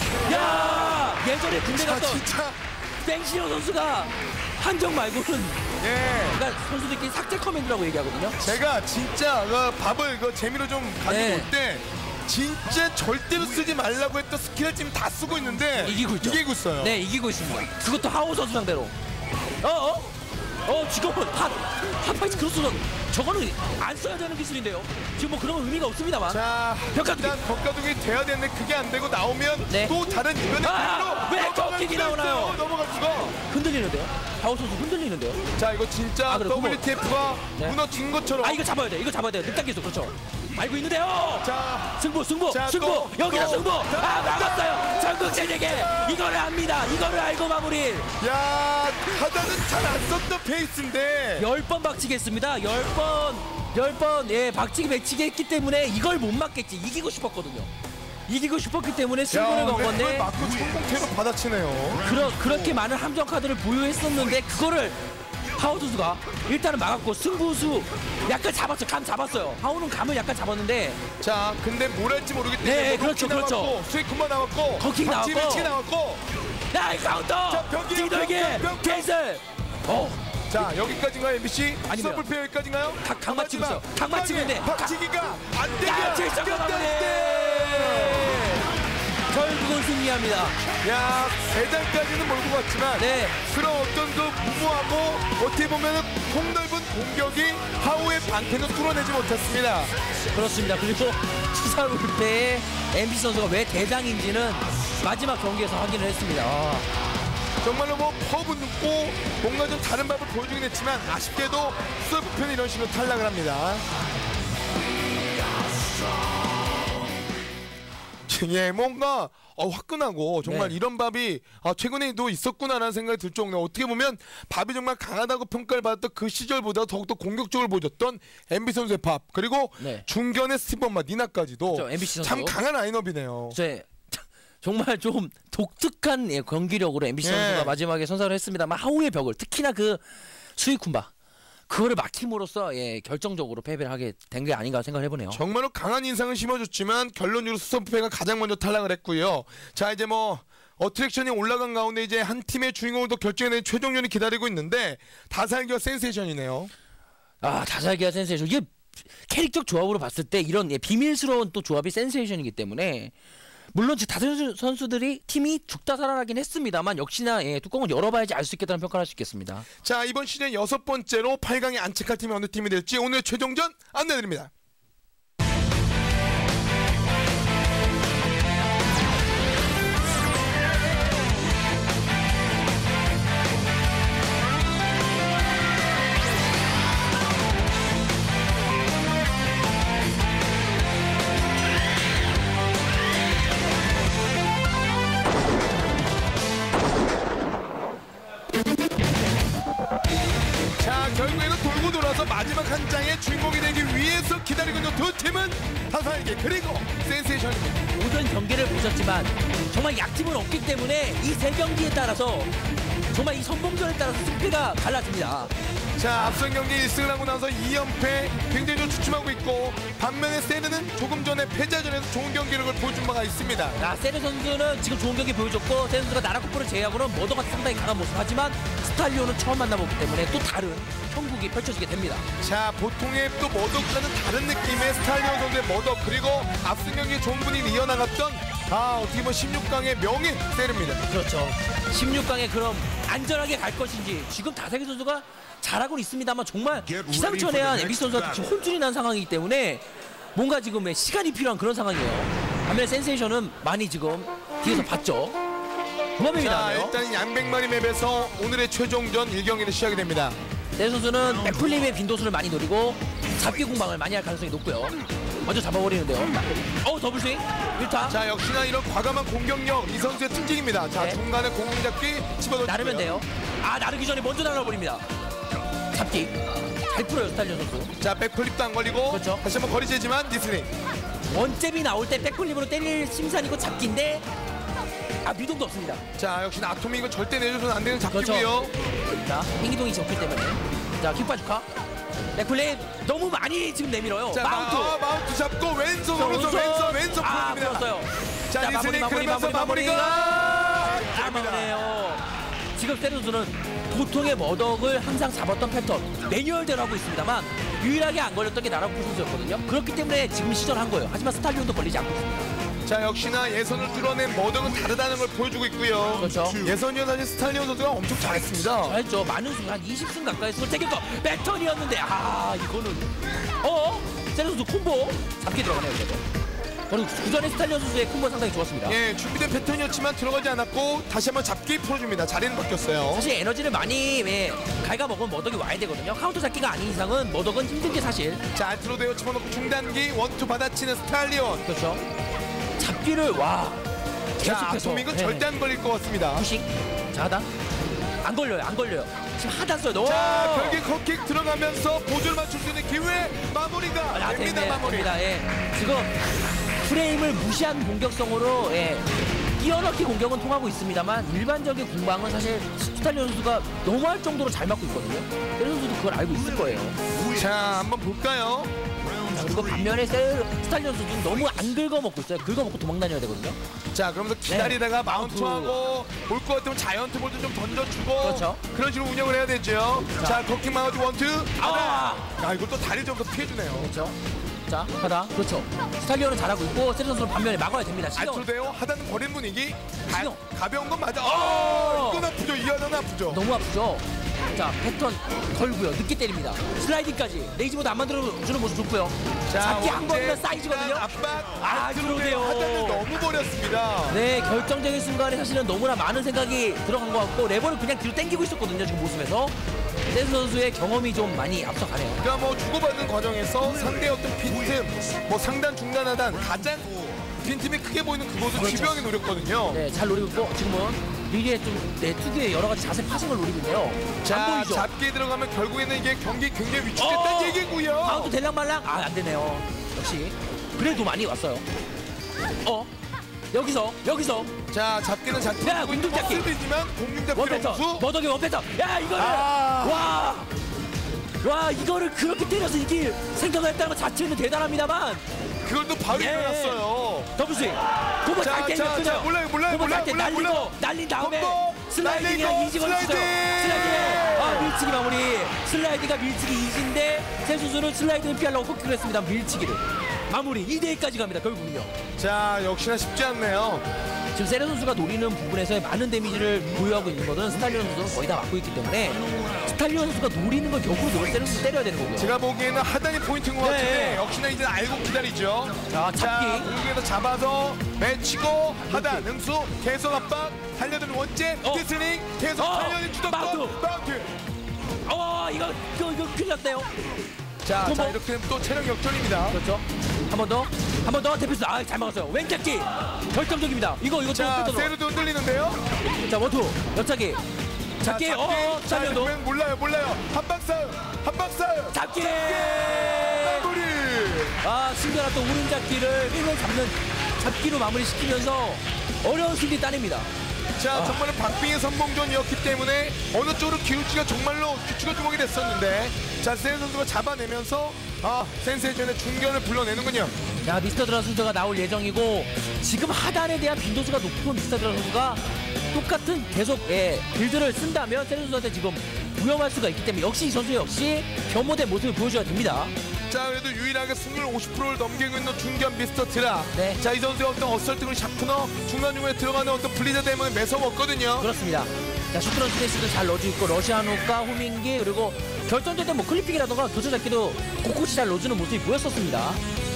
야 예전에 군대
자,
갔던
진짜.
땡시오 선수가 한정 말고는
예.
그러니까 선수들끼리 삭제 커맨드라고 얘기하거든요.
제가 진짜 그 밥을 그 재미로 좀 가지고
네.
올 때 진짜 절대로 쓰지 말라고 했던 스킬을 지금 다 쓰고 있는데
이기고 있죠.
이기고 있어요.
네 이기고 있습니다. 그것도 하우 선수 상대로. 어? 어? 어 지금은 한 한파이트 크로스는 저거는 안 써야 되는 기술인데요. 지금 뭐 그런 의미가 없습니다만.
자,
벽가두기.
일단 벽가두기 돼야 되는데 그게 안 되고 나오면
네.
또 다른 이변의
아,
그림으로
왜
넘어갈
꺾이기
수가
나오나요?
있어요. 넘어갈 수가.
흔들리는데요. 하우 선수 흔들리는데요.
자, 이거 진짜
아, 그래,
더블유티에프가
네.
무너진 것처럼.
아 이거 잡아야 돼. 이거 잡아야 돼. 늑단 기술 그렇죠. 알고 있는데요.
자,
승부 승부
자,
승부
또,
여기다
또.
승부. 아 막았어요. 전국체제게 이거를 합니다. 이거를 알고 마무리.
야, 하다는 잘 안 썼던 페이스인데.
열 번 박치겠습니다. 열 번, 열 번, 예, 박치기 배치기 했기 때문에 이걸 못 맞겠지. 이기고 싶었거든요. 이기고 싶었기 때문에 승부를 건
왜
건데,
그걸 맞고 성공태로 받아치네요.
그러, 그렇게 많은 함정 카드를 보유했었는데, 그거를 하우 선수가 일단은 막았고, 승부수 약간 잡았어요. 감 잡았어요. 하우는 감을 약간 잡았는데,
자, 근데 뭘 할지 모르기 때문에
네,
뭐
그렇죠,
로키
그렇죠.
나왔고, 스위크만 나왔고,
커킹
박지
나왔고.
배치 나왔고.
야, 이 카운터!
자, 벽이에요,
뒤돌기!
벽, 벽, 벽.
캔슬! 어,
자 여기까지인가요 엠비씨?
아닙니다.
서플페어 여기까지인가요?
각- 각 맞추고 있어요. 각 맞추고 있는데.
박치기가 안 되면
야, 칠점
끝났는데.
결국은 승리합니다.
야 대장까지는 몰고 갔지만
네.
그런 어떤 그 무모하고 어떻게 보면 폭넓은 공격이 하우의 방패는 뚫어내지 못했습니다.
그렇습니다. 그리고 치사울패의 엠비씨 선수가 왜 대장인지는 마지막 경기에서 확인을 했습니다. 아,
정말로 뭐 퍼브 눕고 뭔가 좀 다른 밥을 보여주긴 했지만 아쉽게도 수업편이 이런 식으로 탈락을 합니다. 예, 뭔가 어, 화끈하고 정말
네.
이런 밥이 아, 최근에도 있었구나라는 생각이 들 정도로 어떻게 보면 밥이 정말 강하다고 평가를 받았던 그 시절보다 더욱더 공격적으로 보여줬던 엠비 선수의 밥 그리고
네.
중견의 스티븐과 니나까지도
그렇죠, 엠비씨 선수.
참 강한 라인업이네요.
이제 정말 좀 독특한 예, 경기력으로 엠비씨
예.
선수가 마지막에 선사를 했습니다만 하우의 벽을 특히나 그 수이쿤바 그거를 막힘으로써 예, 결정적으로 패배를 하게 된 게 아닌가 생각을 해보네요.
정말로 강한 인상을 심어줬지만 결론적으로 수선프가 가장 먼저 탈락을 했고요. 자 이제 뭐 어트랙션이 올라간 가운데 이제 한 팀의 주인공을 더 결정해내는 최종전이 기다리고 있는데 다살기와 센세이션이네요.
아 다살기와 센세이션 이게 캐릭터 조합으로 봤을 때 이런 예, 비밀스러운 또 조합이 센세이션이기 때문에 물론 다른 선수들이 팀이 죽다 살아나긴 했습니다만 역시나 예, 뚜껑을 열어봐야지 알 수 있겠다는 평가를 할 수 있겠습니다.
자 이번 시즌 여섯 번째로 팔 강에 안착할 팀이 어느 팀이 될지 오늘 최종전 안내드립니다. 자 결국에는 돌고 돌아서 마지막 한 장의 주인공이 되기 위해서 기다리고 있는 두 팀은 다살기 그리고 센세이션입니다.
모든 경기를 보셨지만 정말 약팀은 없기 때문에 이 세 경기에 따라서 정말 이 선봉전에 따라서 승패가 달라집니다.
자 앞선 경기 일 승을 하고 나서 이 연패 굉장히 좀 주춤하고 있고 반면에 세르는 조금 전에 패자전에서 좋은 경기력을 보여준 바가 있습니다.
자, 세르 선수는 지금 좋은 경기 보여줬고 세르 선수가 나라쿠프를 제외하고는 머더가 상당히 강한 모습 하지만 스탈리오는 처음 만나보기 때문에 또 다른 형국이 펼쳐지게 됩니다.
자 보통의 또 머더과는 다른 느낌의 스탈리온 선수의 머더 그리고 앞선 경기 좋은 분위기 이어나갔던 아 어떻게 보면 십육 강의 명인 세르입니다.
그렇죠. 십육 강에 그럼 안전하게 갈 것인지 지금 다살기 선수가 잘하고 있습니다만 정말 기상천외한 엠비씨 선수가 지금 혼쭐이 난 상황이기 때문에 뭔가 지금 시간이 필요한 그런 상황이에요. 반면에 센세이션은 많이 지금 뒤에서 봤죠. 무함입니다.
자 일단 양백마리 맵에서 오늘의 최종전 일 경기는 시작이 됩니다.
세르 선수는 백플립의 빈도수를 많이 노리고 잡기 공방을 많이 할 가능성이 높고요. 먼저 잡아버리는데요. 어 더블스윙 일 타.
자 역시나 이런 과감한 공격력 이 선수의 특징입니다. 자
네.
중간에 공공 잡기 집어넣고
나르면 돼요. 아 나르기 전에 먼저 날아버립니다. 잡기 잘 풀어요 스탈리온 선수.
자 백플립도 안 걸리고
그렇죠.
다시 한번 거리 재지만 디스니.
원잽이 나올 때 백플립으로 때릴 심산이고 잡기인데 아 미동도 없습니다.
자 역시나 아토미 이거 절대 내줘서는 안 되는 잡기고요.
그렇죠. 자 핑기동이 적기 때문에 자 킥바주카 백플립 너무 많이 지금 내밀어요.
자
마운트
마, 어, 마운트 잡고 왼손 오른손 왼손 왼손
아
풀어줍니다.
풀었어요.
자
자, 마무리,
디스니
마무리,
그러면서
마무리,
마무리가
아
됩니다.
맞네요. 지금 세르 선수는 보통의 머덕을 항상 잡았던 패턴 매뉴얼대로 하고 있습니다만 유일하게 안 걸렸던 게 나라쿠프 선수였거든요. 그렇기 때문에 지금 시전한 거예요. 하지만 스탈리온도 걸리지 않고 있습니다.
자 역시나 예선을 뚫어낸 머덕은 다르다는 걸 보여주고 있고요.
그렇죠.
예선이요 사실 스탈리온 선수가 엄청 잘했습니다.
잘했죠. 많은 순간 한 이십 승 가까이 승을 챙겼던 패턴이었는데 아 이거는 어? 세르 선수 콤보 잡기 들어가네요. 이거. 그리고 구전의 스탈리온 선수의 콤보 상당히 좋았습니다.
예 준비된 패턴이었지만 들어가지 않았고 다시 한번 잡기 풀어줍니다. 자리는 바뀌었어요.
사실 에너지를 많이 예, 갉아먹으면 머덕이 와야 되거든요. 카운터 잡기가 아닌 이상은 머덕은 힘든 게 사실.
자 알트로데오 집어넣고 중단기 원투 받아치는 스탈리온.
그렇죠. 잡기를 와
자
계속해서
아토믹은
예.
절대 안 걸릴 것 같습니다.
푸싱 자 하단 안 걸려요 안 걸려요 지금 하단 써요.
자 결계 컷킥 들어가면서 보조를 맞출 수 있는 기회 마무리가
아,
됩니다.
됩니다,
마무리.
됩니다. 예. 지금 프레임을 무시한 공격성으로 예. 끼어넣기 공격은 통하고 있습니다만 일반적인 공방은 사실 스탈리온 선수가 너무할 정도로 잘 맞고 있거든요. 세르 선수도 그걸 알고 있을 거예요.
자 한번 볼까요?
자, 그리고 반면에 세- 스탈리온 선수는 너무 안 긁어먹고 있어요. 긁어먹고 도망다녀야 되거든요.
자, 그러면서 기다리다가
네.
마운트하고 올 것 같으면 자이언트 볼도 좀 던져주고
그렇죠.
그런 식으로 운영을 해야 되죠. 자, 버킹 마우스 원투.
아!
야, 이걸 또 다리 점서 피해주네요.
그렇죠. 자, 하다. 그렇죠. 스탈리온은 잘하고 있고 세리 선수는 반면에 막아야 됩니다.
안
신경
쳐도 돼요. 하다는 버린 분위기. 가,
신경.
가벼운 건 맞아.
어!
어, 이건 아프죠. 이 하나는 아프죠.
너무 아프죠. 자, 패턴 걸고요. 늦게 때립니다. 슬라이딩까지. 레이지보드 안 만들어주는 모습 좋고요. 잡기 한 번이면 사이즈거든요.
압박.
아,
안 들어오네요.
그러네요.
하다는 너무 버렸습니다.
네, 결정적인 순간에 사실은 너무나 많은 생각이 들어간 것 같고 레버를 그냥 뒤로 당기고 있었거든요. 지금 모습에서. 세리 선수의 경험이 좀 많이 앞서가네요.
그러니까 뭐 주고받는 과정에서 상대 어떤 빈틈, 뭐 상단, 중단, 하단 가장 빈틈이 크게 보이는 그곳을
그렇죠.
집요하게 노렸거든요.
네, 잘 노리고 있고 지금은 미리에 좀 네, 특유의 여러 가지 자세 파생을 노리고 있네요. 안
자,
보이죠?
잡기에 들어가면 결국에는 이게 경기 굉장히 위축됐다는
어!
얘기고요.
바운드 될랑말랑? 아, 안 되네요. 역시. 그래도 많이 왔어요. 어? 여기서, 여기서.
자, 잡기는 잘
야,
풀리고 있는
공중잡기.
모습이지만 공중잡기
원패턴.
점수.
머덕이 원패턴. 야, 이거를.
아.
와. 와, 이거를 그렇게 때려서 이길 생각을 했다는 것 자체는 대단합니다만.
그걸 또 바로
예.
일어났어요.
더블스윙. 도볼
자,
잘
자,
때리면
자,
끊어요.
몰라요, 몰라요,
도볼
몰라요,
잘때
몰라요,
날리고,
몰라요.
날린 다음에
콤보,
슬라이딩이랑
날리고,
이지 걸렸어요.
슬라이딩.
슬라이딩. 아, 밀치기 마무리. 슬라이딩과 밀치기 이지인데 세 선수는 슬라이딩을 피하려고 코킥을 했습니다. 밀치기를. 마무리 이 대 이까지 갑니다. 결국은요.
자, 역시나 쉽지 않네요.
지금 세레 선수가 노리는 부분에서의 많은 데미지를 보유하고 있는 것은 스탈리온 선수는 거의 다 막고 있기 때문에 스탈리온 선수가 노리는 걸 역으로 노려 세레 선수 때려야 되는 거고요.
제가 보기에는 하단이 포인트인 것
네.
같은데 역시나 이제 알고 기다리죠.
자, 잡기.
여기에서 잡아서 매치고 하단 능수 계속 압박 달려드는 원제
어.
디스닝 계속
어.
달려는 주도권
마운트.
마운트.
어, 이거 이거 이거 큰일 났네요.
자,
콤보.
자 이렇게 되면 또 체력 역전입니다.
그렇죠. 한 번 더, 한 번 더 데피스. 아, 잘 막았어요. 왼짝기 결정적입니다. 이거 이거
자,
또
세르도 흔들리는데요.
자, 원투 옆차기. 잡기.
자,
어,
자,
잡면도
그러면 몰라요, 몰라요. 한박살, 한박살.
잡기.
마무리.
아, 신기한 또 오른잡기를 일본 잡는 잡기로 마무리시키면서 어려운 승리 따냅니다.
자, 정말로 박빙의 선봉전이었기 때문에 어느 쪽으로 기울지가 정말로 귀추가 주목이 됐었는데 자, 세르 선수가 잡아내면서 아, 센세이션의 중견을 불러내는군요.
자, 미스터 드라 선수가 나올 예정이고 지금 하단에 대한 빈도수가 높은 미스터 드라 선수가 똑같은 계속 예, 빌드를 쓴다면 세르 선수한테 지금 위험할 수가 있기 때문에 역시 이 선수 역시 겸호된 모습을 보여줘야 됩니다.
자, 그래도 유일하게 승률 오십 퍼센트를 넘기고 있는 중견 미스터 드라.
네.
자, 이 선수의 어떤 어설트를 샤프너 중간중간에 들어가는 어떤 블리자 때문에 매서웠거든요.
그렇습니다. 자, 슈트런 스테이스도 잘 넣어주고 있고 러시아노과 호밍기 그리고 결정전 때 뭐 클리픽이라던가 교체 잡기도 곳곳이 잘 넣어주는 모습이 보였었습니다.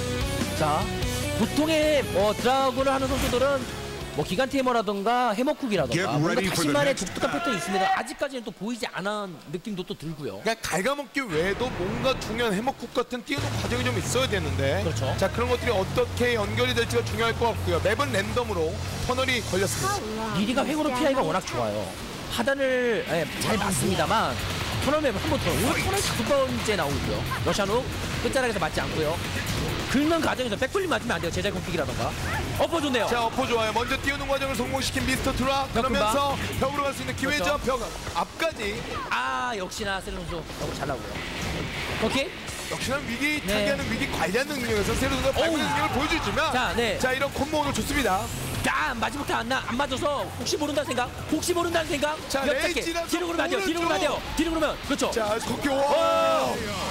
자, 보통의 뭐 드라군을 하는 선수들은 뭐 기간 테이머라던가 해머쿡이라던가 뭔가 자신만의 독특한 패턴이 있습니다. 아직까지는 또 보이지 않은 느낌도 또 들고요.
그냥 갉아먹기 외에도 뭔가 중요한 해먹국 같은 띄우는 과정이 좀 있어야 되는데
그렇죠.
자, 그런 것들이 어떻게 연결이 될지가 중요할 것 같고요. 맵은 랜덤으로 터널이 걸렸습니다.
미리가 횡으로 피하기가 워낙 좋아요. 하단을 예, 잘 맞습니다만 터널맵을 한 번 더 오늘 터널 다섯 번째 나오고요. 러시아노 끝자락에서 맞지 않고요. 긁는 과정에서 백플립 맞으면 안 돼요. 제자 공픽이라던가. 엎어 좋네요.
자, 어퍼 좋아요. 먼저 띄우는 과정을 성공시킨 미스터 드라. 그러면서 벽으로 갈 수 있는 기회죠.
그렇죠.
벽 앞까지.
아, 역시나 세르 선수 너무 잘 나오고요. 오케이.
역시나 위기
네.
타개하는 위기 관리하는 능력에서 세르가 발굴
어우.
능력을 보여주지만
자, 네.
자, 이런 콤보 오늘 좋습니다.
자, 마지막에 안, 나, 안 맞아서 혹시 모른다는 생각? 혹시 모른다는 생각?
자,
옆잡기.
레이지라도
뒤로 그러면 안 돼요. 뒤로
오른쪽.
그러면 안 돼요. 뒤로 그러면 그렇죠.
자, 커키 와.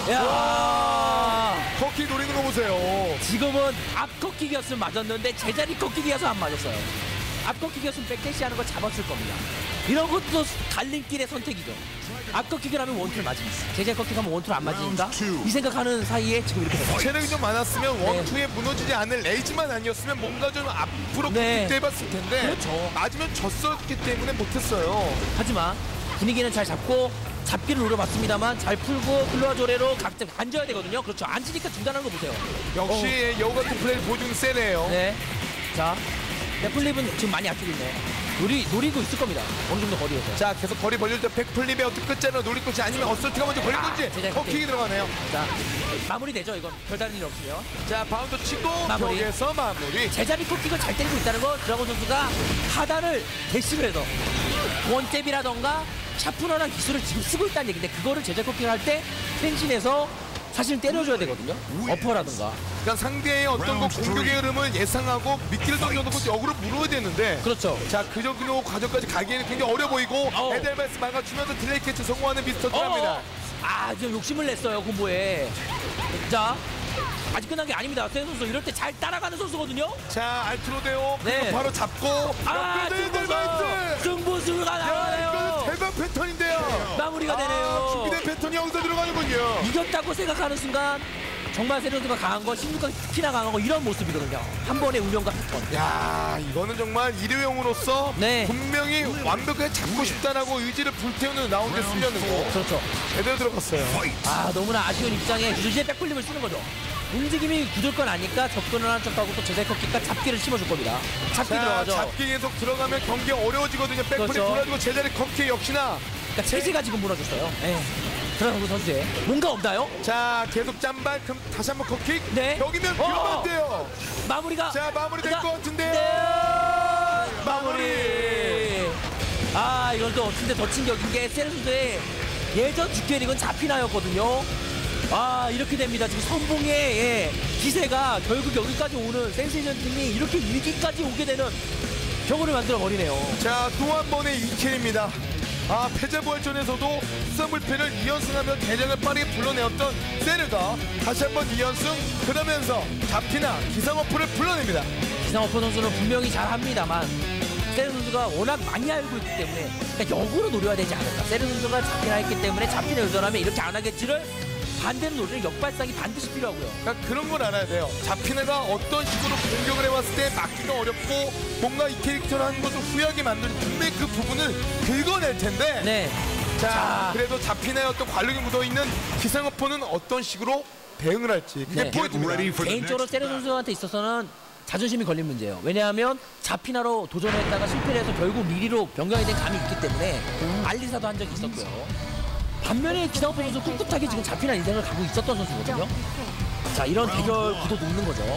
야,
커키 노리는 거 보세요.
지금은 앞 컷킥이었으면 맞았는데 제자리 컷킥이어서 안 맞았어요. 앞 컷킥이었으면 백대시 하는 거 잡았을 겁니다. 이런 것도 갈림길의 선택이죠. 앞 컷킥을 하면 원투를 맞습니다. 제자리 컷킥하면 원투를 안 맞으니까 이 생각하는 사이에 지금 이렇게 됐어요.
체력이 좀 많았으면
네.
원투에 무너지지 않을 레이지만 아니었으면 뭔가 좀 앞으로
네.
킥도 해봤을 텐데
그렇죠.
맞으면 졌었기 때문에 못했어요.
하지만 분위기는 잘 잡고 잡기를 노려봤습니다만 잘 풀고 클로아조레로 각자 앉아야 되거든요. 그렇죠. 앉으니까 중단하는 거 보세요.
역시 여우 같은 플레이를 보여주는 세네요.
네. 자, 백플립은 지금 많이 아끼고 있네요. 노리, 노리고 있을 겁니다. 어느 정도 거리에서.
자, 계속 거리 벌릴 때 백플립의 어떻게 끝자리로 노릴 것이 아니면 어설트가 먼저 걸린
아,
건지
제자리
커킥이 들어가네요.
자, 마무리되죠. 이건 별다른 일 없으면.
자, 바운드 치고
마무리.
벽에서 마무리.
제자리 콕킥을 잘 때리고 있다는 건 드라곤 선수가 하단을 대시를 해서 원잽이라던가 샤프너란 기술을 지금 쓰고 있다는 얘기인데 그거를 제자리 콕킥을 할 때 텐신해서 사실 때려줘야 되거든요. 어퍼라든가.
그러니까 상대의 어떤 그 공격의 흐름을 예상하고 미끼를 던져놓고 역으로 물어야 되는데
그렇죠.
자, 그 정도 과정까지 가기에는 굉장히 어려 보이고
어우.
에델베스 막아주면서 딜레이 캐치 성공하는 미스터 드랍니다.
어, 아, 지금 욕심을 냈어요, 콤보에. 자, 아직 끝난 게 아닙니다. 세 선수 이럴 때 잘 따라가는 선수거든요.
자, 알트로데오
네.
그리고 바로 잡고
아,
옆에도 에델베스!
승부수가
야,
나와요.
이거는 대박 패턴인데요.
마무리가
아,
되네요.
준비된 패턴이 여기서 들어가는군요.
이겼다고 생각하는 순간 정말 세련수가 강한 거, 십육 강 특히나 강한 거 이런 모습이거든요. 한 번의 운영과 패턴.
야, 이거는 정말 일회용으로서
네.
분명히 완벽하게 잡고 싶다라고 의지를 불태우는 라운드에 쓰려는 거
그렇죠.
제대로 들어갔어요.
아, 너무나 아쉬운 입장에 유지의 백플립을 쓰는 거죠. 움직임이 굳을 건 아니까 접근을 한 척하고 또 제자이커킥과 잡기를 심어줄 겁니다. 잡기
자,
들어가죠.
잡기 계속 들어가면 경기가 어려워지거든요. 백플립
그렇죠.
돌아주고 제자리 컵킥 역시나.
그러니까 체제가 지금 무너졌어요. 네. 들어가고 선수의 뭔가 없나요?
자, 계속 짬발 그럼 다시 한번 컵킥.
네.
여기면
어.
위험한데요.
마무리가
자, 마무리 될
자,
것 같은데요.
네.
마무리.
아, 이건 또 근데 더 충격인 게 세르 선수의 예전 주캐릭은 자피나였거든요. 아, 이렇게 됩니다. 지금 선봉의 예, 기세가 결국 여기까지 오는 센세이션 팀이 이렇게 위기까지 오게 되는 경우를 만들어 버리네요.
자, 또 한 번의 이 킬입니다. 아, 패자부활전에서도 수상불패를 이 연승하며 대장을 빠르게 불러내었던 세르가 다시 한번 이 연승 그러면서 잡히나 기상어프를 불러냅니다.
기상어퍼 선수는 분명히 잘합니다만 세르 선수가 워낙 많이 알고 있기 때문에 그러니까 역으로 노려야 되지 않을까. 세르 선수가 잡히나 했기 때문에 잡히나 의존하면 이렇게 안 하겠지를 반대로 노리는 역발상이 반드시 필요하고요.
그러니까 그런 걸 알아야 돼요. 잡히나가 어떤 식으로 공격을 해왔을 때 막기가 어렵고 뭔가 이 캐릭터를 하는 것을 후회하게 만드는 분명히 그 부분을 긁어낼 텐데
네.
자,
자.
그래도 잡히나의 어떤 관력이 묻어있는 기상어포는 어떤 식으로 대응을 할지 그게
네.
보여집니다.
개인적으로 세르 선수한테 있어서는 자존심이 걸린 문제예요. 왜냐하면 자피나로 도전했다가 실패를 해서 결국 리리로 변경이 된 감이 있기 때문에 알리사도 한 적이 있었고요. 반면에 기상어퍼 선수 꿋꿋하게 지금 자피나 인생을 가고 있었던 선수거든요. 자, 이런 대결 구도 놓는 거죠.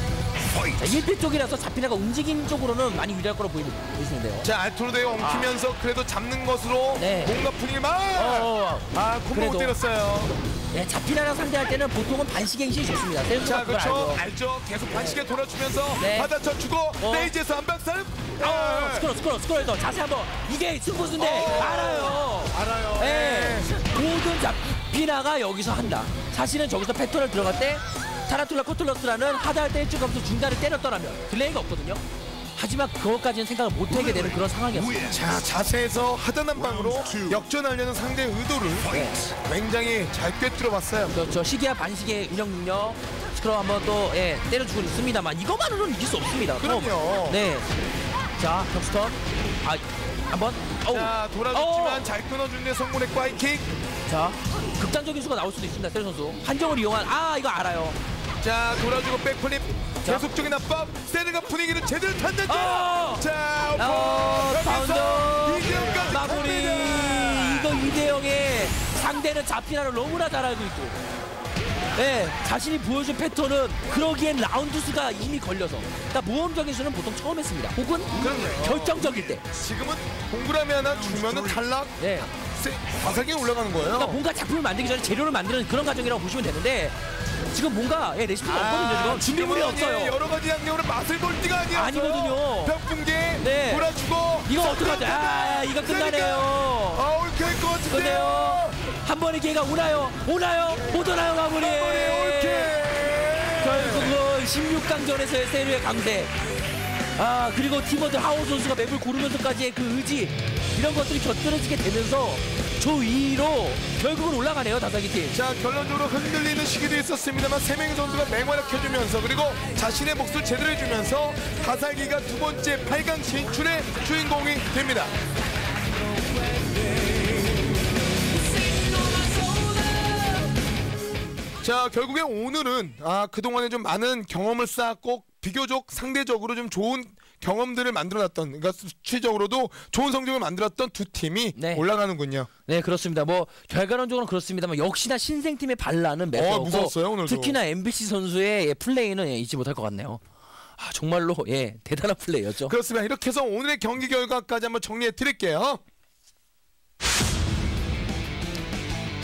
자, 일 피 쪽이라서 자피나가 움직임 쪽으로는 많이 유리할 거로 보이는, 보이시는데요.
자, 알토르데오 엉키면서 그래도 잡는 것으로
네.
뭔가 분위기 막
어,
아, 콤보 못
그래도.
때렸어요.
네, 자피나랑 상대할 때는 보통은 반시갱신이 좋습니다. 세르
자,
선수가 그걸
그렇죠.
알죠.
알죠. 계속 반시계 돌아주면서
네.
받아쳐 주고
어.
레이지에서 한박살.
어, 스크롤, 스크롤, 스크롤에서 자세 한번. 이게 승부수인데
어.
알아요.
알아요.
네. 모든 자피나가 여기서 한다. 사실은 저기서 패턴을 들어갈 때 타란툴라 커틀러스라는 하다할 때 일찍 가면서 중간에 때렸더라면 딜레이가 없거든요. 하지만 그것까지는 생각을 못하게 되는 그런 상황이었어요.
자, 자세에서 하단한 방으로 역전하려는 상대의 의도를
네.
굉장히 잘 꿰뚫어봤어요.
그렇죠. 시기와 반시계 운영 능력 스크롤 한번 또 예, 때려주고 있습니다만 이것만으로는 이길 수 없습니다.
그럼요.
네. 자, 격스턴. 아, 한번. 어우.
자, 돌아줬지만
어.
잘 끊어주는데 성공했고 하이킥.
자, 극단적인 수가 나올 수도 있습니다. 세르 선수. 한정을 이용한 아, 이거 알아요.
자, 돌아주고 백플립.
자.
계속적인 압박. 세르가 분위기를 제대로 탔는데.
어.
자,
어,
여기서
바운더.
이 대 영까지
마무리. 이거 이 대 영에 상대는 자피나를 너무나 잘 알고 있고. 네, 자신이 보여준 패턴은 그러기엔 라운드 수가 이미 걸려서. 그러니까 모험적인 수는 보통 처음 했습니다. 혹은
그럼요.
결정적일 때.
지금은 동그라미 하나 주면은 탈락.
네.
바삭이 올라가는 거예요.
그러니까 뭔가 작품을 만들기 전에 재료를 만드는 그런 과정이라고 보시면 되는데 지금 뭔가 예, 레시피가 없거든요. 지금 준비물이
지금은
없어요.
예, 여러 가지 양념으로 맛을 볼 때가 아니었어요.
아니거든요.
벽붕괴
네.
돌아주고.
이거 어떡하죠? 아, 이거 끝나네요.
아, 올킬 것 같은데요.
근데요. 한 번의 기회가 오나요? 오나요? 못 오나요, 마무리?
올킬.
결국은 십육 강전에서의 세류의 강세. 아, 그리고 팀워드 하오 선수가 맵을 고르면서까지의 그 의지 이런 것들이 곁들여지게 되면서 저 위로 결국은 올라가네요, 다사기 팀.
자, 결론적으로 흔들리는 시기도 있었습니다만 세 명의 선수가 맹활약해주면서 그리고 자신의 몫을 제대로 해주면서 다살기가 두 번째 팔 강 진출의 주인공이 됩니다. 자, 결국에 오늘은 아, 그동안에 좀 많은 경험을 쌓았고 비교적 상대적으로 좀 좋은 경험들을 만들어놨던, 그러니까 수치적으로도 좋은 성적을 만들었던 두 팀이
네.
올라가는군요.
네, 그렇습니다. 뭐 결과론적으로는 그렇습니다만 역시나 신생팀의 반란은
어,
매서웠고
무서웠어요, 오늘도.
특히나 엠비씨 선수의 예, 플레이는 예, 잊지 못할 것 같네요. 아, 정말로 예, 대단한 플레이였죠.
그렇습니다. 이렇게 해서 오늘의 경기 결과까지 한번 정리해 드릴게요.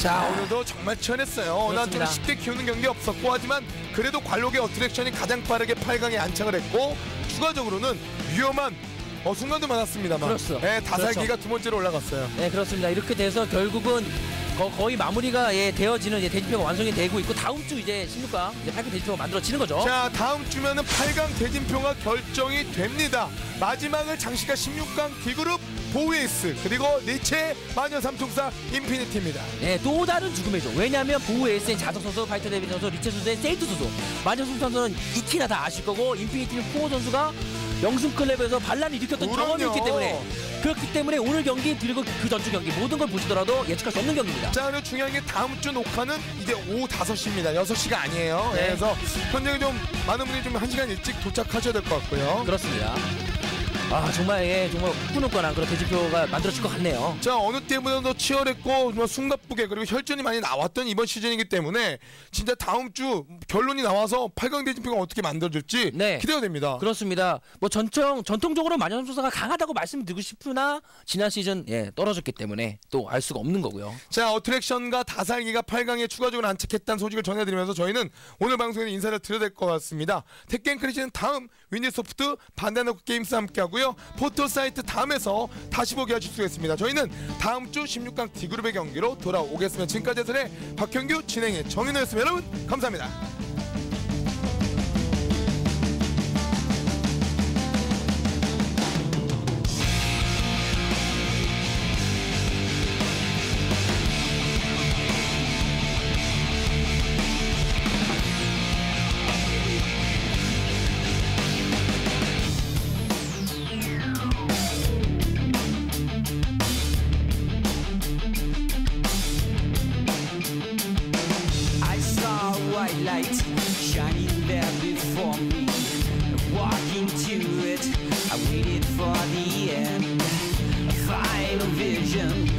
자 오늘도 정말 치열했어요. 어느 한쪽은
그렇습니다.
쉽게 키우는 경기 없었고 하지만 그래도 관록의 어트랙션이 가장 빠르게 팔 강에 안착을 했고 추가적으로는 위험한 어, 순간도 많았습니다만
그렇소.
네, 다살기가
그렇죠.
두 번째로 올라갔어요.
네, 그렇습니다. 이렇게 돼서 결국은 거, 거의 마무리가 예, 되어지는 이제 대진표가 완성이 되고 있고 다음 주 이제 십육 강 이제 팔 강 대진표가 만들어지는 거죠.
자 다음 주면은 팔 강 대진표가 결정이 됩니다. 마지막을 장식할 십육 강 D그룹 보우에이스 그리고 니체 마녀 삼총사 인피니티입니다.
네, 또 다른 죽음이죠. 왜냐하면 보우 에이스인 자석 선수, 파이터 데뷔 선수, 리체 선수의 세이트 선수, 마녀 선수는 익히나 다 아실 거고 인피니티는 포호 선수가 영승 클럽에서 반란을 일으켰던
그럼요.
경험이 있기 때문에 그렇기 때문에 오늘 경기 그리고 그 전주 경기 모든 걸 보시더라도 예측할 수 없는 경기입니다.
자 그리고 중요한 게 다음 주 녹화는 이제 오후 다섯 시입니다. 여섯 시가 아니에요.
네.
그래서 현장에 좀 많은 분들이 좀 한 시간 일찍 도착하셔야 될 것 같고요.
그렇습니다. 아 정말 예 정말 후끈후끈한 그런 대진표가 만들어질 것 같네요.
자 어느 때보다도 치열했고 정말 숨가쁘게 그리고 혈전이 많이 나왔던 이번 시즌이기 때문에 진짜 다음 주 결론이 나와서 팔 강 대진표가 어떻게 만들어질지
네.
기대가 됩니다.
그렇습니다. 뭐 전청 전통적으로 마녀 선수가 강하다고 말씀드리고 싶으나 지난 시즌 예 떨어졌기 때문에 또 알 수가 없는 거고요.
자 어트랙션과 다살기가 팔 강에 추가적으로 안착했다는 소식을 전해드리면서 저희는 오늘 방송에서 인사를 드려야 될 것 같습니다. 택겐 크리시는 다음 위니소프트 반다이너코 게임스와 함께하고요. 포토사이트 다음에서 다시 보게 하실 수 있습니다. 저희는 다음 주 십육 강 D그룹의 경기로 돌아오겠습니다. 지금까지 해설의 박형규 진행의 정인호였습니다. 여러분 감사합니다.
I saw a white light shining there before me. Walking to it, I waited for the end. A final vision